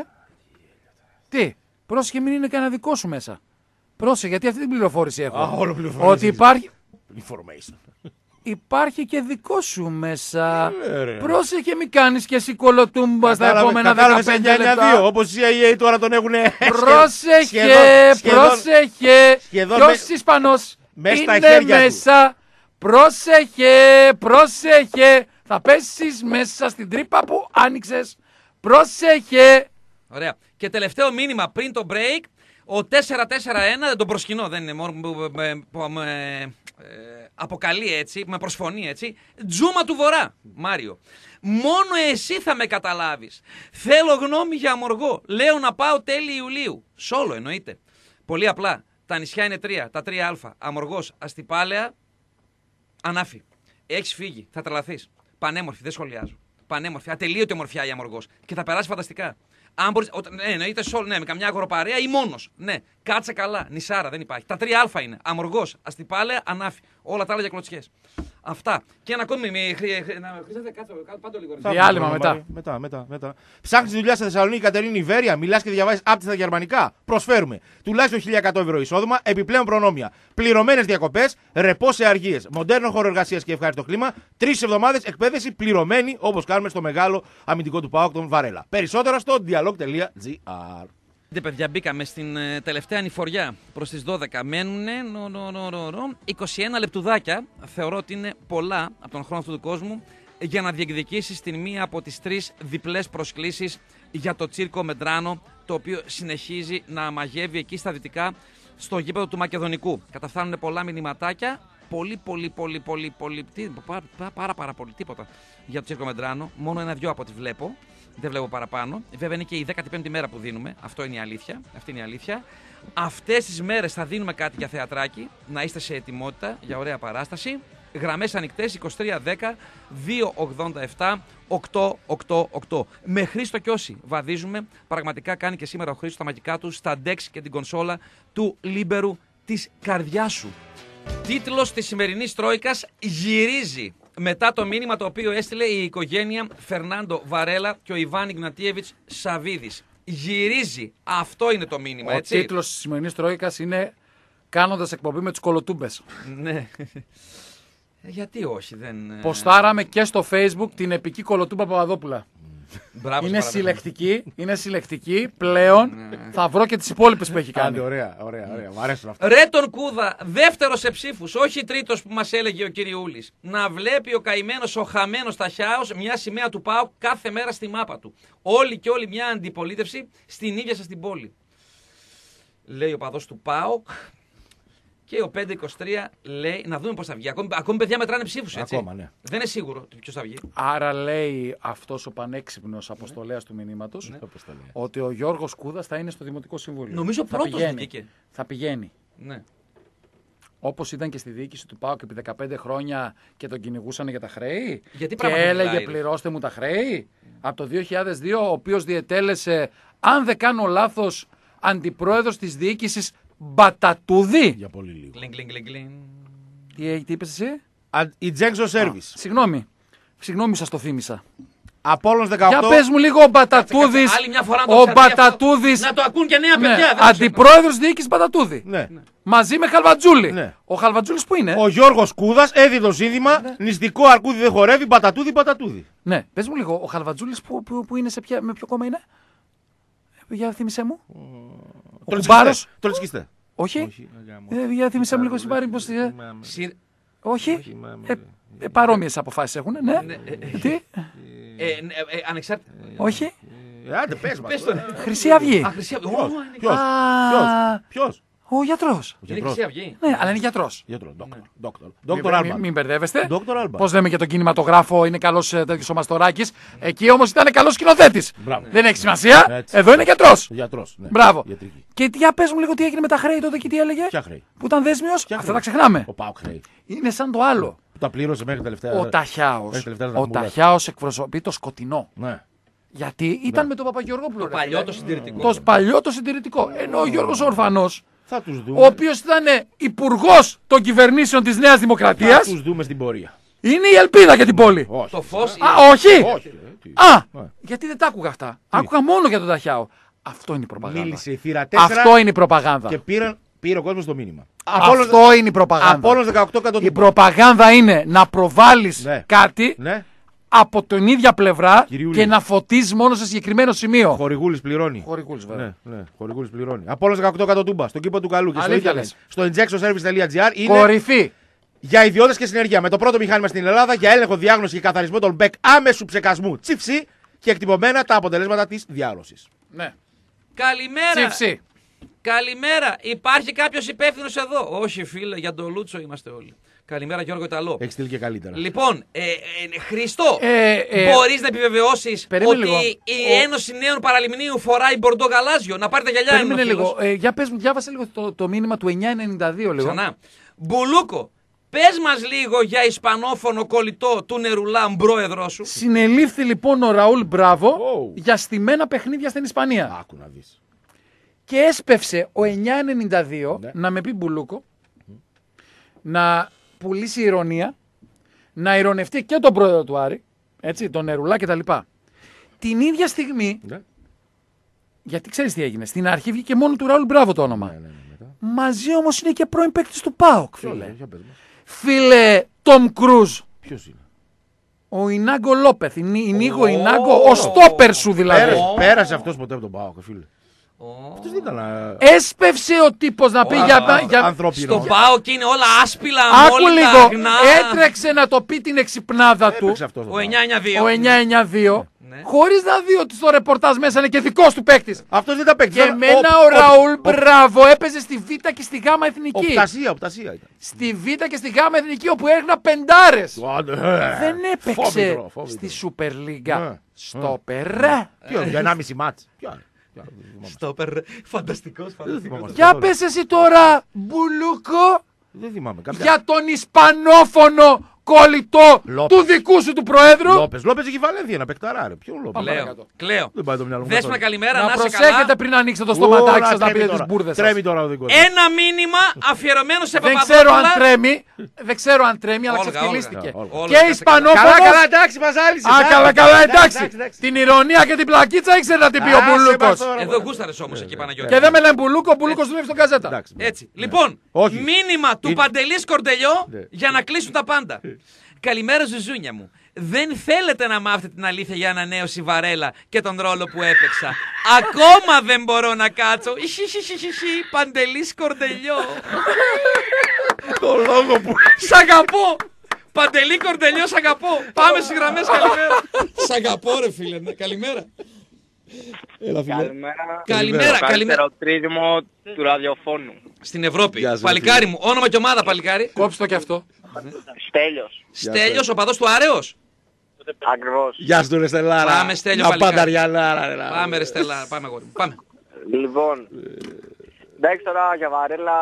Τι, πρόσεχε, μην είναι κανένα δικό σου μέσα. Πρόσεχε, γιατί αυτή την πληροφόρηση έχω. Α, όλο πληροφόρηση Ότι έχεις. υπάρχει, information. υπάρχει και δικό σου μέσα. Ε, ρε. Πρόσεχε, μην κάνεις και εσύ κολοτούμπα στα Κατάλαβε- επόμενα κατάλαβες δεκαπέντε εννιά εννιά δύο, λεπτά. όπως η σι άι έι τώρα τον έχουν. Πρόσεχε, σχεδόν- σχεδόν- πρόσεχε. σχεδόν Ποιος με- Ισπανός μες στα είναι χέρια του. μέσα. Πρόσεχε, πρόσεχε. Θα πέσεις μέσα στην τρύπα που άνοιξες. Πρόσεχε. Ωραία. Και τελευταίο μήνυμα πριν το break, ο τέσσερα τέσσερα ένα, δεν τον προσκυνώ, δεν είναι μόνο που με, που με, ε, αποκαλεί έτσι, με προσφωνεί έτσι. Τζούμα του Βορρά, Μάριο. Μόνο εσύ θα με καταλάβεις. Θέλω γνώμη για αμοργό. Λέω να πάω τέλη Ιουλίου. Σόλο εννοείται. Πολύ απλά. Τα νησιά είναι τρία. Τα τρία Α. Αμοργός, Αστυπάλαια, Ανάφη. Έχεις φύγει. Θα τρελαθείς. Πανέμορφη. Δεν σχολιάζω. Πανέμορφη. Ατελείωτη ομορφιά η Αμοργός. Και θα περάσει φανταστικά. Αν μπορείς, όταν, ναι, εννοείται solo, ναι, με καμιά αγοροπαρέα ή μόνος. Ναι, κάτσε καλά, νησάρα, δεν υπάρχει. Τα τρία α είναι. Αμοργός, αστιπάλαια, ανάφη. Όλα τα άλλα για κλωτσιές. Αυτά. Και ένα ακόμη. Χρήζατε κάτω, πάντο λίγο. Διάλειμμα μετά. μετά, μετά, μετά. Ψάχνεις δουλειά στη Θεσσαλονίκη, Κατερίνη, Ιβέρια, μιλάς και διαβάζεις άπτη στα γερμανικά. Προσφέρουμε τουλάχιστον χίλια εκατό ευρώ εισόδημα, επιπλέον προνόμια. Πληρωμένες διακοπές, ρεπό σε αργίες. Μοντέρνο χώρο εργασίας και ευχάριστο κλίμα. Τρεις εβδομάδες εκπαίδευση πληρωμένη όπως κάνουμε στο μεγάλο αμυντικό του ΠΑΟΚ τον Βαρέλα. Περισσότερα στο dialog τελεία gr. Παιδιά, μπήκαμε στην ε, τελευταία ανηφοριά προς τις δώδεκα. Μένουν νο, νο, νο, νο, νο, είκοσι ένα λεπτουδάκια. Θεωρώ ότι είναι πολλά από τον χρόνο αυτού του κόσμου για να διεκδικήσεις την μία από τις τρεις διπλές προσκλήσεις για το Τσίρκο Μεντράνο, το οποίο συνεχίζει να μαγεύει εκεί στα δυτικά στο γήπεδο του Μακεδονικού. Καταφθάνουν πολλά μηνυματάκια. Πολύ, πολύ, πολύ, πολύ, πολύ, πάρα, πάρα, πάρα πολύ τίποτα για το Τσίρκο Μεντράνο. Μόνο ένα-δυο από ό,τι βλέπω. Δεν βλέπω παραπάνω. Βέβαια είναι και η δέκατη πέμπτη μέρα που δίνουμε. Αυτό είναι η αλήθεια. Αυτή είναι η αλήθεια. Αυτές τις μέρες θα δίνουμε κάτι για θεατράκι. Να είστε σε ετοιμότητα για ωραία παράσταση. Γραμμές ανοιχτές είκοσι τρία δέκα διακόσια ογδόντα επτά οκτακόσια ογδόντα οκτώ. Με Χρήστο Κιώση βαδίζουμε. Πραγματικά κάνει και σήμερα ο Χρήστος τα μαγικά του στα ντεξ και την κονσόλα του Λίμπερου της καρδιάς σου. Τίτλος της σημερινής Τρόικας: γυρίζει. Μετά το μήνυμα το οποίο έστειλε η οικογένεια Φερνάντο Βαρέλα και ο Ιβάν Ιγνατίεβιτς Σαβίδης. Γυρίζει. Αυτό είναι το μήνυμα, ο έτσι. Ο τίτλος της σημερινής Τρόικας είναι «Κάνοντας εκπομπή με τους κολοτούμπες». Ναι. Γιατί όχι, δεν... Ποστάραμε και στο Facebook την επική κολοτούμπα Παπαδόπουλα. Μπράβο, είναι συλλεκτική, είναι συλλεκτική πλέον. Θα βρω και τις υπόλοιπες που έχει κάνει. Ωραία, ωραία, ωραία. Μου αρέσουν αυτά. Ρε τον Κούδα, δεύτερος σε ψήφους, όχι τρίτος που μας έλεγε ο κυριούλης. Να βλέπει ο καημένος, ο χαμένος Ταχιάος μια σημαία του ΠΑΟΚ κάθε μέρα στη μάπα του. Όλοι και όλοι μια αντιπολίτευση στην ίδια σας την πόλη. Λέει ο παδός του ΠΑΟΚ. Και ο πέντε είκοσι τρία λέει να δούμε πώς θα βγει. Ακόμη, ακόμη παιδιά μετράνε ψήφους, έτσι. Ακόμα, ναι. Δεν είναι σίγουρο ποιος θα βγει. Άρα λέει αυτός ο πανέξυπνος αποστολέας του μηνύματος, ναι, ότι ο Γιώργος Κούδας θα είναι στο Δημοτικό Συμβούλιο. Νομίζω θα πρώτος πηγαίνει. βγήκε. Θα πηγαίνει. Ναι. Όπως ήταν και στη διοίκηση του ΠΑΟΚ επί δεκαπέντε χρόνια και τον κυνηγούσαν για τα χρέη. Γιατί και έλεγε μιλάει, πληρώστε μου τα χρέη. Mm. Από το δύο χιλιάδες δύο, ο οποίος διετέλεσε, αν δεν κάνω λάθος, αντιπρόεδρος της διοίκησης Μπατατούδη. Για πολύ λίγο. Γκλινγκ, γκλινγκ, γκλινγκ. Τι, τι είπες εσύ? Η Τζέξο Σέρβις. Συγγνώμη. Συγγνώμη, σας το θύμισα. Απόλλωνας δεκαοκτώ. Για πες μου λίγο ο Μπατατούδης. Ο Μπατατούδης. Να το ακούν και νέα ναι, παιδιά. αντιπρόεδρος διοίκησης Μπατατούδη. Ναι. Μαζί με Χαλβατζούλη. Ναι. Ο Χαλβατζούλης που είναι? Ο Γιώργος Κούδας έδινε το σύνθημα ναι. Νηστικό αρκούδι δεν χορεύει, Μπατατούδη, Μπατατούδη. Ναι, πες μου λίγο, ο Χαλβατζούλης που, που, που είναι σε ποια, με ποιο κόμμα είναι? Για θύμισέ μου. Ο Κουμπάρος. Τροτσκιστέ. Όχι. Όχι. Ε, για θύμισέ μου λίγο συμπάρει πως... Ε... Όχι. Ε, ε, παρόμοιες αποφάσεις έχουν, ναι. Τι. Ανεξάρτητα. Όχι. Άντε πες μας. Χρυσή Αυγή. Ποιος. Ποιος. Ο γιατρός. Είναι Χρυσή Αυγή. Ναι, αλλά είναι γιατρός. Δόκτωρ Άλμπαν. Μην μπερδεύεστε. Δόκτωρ Άλμπαν. Πώς λέμε και τον κινηματογράφο, είναι καλός τέτοιος ο Μαστοράκης. Εκεί όμως ήταν καλός σκηνοθέτης. Δεν έχει σημασία. Εδώ είναι γιατρός. Γιατρός. Μπράβο. Και για πες μου λίγο τι έγινε με τα χρέη τότε και τι έλεγε. Ποια χρέη? Που ήταν δέσμιος. Αυτά τα ξεχνάμε. Ο ΠΑΟΚ χρέη. Είναι σαν το άλλο. Που τα πλήρωσε μέχρι τελευταία. Ο Ταχιάος. Ο Ταχιάος εκπροσωπεί το σκοτεινό. Γιατί ήταν με τον Παπαγεωργόπουλο. Το παλιό το συντηρητικό. Το παλιό το συντηρητικό. Ενώ ο Γιώργος Ορφανός, θα τους δούμε. ο οποίος ήταν υπουργός των κυβερνήσεων της Νέας Δημοκρατίας, θα τους δούμε στην πορεία. Είναι η ελπίδα για την πόλη. Όχι. Το φως. Α, όχι. όχι. Α, ναι. Γιατί δεν τα άκουγα αυτά. Τι? Άκουγα μόνο για τον Ταχιάο. Αυτό είναι η προπαγάνδα. Μίλησε η θύρα τέσσερα. Αυτό είναι η προπαγάνδα. Και πήραν, πήρε ο κόσμος το μήνυμα. Αυτό Απόλλων... είναι η προπαγάνδα. Απόλλωνας δεκαοκτώ εκατομμύρια. Η προπαγάνδα είναι να προβάλλεις ναι. κάτι. Ναι. Από την ίδια πλευρά Κυριούλη. Και να φωτίζει μόνο σε συγκεκριμένο σημείο. Χορηγούλης πληρώνει. Χορηγούλης, βέβαια. Ναι, ναι, Χορηγούλης πληρώνει. Απόλλωνας δεκαοκτώ εκατό τούμπα, στον κήπο του Καλού και στο ίντερνετ. Στο injection service τελεία gr είναι. Κορυφή. Για ιδιώτες και συνεργεία. Με το πρώτο μηχάνημα στην Ελλάδα για έλεγχο, διάγνωση και καθαρισμό των μπεκ άμεσου ψεκασμού. Τσιφσί και εκτυπωμένα τα αποτελέσματα της διάγνωσης. Ναι. Καλημέρα. Τσιφσί. Καλημέρα. Υπάρχει κάποιος υπεύθυνος εδώ? Όχι, φίλε, για τον Λούτσο είμαστε όλοι. Καλημέρα, Γιώργο Ιταλό. Έχει στείλει και καλύτερα. Λοιπόν, ε, ε, Χριστό, ε, ε, μπορείς να επιβεβαιώσεις ότι λίγο. η Ο... Ένωση Νέων Παραλιμνίου φοράει μπορντό γαλάζιο? Να πάρει τα γυαλιά. Περίμενε λίγο. Ε, για πες μου, διάβασε λίγο το, το μήνυμα του εννιά ενενήντα δύο λίγο. Ξανά. Μπουλούκο. Πες μας λίγο για ισπανόφωνο κολλητό του Νερουλά, πρόεδρό σου. Συνελήφθη λοιπόν ο Ραούλ Μπράβο Oh. για στημένα παιχνίδια στην Ισπανία. Άκου να δεις. Και έσπευσε ο εννιά ενενήντα δύο Ναι. να με πει μπουλούκο, να πουλήσει ηρωνία, να ηρωνευτεί και τον πρόεδρο του Άρη, έτσι, τον Νερουλά κτλ. Την ίδια στιγμή, Ναι. γιατί ξέρεις τι έγινε, στην αρχή βγήκε μόνο του Ραούλ Μπράβο το όνομα. Ναι, ναι, ναι, μετά. Μαζί όμως είναι και πρώην παίκτης του ΠΑΟΚ, Ποιος, φίλε. για πες μας. Φίλε Τόμ Κρούζ, Ποιος είναι. ο Ινάγκο Λόπεθ, η Νίγο Ω. Ινάγκο, ο στόπερ σου δηλαδή. Πέρασε, πέρασε αυτός ποτέ από τον ΠΑΟΚ, φίλε. Αυτός δεν ήταν. α, Έσπευσε ο τύπος να πει για, για, Ανθρώπινο. Στο ΠΑΟΚ είναι όλα άσπυλα, Άκου μόλι λίγο, τα αγνά. έτρεξε να το πει την εξυπνάδα του, Έπαιξε αυτός Ο εννιά εννιά δύο. ο εννιά εννιά δύο, Ναι. χωρίς να δει ότι στο ρεπορτάζ μέσα είναι και δικός του παίκτης. Αυτός δεν τα παίξει. Και εμένα ο Ραούλ Μπράβο έπαιζε στη Β και στη Γ Εθνική. Οπτασία, οπτασία ήταν. Στη Β και στη Γ Εθνική όπου έριχνα πεντάρες. Δεν έπαιξε Φόβητρο, φόβητρο. στη Σούπερ Λίγκα. Ναι. Στόπερ. Ποιο, για ενάμιση μάτς. Ποιο είναι. Ποιο είναι. Στόπερ, φανταστικός, Δεν θυμάμαι. Για πες εσύ τώρα, Μπουλούκο, Δεν θυμάμαι. Κάποια... για τον ισπανόφωνο κολλητό Λόπες. του δικού σου του Προέδρου. Λόπες. Λόπες έχει Βαλένθια ένα παικταρά, ρε. Ποιον Λόπες. Πάμε Κλαίω, παρακάτω. κλαίω. Δεν πάει το μυαλό μου. Δέσποινα, καθόλου. καλημέρα, Να να είσαι προσέχετε καλά. πριν ανοίξετε το στοματάκι Ω, σας να τρέμει πείτε τις τώρα. μπουρδες σας. Τρέμει τώρα ο δικός. Ένα μήνυμα αφιερωμένο σε Δεν Παπαδόπουλα. ξέρω αν τρέμει, δεν ξέρω αν τρέμει, αλλά Όλγα, ξεφτυλίστηκε. Όλγα, Όλγα. Και Όλγα, ισπανόφωνος. Καλά, καλά, εντάξει, μας άλυσες. Α, εντάξει. καλά, καλά, Εντάξει, εντάξει. εντάξει. Την ηρωνία και την πλακίτσα ήξερε να την πει ο Άσε Μπουλούκος. μας τώρα, Εδώ γούσταρες όμως εκεί, Παναγιώτη. Και δεν με λένε Μπουλούκο, ο Μπουλούκος δουλεύει στον Καζέτα. Εντάξει. Έτσι. Λοιπόν, Όχι. μήνυμα του Είναι- Παντελή Κορντελιό Ναι. για να κλείσουν τα πάντα. Καλημέρα, Ζουζούνια μου. Δεν θέλετε να μάθετε την αλήθεια για ένα νέο Σιβαρέλα και τον ρόλο που έπαιξα. Ακόμα δεν μπορώ να κάτσω. Ισχυσυσυσυσυ, Παντελής Κορντελιό. Το λόγο που. Σ' αγαπώ. Παντελή Κορντελιό, σ' αγαπώ. Πάμε στις γραμμές, καλημέρα. Σ' αγαπώ, ρε φίλε. ναι. Καλημέρα. Έλα, φίλε. Καλημέρα. Καλημέρα, Το καλημέρα. καλύτερο τρίδημο του ραδιοφώνου. Στην Ευρώπη. Γεια σου, Παλικάρι φίλε. μου, όνομα και ομάδα, παλικάρι. Κόψτε το και αυτό. Στέλιος. Στέλιος, ο παδός του Άρεος. Ακριβώς. Γεια σου, ρε Στελάρα. Πάμε, Στέλιο, Να παλικάρι. πάντα Ριανάρα, ρε. Πάμε, ρε Στέλλα, πάμε, αγόρι μου. Πάμε. Λοιπόν, εντάξει τώρα για Βαρέλα,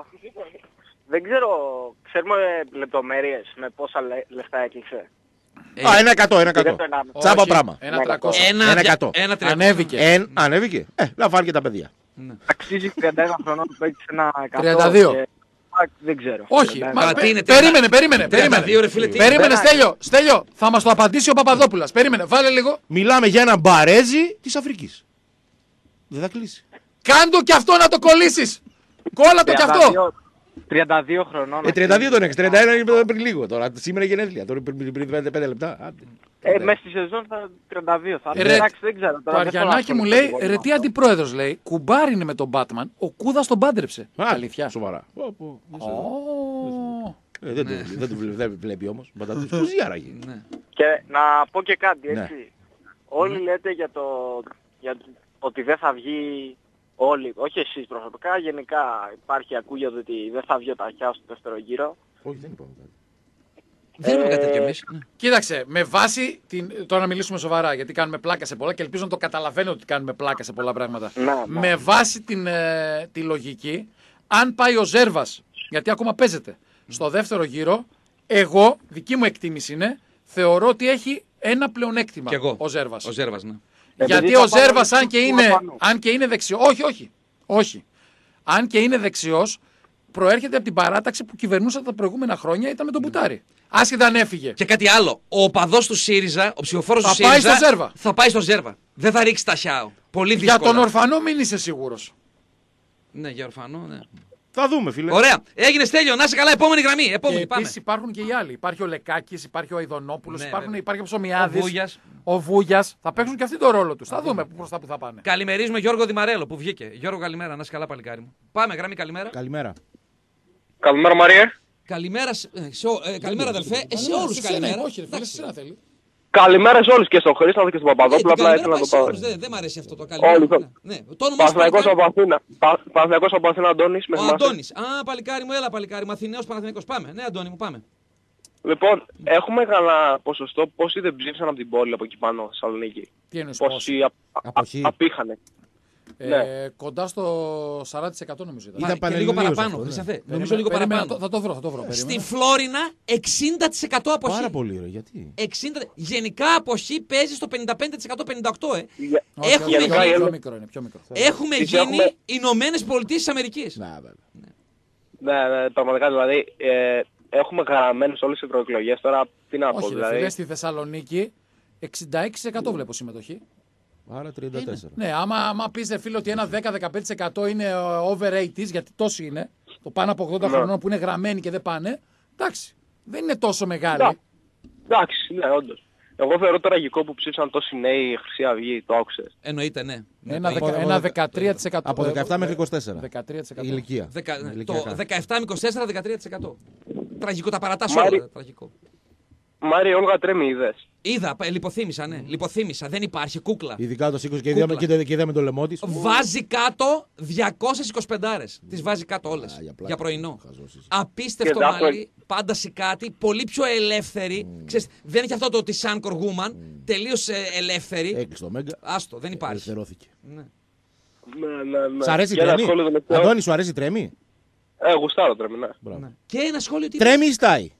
δεν ξέρω, ξέρουμε λεπτομέρειες με πόσα λε- λεφτά έκλεισε. Α, ένα εκατό, ένα εκατό. Δεν το ενάμιση. Τσάμπα Όχι, πράγμα. Ένα τριακόσια. Ένα, Ένα δια- εκατό. ένα τριακόσια. Ανέβηκε. Εν, ανέβηκε. Ε, να φάνε και τα παιδιά. Αξίζει τριάντα ένα χρονών που παίξει ένα εκατό. τριάντα δύο. και- Α, δεν ξέρω. Όχι, τριάντα ένα. μα, Μα πε- τι είναι, περίμενε, περίμενε, τριάντα δύο, περίμενε. ρε φίλε, τι Περίμενε, είναι. Στέλιο, Στέλιο, θα μας το απαντήσει ο Παπαδόπουλας. Περίμενε, βάλε λίγο. Μιλάμε για ένα μπαρέζι της Αφρικής. Δεν θα κλείσει. Κάντο και αυτό να το κολλήσεις. Κόλλα το κι αυτό. τριάντα δύο τριάντα δύο χρονών. Ε, τριάντα δύο τον έχεις, τριάντα ένα είναι πριν λίγο. Τώρα, σήμερα γενέθλια, τώρα πριν, πριν πέντε, πέντε λεπτά. Άντε. Ε, μέσα στη σεζόν θα τριάντα δύο θα Ε, είναι. ρε, Εντάξει, δεν ξέρω. Το Τώρα δεν θέλω να Αριανάκι μου ασχοληθώ λέει, πολύ ρε με τι αυτό. αντιπρόεδρος λέει, κουμπάρι είναι με τον Batman, ο Κούδας τον πάντρεψε. Α, Αλήθεια. Σοβαρά. Πω, πω, δεν ξέρω. Ω. Ε, δεν, το, δεν, το βλέπει, δεν βλέπει όμως. Μα τα τους που ζει άραγε. Ναι. Και να πω και κάτι, Ναι. έτσι. Όλοι λέτε για το, για το ότι δεν θα βγει όλοι, όχι εσείς προσωπικά, γενικά υπάρχει ακούγεται ότι δεν θα βγει ο Ταχιάος στο δεύτερο γύρο. Όχι, δεν είπαμε κάτι. Δεν είπαμε κάτι τέτοιο εμείς. Ναι. Κοίταξε, με βάση. Την... Τώρα να μιλήσουμε σοβαρά, γιατί κάνουμε πλάκα σε πολλά και ελπίζω να το καταλαβαίνω ότι κάνουμε πλάκα σε πολλά πράγματα. Ναι, ναι. Με βάση την, ε, τη λογική, αν πάει ο Ζέρβας, γιατί ακόμα παίζεται, στο δεύτερο γύρο, εγώ, δική μου εκτίμηση είναι, θεωρώ ότι έχει ένα πλεονέκτημα Κι εγώ. ο Ζέρβας. Ο Ζέρβας, ναι. Επειδή Γιατί θα ο πάμε Ζέρβας, αν στο και είναι, πάνω. αν και είναι δεξιό, όχι, όχι, όχι. Αν και είναι δεξιός, προέρχεται από την παράταξη που κυβερνούσε τα προηγούμενα χρόνια, ήταν με τον Μπουτάρη. Άσχετα αν έφυγε. Και κάτι άλλο. Ο οπαδός του ΣΥΡΙΖΑ, ο ψηφοφόρος Θα του πάει ΣΥΡΙΖΑ. στο Ζέρβα. Θα πάει στο Ζέρβα. Δεν θα ρίξει τα χιάου. Πολύ Για δύσκολα. τον ορφανό μην είσαι σίγουρος. Ναι, για ορφανό, ναι. Θα δούμε, φίλε. Ωραία. Έγινε, Στέλιο, να είσαι καλά. Επόμενη γραμμή. Και Επόμενη, πάμε. επίσης υπάρχουν και οι άλλοι. Υπάρχει ο Λεκάκης, υπάρχει ο Αιδονόπουλος, Ναι, υπάρχουν, βέβαια. υπάρχει ο Ψωμιάδης, Ο Βούγιας. ο Βούγιας. Θα παίξουν και αυτοί τον ρόλο τους. Θα δούμε προς τα που θα πάνε. Καλημερίζουμε Γιώργο Δημαρέλο που βγήκε. Γιώργο, καλημέρα. Να είσαι καλά, παλικάρι μου. Πάμε, γραμμή, καλημέρα. Καλημέρα. Καλημέρα Μαρία. Καλημέρα, σε- ε, σε ο- ε, καλημέρα αδελφέ. Ε, σε όλους Σε σένα, καλημέρα. όχι, ρε φίλε, Εντάξει. σε σένα θέλει. Καλημέρα σε όλους και στον Χρήστο και στον Ε, Παπαδόπουλο. την Απλά καλημέρα ήθελα να πάει το σε πάω. όλους. Δεν δεν μ' αρέσει αυτό το καλημέρα. Όλοι, Ναι. Ναι. Το όνομα σου, Παναθηναϊκός παλικάρι. από Αθήνα. Πα- Παναθηναϊκός από Αθήνα Αντώνης. με Ο θυμάσαι. Αντώνης. Α, παλικάρι μου, έλα παλικάρι μου. Αθηναίος Παναθηναϊκός. Πάμε. Ναι, Αντώνη μου, πάμε. Λοιπόν, έχουμε κανένα ποσοστό πόσοι δεν ψήφισαν από την πόλη από εκεί πάνω, Θεσσαλονίκη. Τι εννοείς Πόσοι α- α- Αποχή. απήχανε. Ε, Ναι. Κοντά στο σαράντα τοις εκατό νομίζω ήταν. Ήταν Και λίγο πανελληνίος παραπάνω, αυτό, ναι. Χρυσαφέ. Περίμενε, Νομίζω λίγο περίμενε, παραπάνω. Θα το βρω, θα το βρω. Στη περίμενε. Φλόρινα εξήντα τοις εκατό αποχή. Πάρα πολύ, ρε, γιατί. εξήντα... Γενικά αποχή παίζει στο πενήντα πέντε τοις εκατό πενήντα οκτώ τοις εκατό. Ε. Για- Όχι, Έχουμε όχι, γενικά όχι, η πιο Έλλη- μικρό είναι, πιο μικρό. Έχουμε Τις γίνει έχουμε- Ηνωμένες Πολιτείες της Αμερικής. Να, βέβαια. Ναι, ναι, πραγματικά δηλαδή. Ε, έχουμε γραμμένες όλες τις ευρωεκλογές. Τώρα τι να πω, Όχι, ρε δηλαδή. φίλε, στη Θεσσαλονίκη εξήντα έξι τοις εκατό βλέπω συμμετοχή. Άρα τριάντα τέσσερα. Ναι, άμα, άμα πει φίλε ότι ένα δέκα με δεκαπέντε τοις εκατό είναι ε, over ογδόντα, γιατί τόσοι είναι, το πάνω από ογδόντα Ναι. χρονών που είναι γραμμένοι και δεν πάνε, εντάξει, δεν είναι τόσο μεγάλη. Ναι. Εντάξει, ναι, όντως. Εγώ θεωρώ τραγικό που ψήφισαν τόσοι νέοι Χρυσή Αυγή, το άκουσες. Εννοείται, ναι. Ναι, Ένα, το δεκα- είδα. ένα δεκατρία τοις εκατό. Από δεκαεπτά ε, μέχρι ε, είκοσι τέσσερα. δεκατρία τοις εκατό. Η ηλικία. Δεκα- ναι, Ηλικιακά. το δεκαεπτά με είκοσι τέσσερα, δεκατρία τοις εκατό. Τραγικό, τα παρατάς Μάρι- όλα. Τραγικό. Μάρι, Όλγα Τρέμι, είδες. Είδα, π- λιποθύμησα, ναι. Λιποθύμησα, δεν υπάρχει, κούκλα. Ειδικά το σήκωσε και είδαμε, Κούκλα. και, και είδαμε το λαιμό τη. Βάζει κάτω διακόσιες είκοσι πέντε. Τις βάζει κάτω όλες. Α, για για, πλάκα. πρωινό. Χαζός είσαι. Απίστευτο Και δάκρυ. μαλλί, πάντα κάτι, πολύ πιο ελεύθερη. Ξέρεις, δεν έχει αυτό το τη Sankor Woman, τελείως ε, ελεύθερη. Έκλεισε το Μέγκα. Άστο, δεν υπάρχει. Ελευθερώθηκε. Ναι. Ναι, ναι, ναι. Σ' αρέσει η Και ένα τρέμη. σχόλιο τελευταίο. Αντώνη, σου αρέσει η τρέμη. Ε, γουστάρω Τρέμι, ναι. Μπράβο. Ναι. Και ένα σχόλιο τι Τρέμη ή στάει.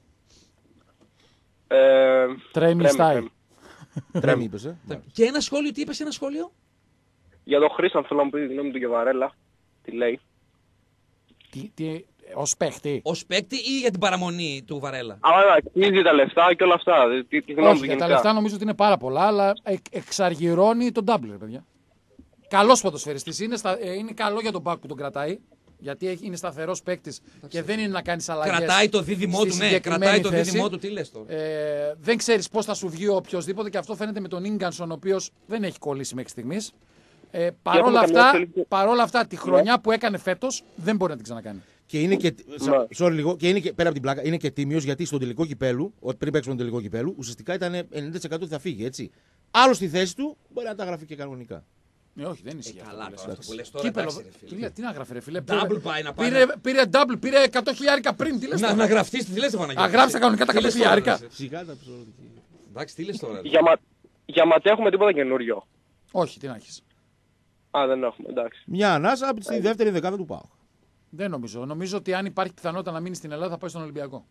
Ε, Τρέμι style. Τρέμη είπε. Ε. Και ένα σχόλιο, τι είπε ένα σχόλιο. Για τον Χρήστον θέλω να μου πει τη γνώμη του και Βαρέλα. Τι λέει. Τι, τι, ως παίχτη. Ω παίκτη ή για την παραμονή του Βαρέλα. Άμα αξίζει τα λεφτά και όλα αυτά. Τι, τι γνώμη Όχι, του για τα γενικά. λεφτά νομίζω ότι είναι πάρα πολλά, αλλά εξ, εξαργυρώνει τον double, ρε παιδιά. Καλός ποδοσφαιριστής. Είναι, στα, ε, είναι καλό για τον Μπακ που τον κρατάει. Γιατί έχει- είναι σταθερός παίκτης και δεν είναι να κάνει αλλαγές. Κρατάει το δίδυμό στη του, ναι. συγκεκριμένη Κρατάει το θέση. δίδυμό του, τι λες τώρα. Ε, δεν ξέρεις πώς θα σου βγει ο οποιοδήποτε και αυτό φαίνεται με τον Ίγκανσον, ο οποίος δεν έχει κολλήσει μέχρι στιγμής. Ε, παρόλα, έχουμε καμιά αυτά, θέληση- παρόλα αυτά, τη χρονιά που έκανε φέτος δεν μπορεί να την ξανακάνει. Και είναι και. σα- Ναι. Sorry λίγο. Και είναι και, πέρα από την πλάκα, είναι και τίμιος γιατί στον τελικό κυπέλου, ότι πριν παίξουμε τον τελικό κυπέλου, ουσιαστικά ήταν ενενήντα τοις εκατό ότι θα φύγει. Έτσι. Άλλο στη θέση του μπορεί να τα γράφει και κανονικά. Ε, όχι, δεν ισχύει αυτό. Καλά που λες. τώρα, αυτό που λες τώρα, Κύπελο, εντάξει, ρε φίλε. τι, λέει, τι να γράφει, ρε φίλε. Double Πήρε- πάει να πάει Πήρε, να- πήρε double, πήρε εκατό χιλιάρικα πριν. Τι λες Να, τώρα. να γραφτείς, τι λες εγώ να Α, γράψτε τα κανονικά τα Τι λες εκατό χιλιάρικα. τώρα, ρε, Σιγά τα ψωλωτική. Εντάξει, τι λες τώρα. ρε. Για, μα... για ματέ έχουμε τίποτα καινούριο. Όχι, τι να έχεις. Α, δεν έχουμε, εντάξει. Μια ανάσα από τη δεύτερη δεκάδα του Πάου. Δεν νομίζω. Νομίζω ότι αν υπάρχει πιθανότητα να μείνει στην Ελλάδα θα πάει στον Ολυμπιακό.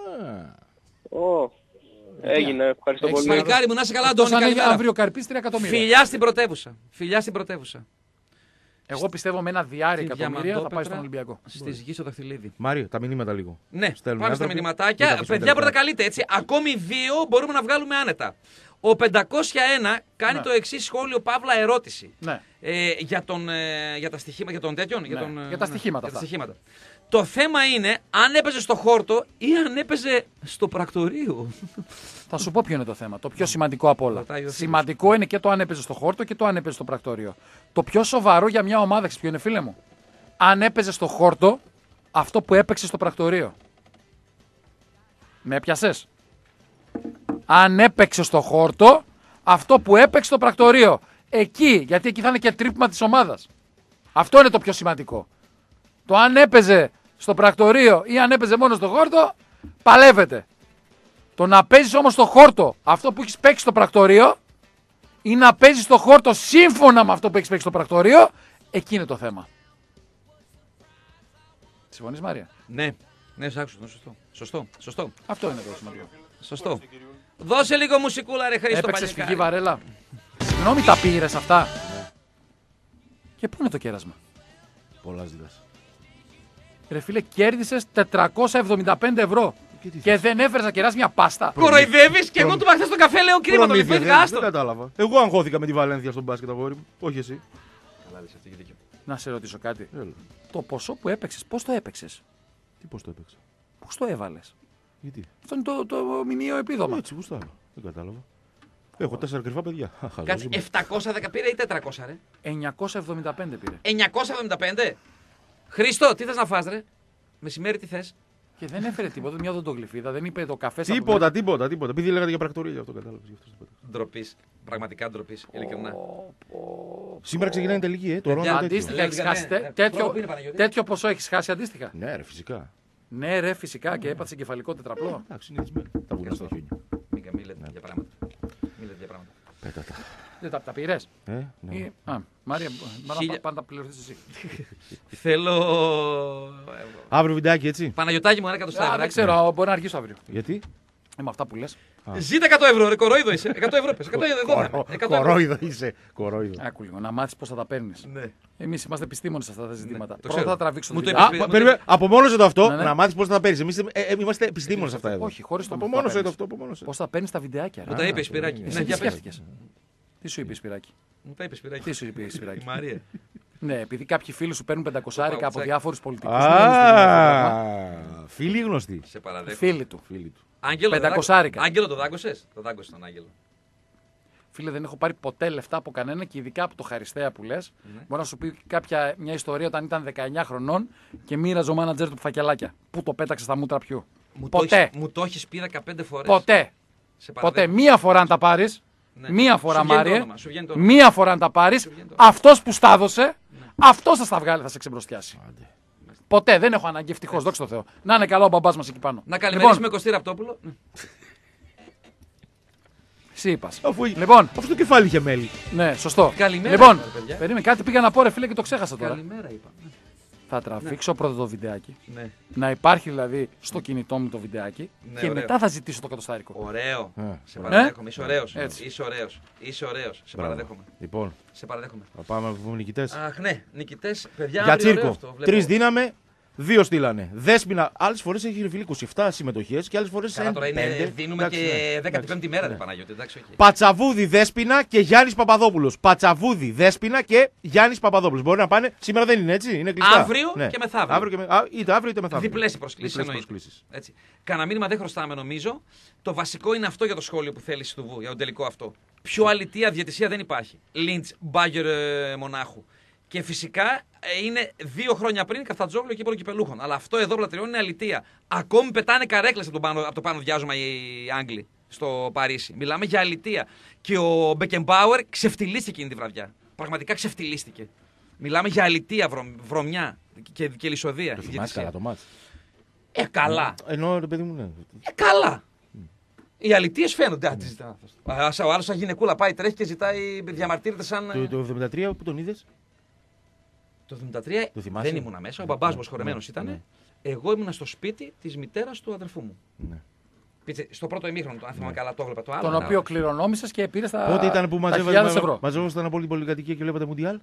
Ω, έγινε, ευχαριστώ Έχεις πολύ. Παλικάρι μου, να είσαι καλά, Εκτός Αντώνη, αν έχει καλημέρα. αύριο καρπής τρία εκατομμύρια. Φιλιά στην πρωτεύουσα. Φιλιά στην πρωτεύουσα. Εγώ πιστεύω με ένα διάρρη Στη εκατομμύρια θα πάει Διαμαντόπετρα, στον Ολυμπιακό. Στη γη στο δαχτυλίδι. Μάριο, τα μηνύματα λίγο. Ναι, Στέλνουν πάμε στα άνθρωποι. Μην μηνυματάκια. τα αφήσουμε Παιδιά, τελικά. πρωτακαλείτε έτσι. Ακόμη δύο μπορούμε να βγάλουμε άνετα. Ο πεντακόσια ένα κάνει Ναι. το εξή σχόλιο, Παύλα, ερώτηση. Ναι. Ε, για, τον, ε, για τα στοιχήματα, για τον τέτοιον. Για, Ναι, τον, ε, για τα στοιχήματα για τα αυτά. στοιχήματα. Το θέμα είναι αν έπαιζε στο χόρτο ή αν έπαιζε στο πρακτορείο. Θα σου πω ποιο είναι το θέμα. Το πιο σημαντικό απ' όλα. Ρωτάει ο φίλος. Σημαντικό είναι και το αν έπαιζε στο χόρτο και το αν έπαιζε στο πρακτορείο. Το πιο σοβαρό για μια ομάδα, ξέρεις ποιο είναι, φίλε μου. Αν έπαιζε στο χόρτο αυτό που έπαιξε στο πρακτορείο. Με έπιασες. Αν έπαιξε στο χόρτο αυτό που έπαιξε στο πρακτορείο. Εκεί, γιατί εκεί θα είναι και τρύπημα της ομάδας. Αυτό είναι το πιο σημαντικό. Το αν έπαιζε στο πρακτορείο ή αν έπαιζε μόνο στο χόρτο, παλεύεται. Το να παίζεις όμως στο χόρτο αυτό που έχεις παίξει στο πρακτορείο ή να παίζεις στο χόρτο σύμφωνα με αυτό που έχεις παίξει στο πρακτορείο, εκεί είναι το θέμα. Συμφωνείς, Μάρια? Ναι, ναι, σ' άκουσα, σωστό. Σωστό, σωστό. Αυτό είναι το σημαντικό. Σωστό. Δώσε λίγο μουσικούλα, ρε Χρήστο. Έπαιξες παλικάρι. φυγή Βαρέλα. Συγγνώμη, τα πήρες αυτά. Και πού είναι το κέρασμα? Πολλά ζητάς. Ρε φίλε, κέρδισες τετρακόσια εβδομήντα πέντε ευρώ. Και τι Και δεν έφερες να κεράσει μια πάστα. Κοροϊδεύεις και εγώ του είπα χθες στον καφέ, λέω κρίμα, τον Προμήθεια, λιπέδηκα, δεν, άστο. δεν κατάλαβα. Εγώ αγχώθηκα με τη Βαλένθια στον μπάσκετ, αγόρι μου. Όχι εσύ. Να σε ρωτήσω κάτι. Έλα. Το ποσό που έπαιξες, πώς το έπαιξες? Τι πώς το έπαιξα. Πώς το έβαλες? Γιατί. Αυτό είναι το, το μηνιαίο επίδομα. Έτσι, γουστάρω. Δεν κατάλαβα. Έχω τέσσερα κρυφά παιδιά. Χαζός Κάτσε, είμαι. επτακόσια δέκα πήρε ή τετρακόσια, ρε. εννιακόσια εβδομήντα πέντε πήρε. εννιακόσια εβδομήντα πέντε. Χρήστο, τι θες να φας, ρε. Μεσημέρι τι θες. Και δεν έφερε τίποτα, μια οδοντογλυφίδα, δεν είπε το καφέ σαν Τίποτα, τίποτα, τίποτα. Επειδή λέγατε για πρακτορία, γι' αυτό κατάλαβα. γι' αυτό σας είπα. Ντροπή. Πραγματικά ντροπή. Ειλικρινά. Σήμερα ξεκινάει η τελική, ε. Το ρόλο τέτοιο. Αντίστοιχα Λέω, έχεις ναι, χάσει. ναι, τε- ναι. τέτοιο, Πρώτο που είναι, Παναγιώτη. τέτοιο ποσό έχεις χάσει αντίστοιχα. Ναι, ρε, φυσικά. Ναι, ρε, φυσικά και έπαθε εγκεφαλικό τετραπλό. Εντάξει, συνηθισμένο. Τα βουνά στα χιόνια. Μην μη λέτε για πράγματα. Μη λέτε για πράγματα. Πέτα τα. Δεν τα, τα πήρε. Ε, ναι. Α, Μάρια, Χίλια... πάντα πληρωθείς εσύ. Θέλω. Αύριο βιντεάκι, έτσι. Παναγιωτάκι μου, ένα εκατοστά. Δεν ξέρω, μπορεί να αργήσω αύριο. Γιατί? Ε, με αυτά που λες. Ζήτα εκατό ευρώ, ρε, κορόιδο είσαι. εκατό ευρώ πες. Κορόιδο είσαι. Κορόιδο. Άκου λίγο, να μάθεις πώς θα τα παίρνεις. Ναι. Εμείς είμαστε επιστήμονες σε αυτά τα ζητήματα. το Πρώτα ξέρω. θα τραβήξω Μου το το βιντεάκι. είπες πριν. Απομόνωσε το αυτό, Ναι, ναι. να μάθεις πώς θα τα παίρνεις. Εμείς είμαστε επιστήμονες αυτά εδώ. Όχι, χωρίς το Απομόνωσε το αυτό. απομόνωσε. πώς θα παίρνεις τα βιντεάκια. Μου τα είπε η Σπυράκη. Εσύ Ναι, τι για πες. σκέφτηκες? Τι σου είπε η Σπυράκη? Μου τα είπε η Σπυράκη. Τι σου είπε η Σπυράκη? Η Μαρία. Ναι, επειδή κάποιοι φίλοι σου παίρνουν πεντακόσια από Παουτσάκι. διάφορους πολιτικούς. Α, φίλοι γνωστοί. Σε παραδέχομαι. Φίλοι του. Φίλοι του. Άγγελο, Πεντακοσάρικα. το δάκο- Άγγελο το δάκωσες. Το δάκωσες τον Άγγελο. Φίλε, δεν έχω πάρει ποτέ λεφτά από κανένα και ειδικά από το Χαριστέα που λες. Μπορώ να σου πει κάποια, μια ιστορία όταν ήταν δεκαεννιά χρονών και μοίραζε ο μάνατζερ του φακελάκια. Πού το πέταξε στα μούτρα ποιου. Μου το Ποτέ. έχεις- Μου το έχει πει δεκαπέντε φορές. Ποτέ. Σε Ποτέ. παραδέχομαι. Μία φορά αν τα πάρει. Ναι. Μία φορά, Σου βγαίνει το Μάριε. όνομα, σου βγαίνει το όνομα. Μία φορά αν τα πάρει. βγαίνει το όνομα. Αυτό που στα έδωσε, αυτό θα στα βγάλει, θα σε ξεμπροστιάσει. Ποτέ. Δεν έχω ανάγκη. Ευτυχώ, δόξα τω Θεώ. Να είναι καλά ο μπαμπάς μας εκεί πάνω. Να καλημερίσουμε Λοιπόν, Κωστή Ραπτόπουλο. Ναι. εσύ είπας. Αφού Λοιπόν, αυτό το κεφάλι είχε μέλη. ναι, σωστό. Καλημέρα, Λοιπόν, ρε παιδιά. περίμενε, κάτι πήγα να πω, ρε φίλε, και το ξέχασα τώρα. Καλημέρα είπα. Θα τραβήξω πρώτα το βιντεάκι. Ναι. Να υπάρχει δηλαδή στο κινητό μου το βιντεάκι Ναι, και ωραίο. μετά θα ζητήσω το κατοστάρικο. Ωραίο. Ε, Σε ωραία. παραδέχομαι. Είσαι ωραίος. Έτσι. Είσαι ωραίος. Είσαι ωραίος. Σε Μπράβο. παραδέχομαι. Λοιπόν, Σε παραδέχομαι. θα πάμε να πούμε νικητές. Αχ, ναι. Νικητές. Παιδιά, Για αύριο ωραίο τσίρκο. αυτό, βλέπω. Τρεις δίναμε, δύο στείλανε. Δέσποινα, άλλες φορές έχει ρε φίλε είκοσι επτά συμμετοχές και άλλες φορές Καλά, τώρα είναι, πέντε. δίνουμε Εντάξει, ναι. και δέκατη πέμπτη μέρα, Ναι. ρε Παναγιώτη. Εντάξει, όχι. Πατσαβούδη Δέσποινα και Γιάννης Παπαδόπουλος. Πατσαβούδη Δέσποινα και Γιάννης Παπαδόπουλος. Μπορεί να πάνε. Σήμερα δεν είναι έτσι, είναι κλειστά. Αύριο και μεθαύριο. Αύριο και με... Α, είτε αύριο είτε μεθαύριο. Διπλές οι προσκλήσεις. Διπλές εννοείται. προσκλήσεις. Έτσι. Κανένα μήνυμα δεν χρωστάμε νομίζω. Το βασικό είναι αυτό για το σχόλιο που θέλει του Βου, για τον τελικό αυτό. Πιο αλητία διαιτησία δεν υπάρχει. Λίντς, Μπάγκερ ε, Μονάχου. Και φυσικά ε, είναι δύο χρόνια πριν Καφτατζόγλιο και Κυπελούχων. Αλλά αυτό εδώ πλατριών είναι αλητία. Ακόμη πετάνε καρέκλες από, πάνω, από το πάνω διάζωμα οι Άγγλοι στο Παρίσι. Μιλάμε για αλητία. Και ο Μπεκεμπάουερ ξεφτυλίστηκε εκείνη τη βραδιά. Πραγματικά ξεφτυλίστηκε. Μιλάμε για αλητία, βρωμ, βρωμιά και, και λησοδεία. Το θυμάσαι καλά το μάτς. Ε, καλά. Ενώ ρε παιδί μου, ναι. Ε, καλά. Οι αλητίες φαίνονται. Α, τι ζητά αυτός. Α, ο άλλος σαν γυναικούλα πάει, τρέχει και ζητάει, διαμαρτύρεται σαν. Το, το εβδομήντα τρία που τον είδες. Το εβδομήντα τρία Το θυμάσαι? δεν ήμουνα μέσα. Ο μπαμπάς μου Ναι, χωρεμένος ναι, ήταν. ναι. Εγώ ήμουνα στο σπίτι της μητέρας του αδερφού μου. Ναι. Πίτσε, στο πρώτο ημίχρονο, αν θυμάμαι καλά, το έβλεπα το άλλο. Τον να- οποίο κληρονόμησες και πήρε τα Πότε ήταν που τα χιλιάδες ευρώ. μαζεύονταν από όλη την πολυκατοικία και βλέπατε Μουντιάλ.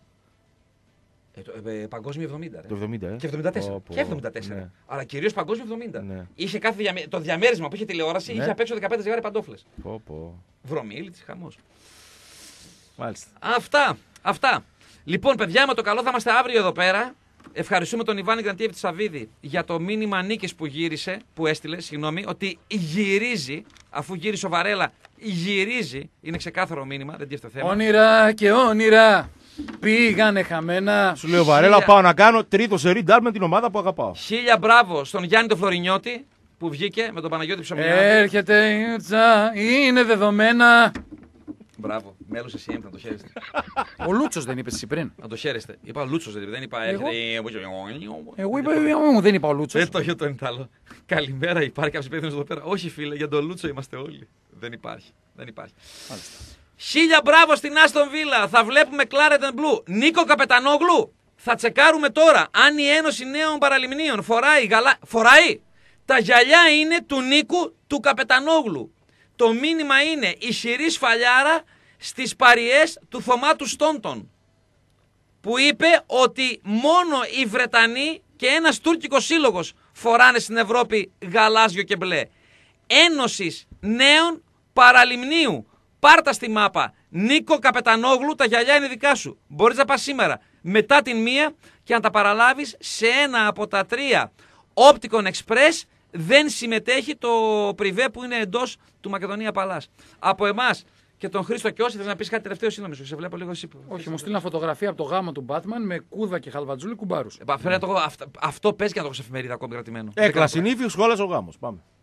Ε, το, ε, παγκόσμιο εβδομήντα. Ρε. Το εβδομήντα, ε. Και εβδομήντα τέσσερα. Πω, πω. Και εβδομήντα τέσσερα. Ναι. Αλλά κυρίως παγκόσμιο εβδομήντα. Ναι. Είχε κάθε διαμε... Το διαμέρισμα που είχε τηλεόραση Ναι. είχε απ' έξω δεκαπέντε ζευγάρια παντόφλες. Πω, πω. Βρωμίλης, χαμός. Μάλιστα. Αυτά. Αυτά. Λοιπόν, παιδιά, με το καλό θα είμαστε αύριο εδώ πέρα. Ευχαριστούμε τον Ιβάν Ιγνατίεβιτ Σαββίδη για το μήνυμα νίκης που γύρισε, που έστειλε, συγγνώμη, ότι γυρίζει, αφού γύρισε ο Βαρέλα, γυρίζει. Είναι ξεκάθαρο μήνυμα, δεν τίθεται θέμα. Όνειρα και όνειρα πήγανε χαμένα. Σου λέω Βαρέλα, πάω να κάνω τρίτο σερί ντάρ με την ομάδα που αγαπάω. Χίλια μπράβο στον Γιάννη τον Φλωρινιώτη που βγήκε με τον Παναγιώτη Ψωμιάδη. Έρχεται η Ιτζα, είναι δεδομένα. Μπράβο, μέλος εσύ έμφυνα, να το χαίρεστε. Ο Λούτσος δεν είπες εσύ πριν. Να το χαίρεστε. Είπα Λούτσος, δεν δεν είπα Εγώ? έρχεται. Εγώ είπα, μου δεν είπα ο Λούτσος. Δεν το είχε το εντάλλο. Καλημέρα, υπάρχει κάποιο υπεύθυνο εδώ πέρα. Όχι, φίλε, για τον Λούτσο είμαστε όλοι. Δεν υπάρχει. Δεν υπάρχει. Μάλιστα. Χίλια μπράβο στην Άστον Βίλα. Θα βλέπουμε Claret and Blue. Νίκο Καπετανόγλου. Θα τσεκάρουμε τώρα αν η Ένωση Νέων Παραλιμνίων φοράει γαλά. Φοράει. Τα γυαλιά είναι του Νίκου του Καπετανόγλου. Το μήνυμα είναι ισχυρή σφαλιάρα στις παριές του Θωμάτου Στόντον, που είπε ότι μόνο οι Βρετανοί και ένας τουρκικός σύλλογος φοράνε στην Ευρώπη γαλάζιο και μπλε. Ένωσης Νέων Παραλιμνίου. Πάρτα στη μάπα. Νίκο Καπετανόγλου, τα γυαλιά είναι δικά σου. Μπορείς να πας σήμερα μετά την μία και να τα παραλάβεις σε ένα από τα τρία Opticon Express. Δεν συμμετέχει το πριβέ που είναι εντός του Μακεδονία Παλάς. Από εμάς και τον Χρήστο Κιώση, θες να πεις κάτι τελευταίο, συγγνώμη σου, σε βλέπω λίγο εσύ. Όχι, μου στείλει φωτογραφία από το γάμο του Batman με κούδα και χαλβατζούλη κουμπάρους. Ε, φέρε το, αυτό, αυτό παίζει και να το έχω σε εφημερίδα ακόμη κρατημένο. Έκλαση νύφη, σχόλας ο γάμος. Πάμε.